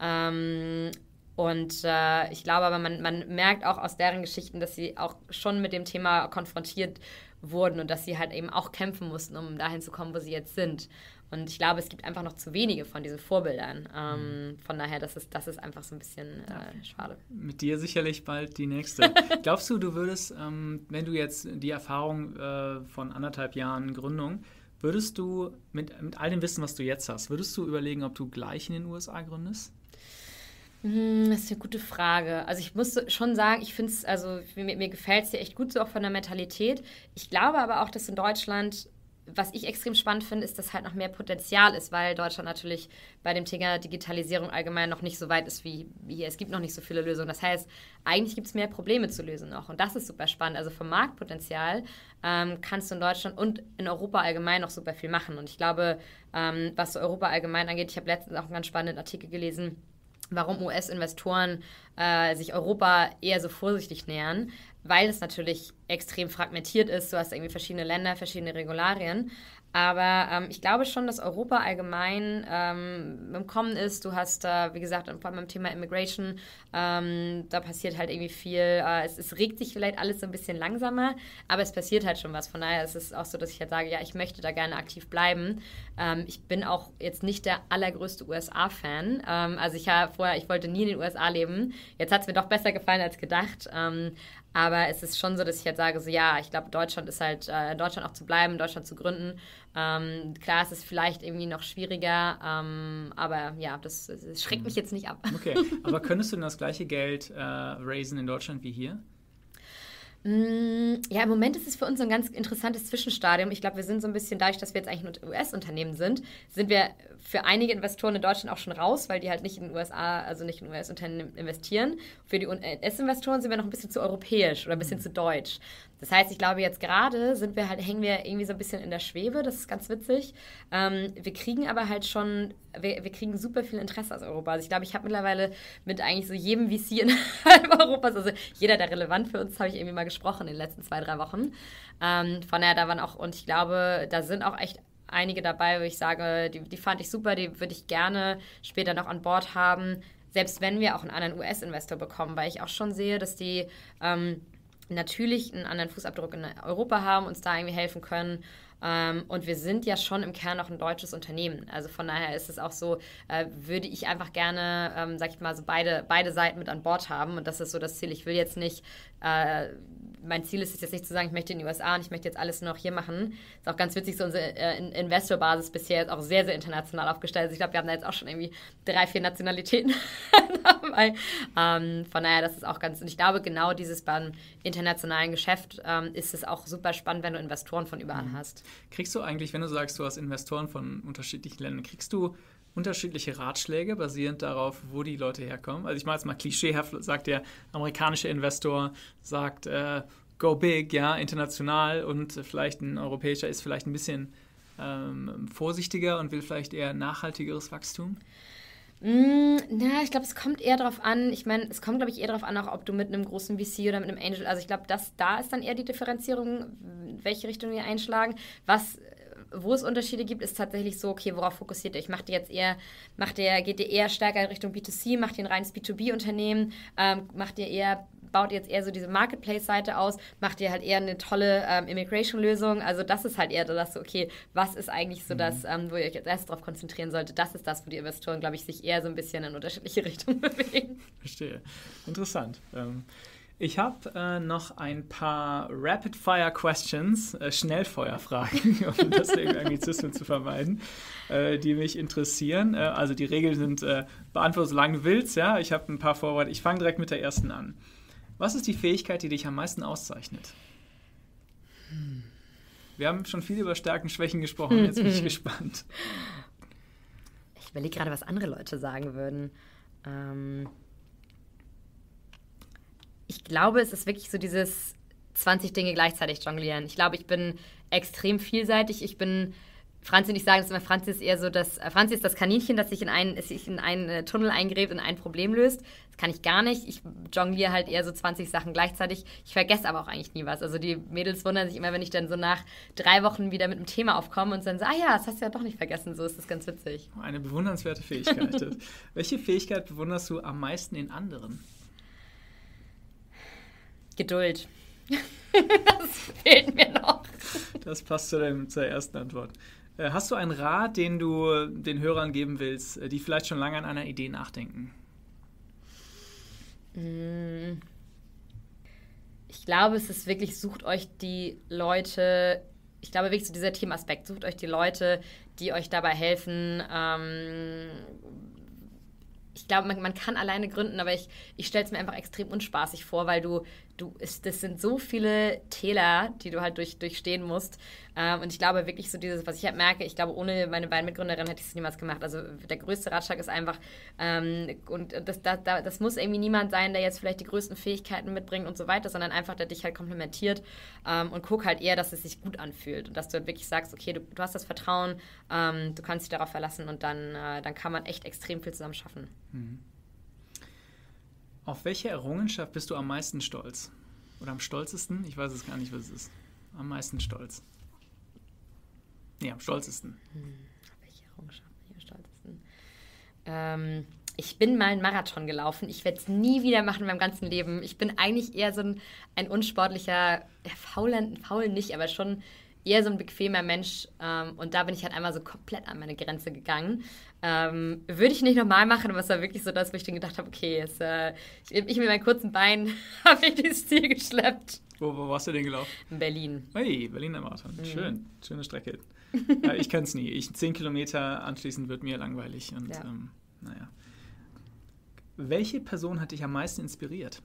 [SPEAKER 2] Ähm, und äh, ich glaube aber, man, man merkt auch aus deren Geschichten, dass sie auch schon mit dem Thema konfrontiert wurden und dass sie halt eben auch kämpfen mussten, um dahin zu kommen, wo sie jetzt sind. Und ich glaube, es gibt einfach noch zu wenige von diesen Vorbildern. Ähm, von daher, das ist, das ist einfach so ein bisschen äh, schade.
[SPEAKER 1] Mit dir sicherlich bald die nächste. Glaubst du, du würdest, ähm, wenn du jetzt die Erfahrung äh, von anderthalb Jahren Gründung, würdest du mit, mit all dem Wissen, was du jetzt hast, würdest du überlegen, ob du gleich in den U S A gründest?
[SPEAKER 2] Das ist eine gute Frage. Also ich muss schon sagen, ich finde es, also mir, mir gefällt es hier echt gut so auch von der Mentalität. Ich glaube aber auch, dass in Deutschland, was ich extrem spannend finde, ist, dass halt noch mehr Potenzial ist, weil Deutschland natürlich bei dem Thema Digitalisierung allgemein noch nicht so weit ist wie hier. Es gibt noch nicht so viele Lösungen. Das heißt, eigentlich gibt es mehr Probleme zu lösen noch. Und das ist super spannend. Also vom Marktpotenzial ähm, kannst du in Deutschland und in Europa allgemein noch super viel machen. Und ich glaube, ähm, was so Europa allgemein angeht, ich habe letztens auch einen ganz spannenden Artikel gelesen, warum U S-Investoren äh, sich Europa eher so vorsichtig nähern, weil es natürlich extrem fragmentiert ist. Du hast irgendwie verschiedene Länder, verschiedene Regularien. Aber ähm, ich glaube schon, dass Europa allgemein ähm, im Kommen ist. Du hast, äh, wie gesagt, vor allem beim Thema Immigration, ähm, da passiert halt irgendwie viel. Äh, es, es regt sich vielleicht alles so ein bisschen langsamer, aber es passiert halt schon was. Von daher ist es auch so, dass ich halt sage, ja, ich möchte da gerne aktiv bleiben. Ähm, ich bin auch jetzt nicht der allergrößte U S A-Fan. Ähm, also ich habe vorher, ich wollte nie in den U S A leben. Jetzt hat es mir doch besser gefallen als gedacht. Ähm, aber es ist schon so, dass ich halt sage, so ja, ich glaube, Deutschland ist halt, äh, Deutschland auch zu bleiben, Deutschland zu gründen. Ähm, klar, es ist vielleicht irgendwie noch schwieriger, ähm, aber ja, das, das schreckt mich jetzt nicht ab.
[SPEAKER 1] Okay, aber könntest du denn das gleiche Geld äh, raisen in Deutschland wie hier?
[SPEAKER 2] Ja, im Moment ist es für uns so ein ganz interessantes Zwischenstadium. Ich glaube, wir sind so ein bisschen, dadurch, dass wir jetzt eigentlich nur U S-Unternehmen sind, sind wir für einige Investoren in Deutschland auch schon raus, weil die halt nicht in den U S A, also nicht in U S-Unternehmen investieren. Für die U S-Investoren sind wir noch ein bisschen zu europäisch oder ein bisschen zu deutsch. Das heißt, ich glaube, jetzt gerade sind wir halt, hängen wir irgendwie so ein bisschen in der Schwebe, das ist ganz witzig. Ähm, wir kriegen aber halt schon, wir, wir kriegen super viel Interesse aus Europa. Also ich glaube, ich habe mittlerweile mit eigentlich so jedem V C innerhalb Europas, also jeder, der relevant für uns ist, habe ich irgendwie mal gesprochen in den letzten zwei, drei Wochen. Ähm, von daher, da waren auch, und ich glaube, da sind auch echt einige dabei, wo ich sage, die, die fand ich super, die würde ich gerne später noch an Bord haben, selbst wenn wir auch einen anderen U S-Investor bekommen, weil ich auch schon sehe, dass die ähm, natürlich einen anderen Fußabdruck in Europa haben, uns da irgendwie helfen können. Ähm, und wir sind ja schon im Kern auch ein deutsches Unternehmen. Also von daher ist es auch so, äh, würde ich einfach gerne, ähm, sag ich mal, so beide, beide Seiten mit an Bord haben. Und das ist so das Ziel. Ich will jetzt nicht, äh, mein Ziel ist es jetzt nicht zu sagen, ich möchte in die U S A und ich möchte jetzt alles nur noch hier machen. Ist auch ganz witzig, so unsere äh, Investorbasis bisher ist auch sehr, sehr international aufgestellt. Also ich glaube, wir haben da jetzt auch schon irgendwie drei, vier Nationalitäten dabei. Ähm, von daher, das ist auch ganz, und ich glaube, genau dieses beim internationalen Geschäft ähm, ist es auch super spannend, wenn du Investoren von überall mhm. hast.
[SPEAKER 1] Kriegst du eigentlich, wenn du sagst, du hast Investoren von unterschiedlichen Ländern, kriegst du unterschiedliche Ratschläge basierend darauf, wo die Leute herkommen? Also ich mache jetzt mal klischeehaft, sagt der amerikanische Investor, sagt äh, go big, ja, international, und vielleicht ein europäischer ist vielleicht ein bisschen ähm, vorsichtiger und will vielleicht eher nachhaltigeres Wachstum?
[SPEAKER 2] Mm, na, ich glaube, es kommt eher darauf an, ich meine, es kommt, glaube ich, eher darauf an, auch ob du mit einem großen V C oder mit einem Angel, also ich glaube, das, da ist dann eher die Differenzierung, welche Richtung wir einschlagen. Was, wo es Unterschiede gibt, ist tatsächlich so, okay, worauf fokussiert ihr? Ich macht ihr jetzt eher, macht ihr, geht ihr eher stärker in Richtung B zwei C, macht ihr ein reines B zwei B-Unternehmen, ähm, macht ihr eher, baut ihr jetzt eher so diese Marketplace-Seite aus, macht ihr halt eher eine tolle ähm, Immigration-Lösung. Also das ist halt eher das, so, okay, was ist eigentlich so mhm. das, ähm, wo ihr euch jetzt erst drauf konzentrieren solltet. Das ist das, wo die Investoren, glaube ich, sich eher so ein bisschen in unterschiedliche Richtungen bewegen.
[SPEAKER 1] Verstehe. Interessant. Ähm Ich habe äh, noch ein paar Rapid-Fire-Questions, äh, Schnellfeuerfragen, um das Anglizismen zu vermeiden, äh, die mich interessieren. Äh, also die Regeln sind, äh, beantworte so lange du willst. Ja? Ich habe ein paar vorbereitet. Ich fange direkt mit der ersten an. Was ist die Fähigkeit, die dich am meisten auszeichnet? Hm. Wir haben schon viel über Stärken, Schwächen gesprochen. Jetzt bin ich gespannt.
[SPEAKER 2] Ich überlege gerade, was andere Leute sagen würden. Ähm... Ich glaube, es ist wirklich so dieses zwanzig Dinge gleichzeitig jonglieren. Ich glaube, ich bin extrem vielseitig. Ich bin, Franzi und ich sagen das immer, Franzi ist eher so das, Franzi ist das Kaninchen, das sich in einen, sich in einen Tunnel eingräbt und ein Problem löst. Das kann ich gar nicht. Ich jongliere halt eher so zwanzig Sachen gleichzeitig. Ich vergesse aber auch eigentlich nie was. Also die Mädels wundern sich immer, wenn ich dann so nach drei Wochen wieder mit einem Thema aufkomme und dann so, ah ja, das hast du ja doch nicht vergessen. So ist das ganz witzig.
[SPEAKER 1] Eine bewundernswerte Fähigkeit. Welche Fähigkeit bewunderst du am meisten in anderen?
[SPEAKER 2] Geduld. Das fehlt mir noch.
[SPEAKER 1] Das passt zu dem, zur ersten Antwort. Äh, hast du einen Rat, den du den Hörern geben willst, die vielleicht schon lange an einer Idee nachdenken?
[SPEAKER 2] Ich glaube, es ist wirklich, sucht euch die Leute, ich glaube wirklich zu dieser Teamaspekt, sucht euch die Leute, die euch dabei helfen. Ähm, ich glaube, man, man kann alleine gründen, aber ich, ich stelle es mir einfach extrem unspaßig vor, weil du, du ist, das sind so viele Täler, die du halt durch, durchstehen musst. Ähm, und ich glaube wirklich so dieses, was ich halt merke, ich glaube, ohne meine beiden Mitgründerinnen hätte ich es niemals gemacht. Also der größte Ratschlag ist einfach, ähm, und das, das, das muss irgendwie niemand sein, der jetzt vielleicht die größten Fähigkeiten mitbringt und so weiter, sondern einfach, der dich halt komplementiert, ähm, und guck halt eher, dass es sich gut anfühlt und dass du halt wirklich sagst, okay, du, du hast das Vertrauen, ähm, du kannst dich darauf verlassen und dann, äh, dann kann man echt extrem viel zusammen schaffen.
[SPEAKER 1] Auf welche Errungenschaft bist du am meisten stolz? Oder am stolzesten? Ich weiß es gar nicht, was es ist. Am meisten stolz. Nee, am stolzesten.
[SPEAKER 2] Hm, auf welche Errungenschaft bin ich am stolzesten? Ähm, ich bin mal einen Marathon gelaufen. Ich werde es nie wieder machen in meinem ganzen Leben. Ich bin eigentlich eher so ein, ein unsportlicher, ja, fauler, faul nicht, aber schon eher so ein bequemer Mensch. Ähm, und da bin ich halt einmal so komplett an meine Grenze gegangen. Ähm, würde ich nicht nochmal machen, aber es war wirklich so das, wo ich dann gedacht habe, okay, es, äh, ich, ich mit meinen kurzen Beinen habe ich dieses Ziel geschleppt.
[SPEAKER 1] Wo, wo warst du denn gelaufen?
[SPEAKER 2] In Berlin.
[SPEAKER 1] Hey, Berliner Marathon.
[SPEAKER 2] Mhm.
[SPEAKER 1] Schön, schöne Strecke. äh, ich kann es nie. Ich, zehn Kilometer anschließend wird mir langweilig. Und
[SPEAKER 2] Ja.
[SPEAKER 1] ähm, naja. Welche Person hat dich am meisten inspiriert?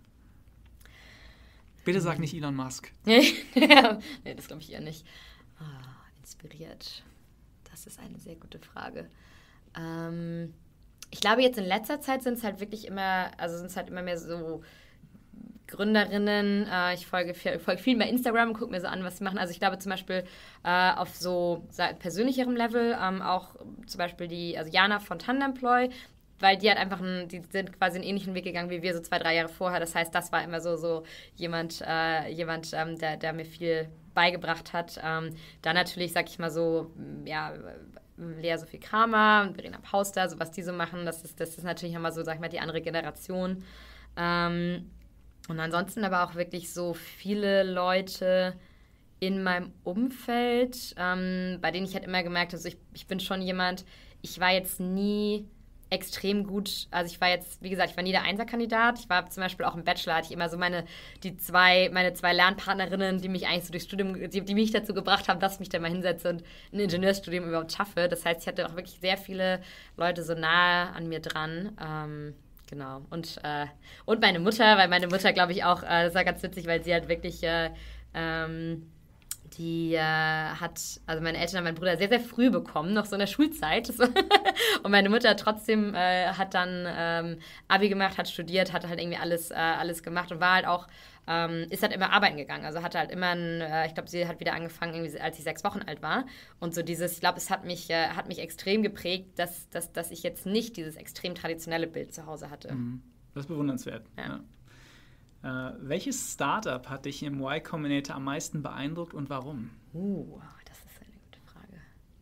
[SPEAKER 1] Bitte sag nicht Elon Musk.
[SPEAKER 2] Nee, das glaube ich eher nicht. Ah, inspiriert. Das ist eine sehr gute Frage. Ähm, ich glaube, jetzt in letzter Zeit sind es halt wirklich immer, also sind es halt immer mehr so Gründerinnen. Äh, ich folge viel, folge viel bei Instagram und gucke mir so an, was sie machen. Also ich glaube zum Beispiel äh, auf so persönlicherem Level ähm, auch zum Beispiel die, also Jana von Tandemploy, weil die hat einfach einen, die sind quasi einen ähnlichen Weg gegangen wie wir so zwei, drei Jahre vorher. Das heißt, das war immer so, so jemand, äh, jemand ähm, der, der mir viel beigebracht hat. Ähm, dann natürlich, sag ich mal so, ja, Lea Sophie Kramer und Verena Pauster, so was die so machen, das ist, das ist natürlich immer so, sag ich mal, die andere Generation. Ähm, und ansonsten aber auch wirklich so viele Leute in meinem Umfeld, ähm, bei denen ich halt immer gemerkt habe, also ich, ich bin schon jemand, ich war jetzt nie extrem gut, also ich war jetzt, wie gesagt, ich war nie der Einserkandidat. Ich war zum Beispiel auch im Bachelor, hatte ich immer so meine, die zwei, meine zwei Lernpartnerinnen, die mich eigentlich so durchs Studium, die, die mich dazu gebracht haben, dass ich mich da mal hinsetze und ein Ingenieurstudium überhaupt schaffe. Das heißt, ich hatte auch wirklich sehr viele Leute so nahe an mir dran. Ähm, genau. Und, äh, und meine Mutter, weil meine Mutter, glaube ich, auch, äh, das war ganz witzig, weil sie halt wirklich äh, ähm, die äh, hat, also meine Eltern haben meinen Bruder sehr, sehr früh bekommen, noch so in der Schulzeit. Und meine Mutter trotzdem äh, hat dann ähm, Abi gemacht, hat studiert, hat halt irgendwie alles, äh, alles gemacht und war halt auch, ähm, ist halt immer arbeiten gegangen. Also hatte halt immer, ein, äh, ich glaube, sie hat wieder angefangen, irgendwie, als ich sechs Wochen alt war. Und so dieses, ich glaube, es hat mich, äh, hat mich extrem geprägt, dass, dass, dass ich jetzt nicht dieses extrem traditionelle Bild zu Hause hatte.
[SPEAKER 1] Das ist bewundernswert. Ja. Ja. Uh, welches Startup hat dich im Y Combinator am meisten beeindruckt und warum?
[SPEAKER 2] Uh, das ist eine gute Frage.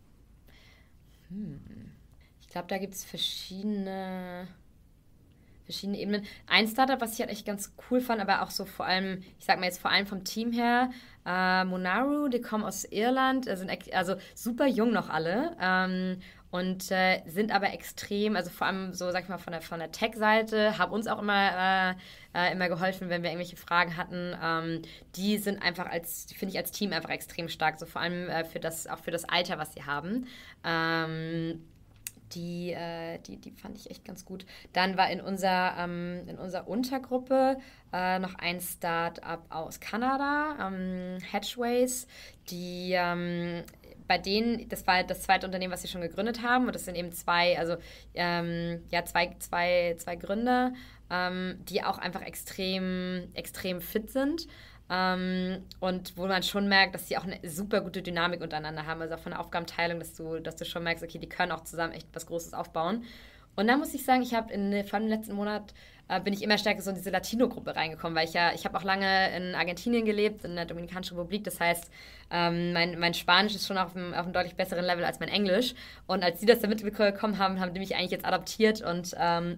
[SPEAKER 2] Hm. Ich glaube, da gibt es verschiedene, verschiedene Ebenen. Ein Startup, was ich halt echt ganz cool fand, aber auch so vor allem, ich sag mal jetzt vor allem vom Team her, äh, Monaru, die kommen aus Irland, sind also super jung noch alle. Ähm, Und äh, sind aber extrem, also vor allem so, sag ich mal, von der, von der Tech-Seite, haben uns auch immer, äh, immer geholfen, wenn wir irgendwelche Fragen hatten. Ähm, die sind einfach als, finde ich, als Team einfach extrem stark, so vor allem äh, für das, auch für das Alter, was sie haben. Ähm, die, äh, die, die fand ich echt ganz gut. Dann war in unserer, ähm, in unserer Untergruppe äh, noch ein Start-up aus Kanada, ähm, Hatchways, die ähm, bei denen, das war das zweite Unternehmen, was sie schon gegründet haben, und das sind eben zwei, also ähm, ja, zwei, zwei, zwei Gründer, ähm, die auch einfach extrem, extrem fit sind. Ähm, und wo man schon merkt, dass sie auch eine super gute Dynamik untereinander haben, also auch von der Aufgabenteilung, dass du, dass du schon merkst, okay, die können auch zusammen echt was Großes aufbauen. Und dann muss ich sagen, ich habe in vor allem im letzten Monat äh, bin ich immer stärker so in diese Latino-Gruppe reingekommen, weil ich ja, ich habe auch lange in Argentinien gelebt, in der Dominikanischen Republik. Das heißt, ähm, mein, mein Spanisch ist schon auf einem, auf einem deutlich besseren Level als mein Englisch. Und als die das da mitbekommen haben, haben die mich eigentlich jetzt adoptiert und ähm,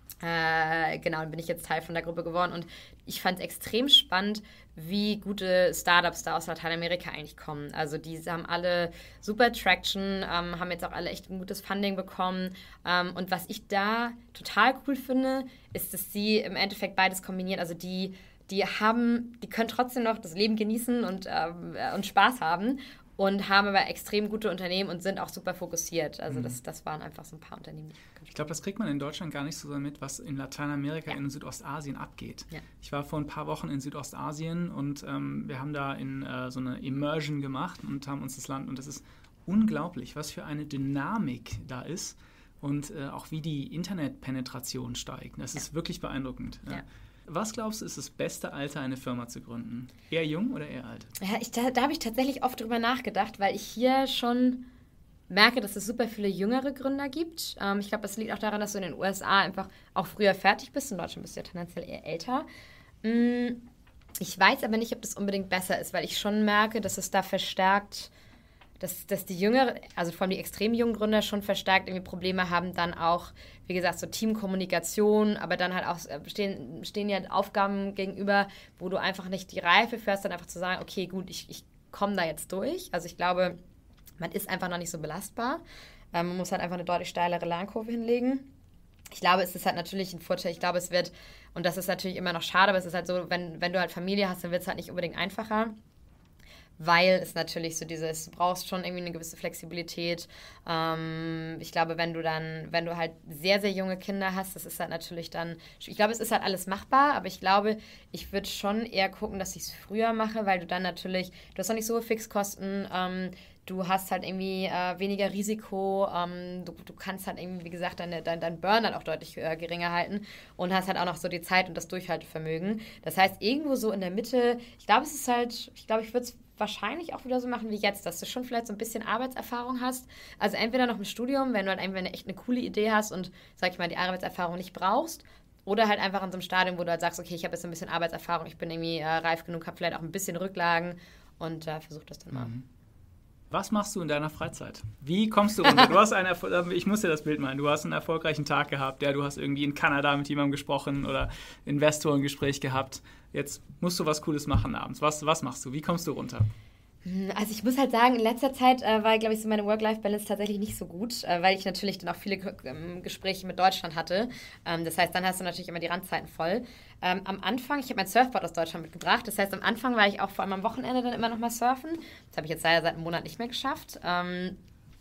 [SPEAKER 2] äh, genau, dann bin ich jetzt Teil von der Gruppe geworden. Und ich fand es extrem spannend, wie gute Startups da aus Lateinamerika eigentlich kommen. Also die haben alle super Traction, ähm, haben jetzt auch alle echt ein gutes Funding bekommen. Ähm, und was ich da total cool finde, ist, dass sie im Endeffekt beides kombinieren. Also die, die haben, die können trotzdem noch das Leben genießen und, ähm, und Spaß haben und haben aber extrem gute Unternehmen und sind auch super fokussiert. Also das, das waren einfach so ein paar Unternehmen.
[SPEAKER 1] Ich glaube, das kriegt man in Deutschland gar nicht so mit, was in Lateinamerika, ja. in Südostasien abgeht. Ja. Ich war vor ein paar Wochen in Südostasien und ähm, wir haben da in äh, so eine Immersion gemacht und haben uns das Land, und das ist unglaublich, was für eine Dynamik da ist und äh, auch wie die Internetpenetration steigt. Das ja. ist wirklich beeindruckend. Ja. Ja. Was glaubst du, ist das beste Alter, eine Firma zu gründen? Eher jung oder eher alt?
[SPEAKER 2] Ja, ich, da, da habe ich tatsächlich oft drüber nachgedacht, weil ich hier schon merke, dass es super viele jüngere Gründer gibt. Ähm, ich glaube, das liegt auch daran, dass du in den U S A einfach auch früher fertig bist. In Deutschland bist du ja tendenziell eher älter. Mm, ich weiß aber nicht, ob das unbedingt besser ist, weil ich schon merke, dass es da verstärkt, dass, dass die jüngeren, also vor allem die extrem jungen Gründer schon verstärkt irgendwie Probleme haben, dann auch, wie gesagt, so Teamkommunikation, aber dann halt auch stehen, stehen ja Aufgaben gegenüber, wo du einfach nicht die Reife für hast, dann einfach zu sagen, okay, gut, ich, ich komme da jetzt durch. Also ich glaube, man ist einfach noch nicht so belastbar. Ähm, man muss halt einfach eine deutlich steilere Lernkurve hinlegen. Ich glaube, es ist halt natürlich ein Vorteil. Ich glaube, es wird, und das ist natürlich immer noch schade, aber es ist halt so, wenn, wenn du halt Familie hast, dann wird es halt nicht unbedingt einfacher. Weil es natürlich so dieses, du brauchst schon irgendwie eine gewisse Flexibilität. Ähm, ich glaube, wenn du dann, wenn du halt sehr, sehr junge Kinder hast, das ist halt natürlich dann, ich glaube, es ist halt alles machbar, aber ich glaube, ich würde schon eher gucken, dass ich es früher mache, weil du dann natürlich, du hast noch nicht so Fixkosten, ähm, du hast halt irgendwie äh, weniger Risiko, ähm, du, du kannst halt irgendwie, wie gesagt, deine, dein, dein Burn halt auch deutlich äh, geringer halten und hast halt auch noch so die Zeit und das Durchhaltevermögen. Das heißt, irgendwo so in der Mitte, ich glaube, es ist halt, ich glaube, ich würde es wahrscheinlich auch wieder so machen wie jetzt, dass du schon vielleicht so ein bisschen Arbeitserfahrung hast. Also entweder noch im Studium, wenn du halt einfach eine, echt eine coole Idee hast und, sag ich mal, die Arbeitserfahrung nicht brauchst, oder halt einfach in so einem Stadium, wo du halt sagst, okay, ich habe jetzt ein bisschen Arbeitserfahrung, ich bin irgendwie äh, reif genug, habe vielleicht auch ein bisschen Rücklagen und äh, versuche das dann mal.
[SPEAKER 1] Mhm. Was machst du in deiner Freizeit? Wie kommst du runter? Du hast einen Erfol- ich muss dir das Bild malen. Du hast einen erfolgreichen Tag gehabt. Ja, du hast irgendwie in Kanada mit jemandem gesprochen oder Investorengespräch gehabt. Jetzt musst du was Cooles machen abends. Was, was machst du? Wie kommst du runter?
[SPEAKER 2] Also ich muss halt sagen, in letzter Zeit äh, war, glaube ich, so meine Work-Life-Balance tatsächlich nicht so gut, äh, weil ich natürlich dann auch viele ähm, Gespräche mit Deutschland hatte. Ähm, das heißt, dann hast du natürlich immer die Randzeiten voll. Ähm, am Anfang, ich habe mein Surfboard aus Deutschland mitgebracht, das heißt, am Anfang war ich auch vor allem am Wochenende dann immer noch mal surfen. Das habe ich jetzt leider seit einem Monat nicht mehr geschafft. Ähm,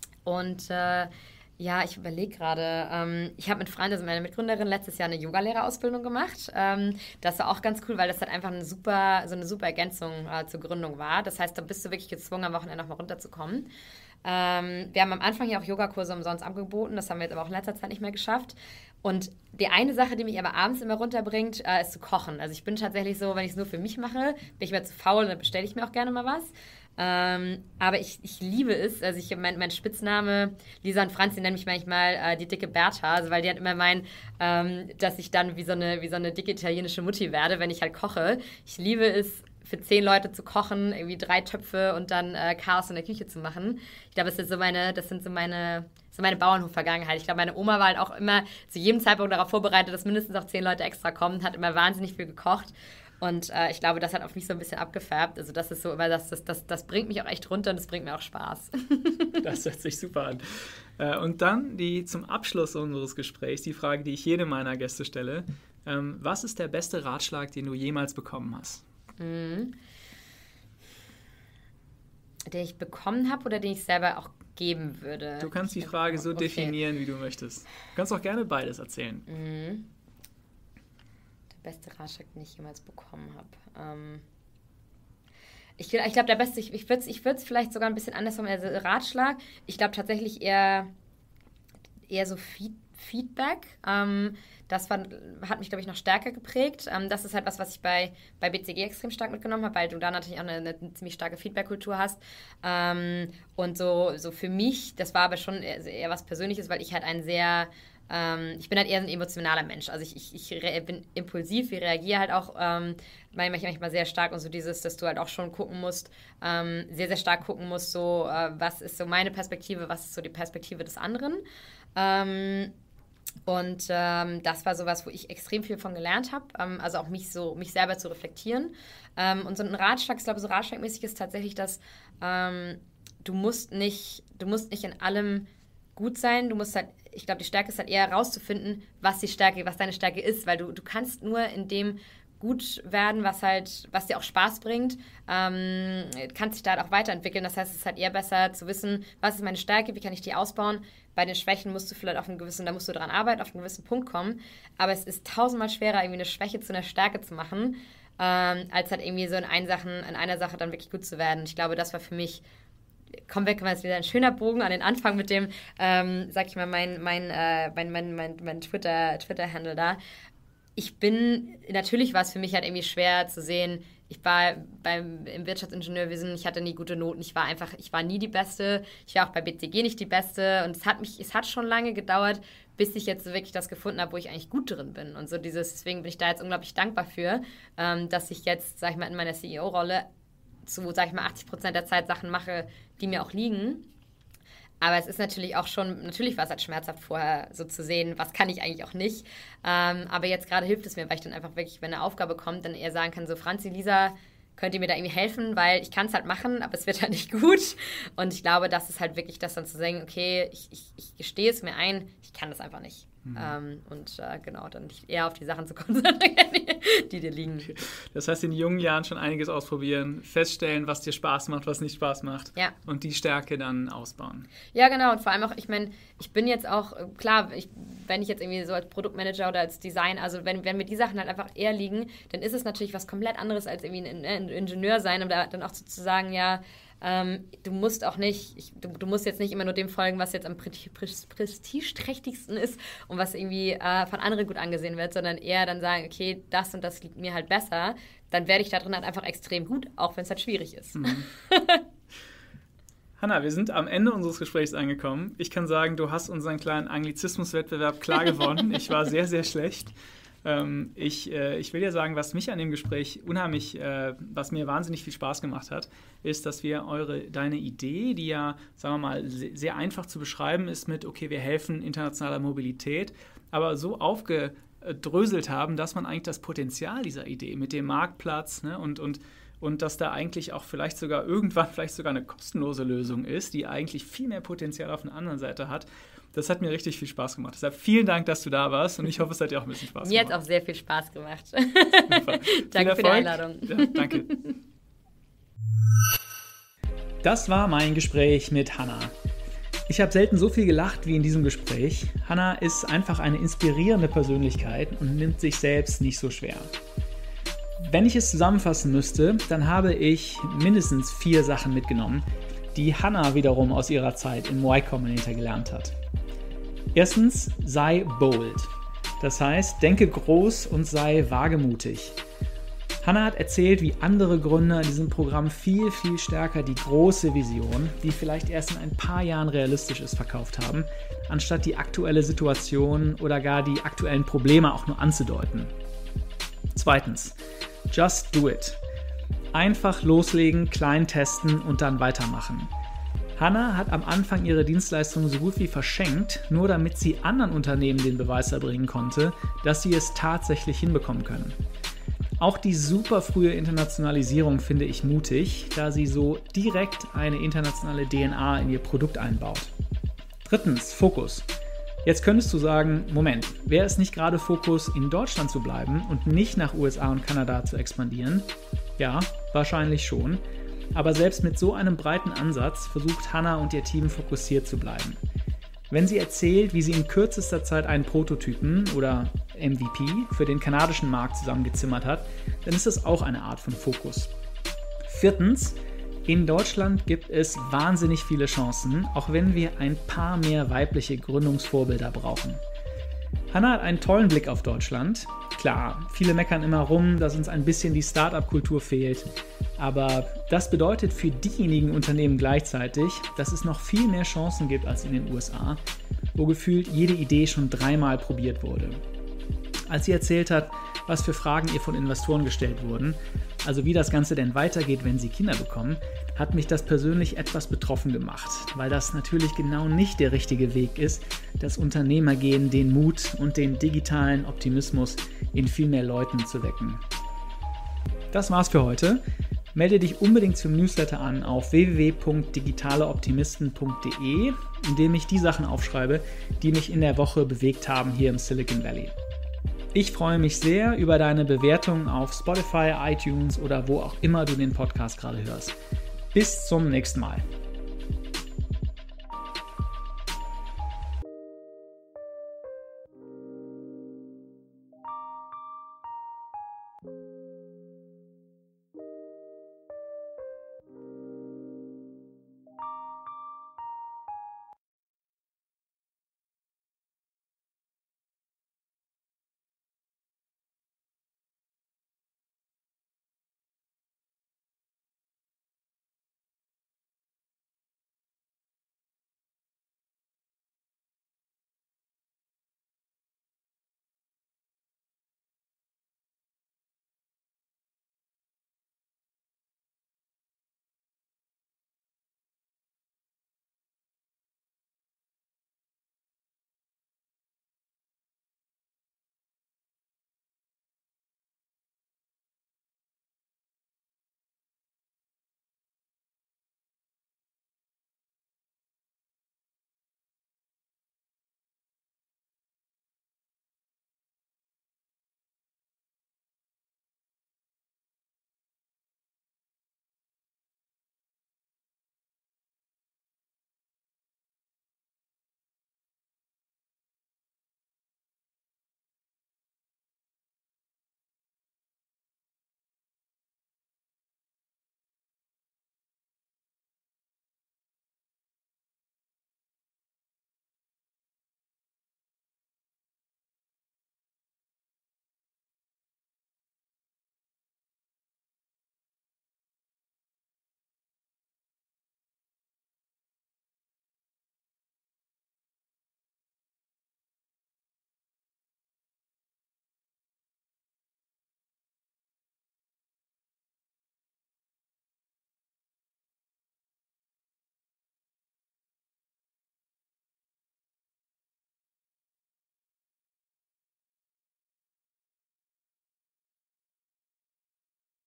[SPEAKER 2] und äh, ja, ich überlege gerade. Ähm, ich habe mit Freundin, also meiner Mitgründerin, letztes Jahr eine Yogalehrerausbildung gemacht. Ähm, das war auch ganz cool, weil das halt einfach eine super, so eine super Ergänzung äh, zur Gründung war. Das heißt, da bist du wirklich gezwungen, am Wochenende noch mal runterzukommen. Ähm, wir haben am Anfang ja auch Yogakurse umsonst angeboten. Das haben wir jetzt aber auch in letzter Zeit nicht mehr geschafft. Und die eine Sache, die mich aber abends immer runterbringt, äh, ist zu kochen. Also ich bin tatsächlich so, wenn ich es nur für mich mache, bin ich mir zu faul, dann bestelle ich mir auch gerne mal was. Ähm, aber ich, ich liebe es, also ich mein, mein Spitzname, Lisa und Franz, die nennen mich manchmal äh, die dicke Bertha, also weil die halt immer meinen, ähm, dass ich dann wie so, eine, wie so eine dicke italienische Mutti werde, wenn ich halt koche. Ich liebe es, für zehn Leute zu kochen, irgendwie drei Töpfe und dann äh, Chaos in der Küche zu machen. Ich glaube, das sind so meine, das sind so meine, so meine Bauernhof-Vergangenheit. Ich glaube, meine Oma war halt auch immer zu jedem Zeitpunkt darauf vorbereitet, dass mindestens auch zehn Leute extra kommen, hat immer wahnsinnig viel gekocht. Und äh, ich glaube, das hat auf mich so ein bisschen abgefärbt. Also das ist so immer, das, das, das, das bringt mich auch echt runter und das bringt mir auch Spaß.
[SPEAKER 1] Das hört sich super an. Äh, und dann die zum Abschluss unseres Gesprächs, die Frage, die ich jedem meiner Gäste stelle. Ähm, was ist der beste Ratschlag, den du jemals bekommen hast?
[SPEAKER 2] Mhm. Den ich bekommen habe oder den ich selber auch geben würde?
[SPEAKER 1] Du kannst die Frage so okay. definieren, wie du möchtest. Du kannst auch gerne beides erzählen.
[SPEAKER 2] Mhm. Beste Ratschlag, den ich jemals bekommen habe. Ähm ich ich glaube, der beste, ich, ich würde es ich vielleicht sogar ein bisschen anders machen, also Ratschlag. Ich glaube tatsächlich eher, eher so Feed, Feedback. Ähm, das war, hat mich, glaube ich, noch stärker geprägt. Ähm, das ist halt was, was ich bei, bei B C G extrem stark mitgenommen habe, weil du da natürlich auch eine, eine ziemlich starke Feedback-Kultur hast. Ähm, und so, so für mich, das war aber schon eher, eher was Persönliches, weil ich halt ein sehr... Ähm, ich bin halt eher ein emotionaler Mensch. Also ich, ich, ich re- bin impulsiv, ich reagiere halt auch ähm, manchmal, manchmal sehr stark und so dieses, dass du halt auch schon gucken musst, ähm, sehr, sehr stark gucken musst, so äh, was ist so meine Perspektive, was ist so die Perspektive des anderen. Ähm, und ähm, das war sowas, wo ich extrem viel von gelernt habe, ähm, also auch mich so, mich selber zu reflektieren. Ähm, und so ein Ratschlag, ich glaube, so ratschlagmäßig ist tatsächlich, dass ähm, du musst nicht, du musst nicht in allem gut sein, du musst halt, ich glaube, die Stärke ist halt eher herauszufinden, was die Stärke, was deine Stärke ist, weil du, du kannst nur in dem gut werden, was halt, was dir auch Spaß bringt, ähm, kannst dich da halt auch weiterentwickeln. Das heißt, es ist halt eher besser zu wissen, was ist meine Stärke, wie kann ich die ausbauen. Bei den Schwächen musst du vielleicht auf einen gewissen, da musst du dran arbeiten, auf einen gewissen Punkt kommen. Aber es ist tausendmal schwerer, irgendwie eine Schwäche zu einer Stärke zu machen, ähm, als halt irgendwie so in, einen Sachen, in einer Sache dann wirklich gut zu werden. Ich glaube, das war für mich Komm weg, mal wieder ein schöner Bogen an den Anfang mit dem, ähm, sag ich mal, mein, mein, äh, mein, mein, mein, mein Twitter, Twitter-Handle da. ich bin, natürlich war es für mich halt irgendwie schwer zu sehen, ich war beim, im Wirtschaftsingenieurwesen, ich hatte nie gute Noten, ich war einfach, ich war nie die Beste, ich war auch bei B C G nicht die Beste und es hat mich, es hat schon lange gedauert, bis ich jetzt wirklich das gefunden habe, wo ich eigentlich gut drin bin und so dieses, deswegen bin ich da jetzt unglaublich dankbar für, ähm, dass ich jetzt, sag ich mal, in meiner C E O-Rolle zu, sag ich mal, achtzig Prozent der Zeit Sachen mache, die mir auch liegen. Aber es ist natürlich auch schon, natürlich war es halt schmerzhaft vorher, so zu sehen, was kann ich eigentlich auch nicht. Ähm, aber jetzt gerade hilft es mir, weil ich dann einfach wirklich, wenn eine Aufgabe kommt, dann eher sagen kann, so Franzi, Lisa, könnt ihr mir da irgendwie helfen, weil ich kann es halt machen, aber es wird halt nicht gut. Und ich glaube, das ist halt wirklich das dann zu sagen, okay, ich, ich, ich gestehe es mir ein, ich kann das einfach nicht. Mhm. Ähm, und äh, genau, dann eher auf die Sachen zu konzentrieren, die, die dir liegen.
[SPEAKER 1] Das heißt, in jungen Jahren schon einiges ausprobieren, feststellen, was dir Spaß macht, was nicht Spaß macht.
[SPEAKER 2] Ja.
[SPEAKER 1] Und die Stärke dann ausbauen.
[SPEAKER 2] Ja, genau. Und vor allem auch, ich meine, ich bin jetzt auch, klar, ich, wenn ich jetzt irgendwie so als Produktmanager oder als Design, also wenn, wenn mir die Sachen halt einfach eher liegen, dann ist es natürlich was komplett anderes als irgendwie ein, ein Ingenieur sein und da dann auch sozusagen, ja, Ähm, du musst auch nicht, ich, du, du musst jetzt nicht immer nur dem folgen, was jetzt am prestigeträchtigsten ist und was irgendwie äh, von anderen gut angesehen wird, sondern eher dann sagen, okay, das und das liegt mir halt besser, dann werde ich da drin halt einfach extrem gut, auch wenn es halt schwierig ist. Mhm.
[SPEAKER 1] Hanna, wir sind am Ende unseres Gesprächs angekommen. Ich kann sagen, du hast unseren kleinen Anglizismuswettbewerb klar gewonnen. Ich war sehr, sehr schlecht. Ich, ich will dir sagen, was mich an dem Gespräch unheimlich, was mir wahnsinnig viel Spaß gemacht hat, ist, dass wir eure, deine Idee, die ja, sagen wir mal, sehr einfach zu beschreiben ist mit, okay, wir helfen internationaler Mobilität, aber so aufgedröselt haben, dass man eigentlich das Potenzial dieser Idee mit dem Marktplatz, ne, und, und, und dass da eigentlich auch vielleicht sogar irgendwann vielleicht sogar eine kostenlose Lösung ist, die eigentlich viel mehr Potenzial auf der anderen Seite hat. Das hat mir richtig viel Spaß gemacht. Deshalb vielen Dank, dass du da warst und ich hoffe, es hat dir auch ein bisschen Spaß
[SPEAKER 2] mir
[SPEAKER 1] gemacht.
[SPEAKER 2] Mir hat es auch sehr viel Spaß gemacht. Super. Danke für die Einladung.
[SPEAKER 1] Ja, danke. Das war mein Gespräch mit Hanna. Ich habe selten so viel gelacht wie in diesem Gespräch. Hanna ist einfach eine inspirierende Persönlichkeit und nimmt sich selbst nicht so schwer. Wenn ich es zusammenfassen müsste, dann habe ich mindestens vier Sachen mitgenommen, die Hanna wiederum aus ihrer Zeit im Y Combinator gelernt hat. Erstens, sei bold. Das heißt, denke groß und sei wagemutig. Hanna hat erzählt, wie andere Gründer in diesem Programm viel, viel stärker die große Vision, die vielleicht erst in ein paar Jahren realistisch ist, verkauft haben, anstatt die aktuelle Situation oder gar die aktuellen Probleme auch nur anzudeuten. Zweitens, just do it. Einfach loslegen, klein testen und dann weitermachen. Hanna hat am Anfang ihre Dienstleistungen so gut wie verschenkt, nur damit sie anderen Unternehmen den Beweis erbringen konnte, dass sie es tatsächlich hinbekommen können. Auch die super frühe Internationalisierung finde ich mutig, da sie so direkt eine internationale D N A in ihr Produkt einbaut. Drittens, Fokus. Jetzt könntest du sagen, Moment, wäre es nicht gerade Fokus, in Deutschland zu bleiben und nicht nach U S A und Kanada zu expandieren? Ja, wahrscheinlich schon. Aber selbst mit so einem breiten Ansatz versucht Hanna und ihr Team fokussiert zu bleiben. Wenn sie erzählt, wie sie in kürzester Zeit einen Prototypen oder M V P für den kanadischen Markt zusammengezimmert hat, dann ist das auch eine Art von Fokus. Viertens, in Deutschland gibt es wahnsinnig viele Chancen, auch wenn wir ein paar mehr weibliche Gründungsvorbilder brauchen. Hanna hat einen tollen Blick auf Deutschland. Klar, viele meckern immer rum, dass uns ein bisschen die Start-up-Kultur fehlt. Aber das bedeutet für diejenigen Unternehmen gleichzeitig, dass es noch viel mehr Chancen gibt als in den U S A, wo gefühlt jede Idee schon dreimal probiert wurde. Als sie erzählt hat, was für Fragen ihr von Investoren gestellt wurden, also wie das Ganze denn weitergeht, wenn sie Kinder bekommen, hat mich das persönlich etwas betroffen gemacht, weil das natürlich genau nicht der richtige Weg ist, das Unternehmergehen, den Mut und den digitalen Optimismus in viel mehr Leuten zu wecken. Das war's für heute. Melde dich unbedingt zum Newsletter an auf w w w punkt digitaleoptimisten punkt d e, in dem ich die Sachen aufschreibe, die mich in der Woche bewegt haben hier im Silicon Valley. Ich freue mich sehr über deine Bewertungen auf Spotify, iTunes oder wo auch immer du den Podcast gerade hörst. Bis zum nächsten Mal.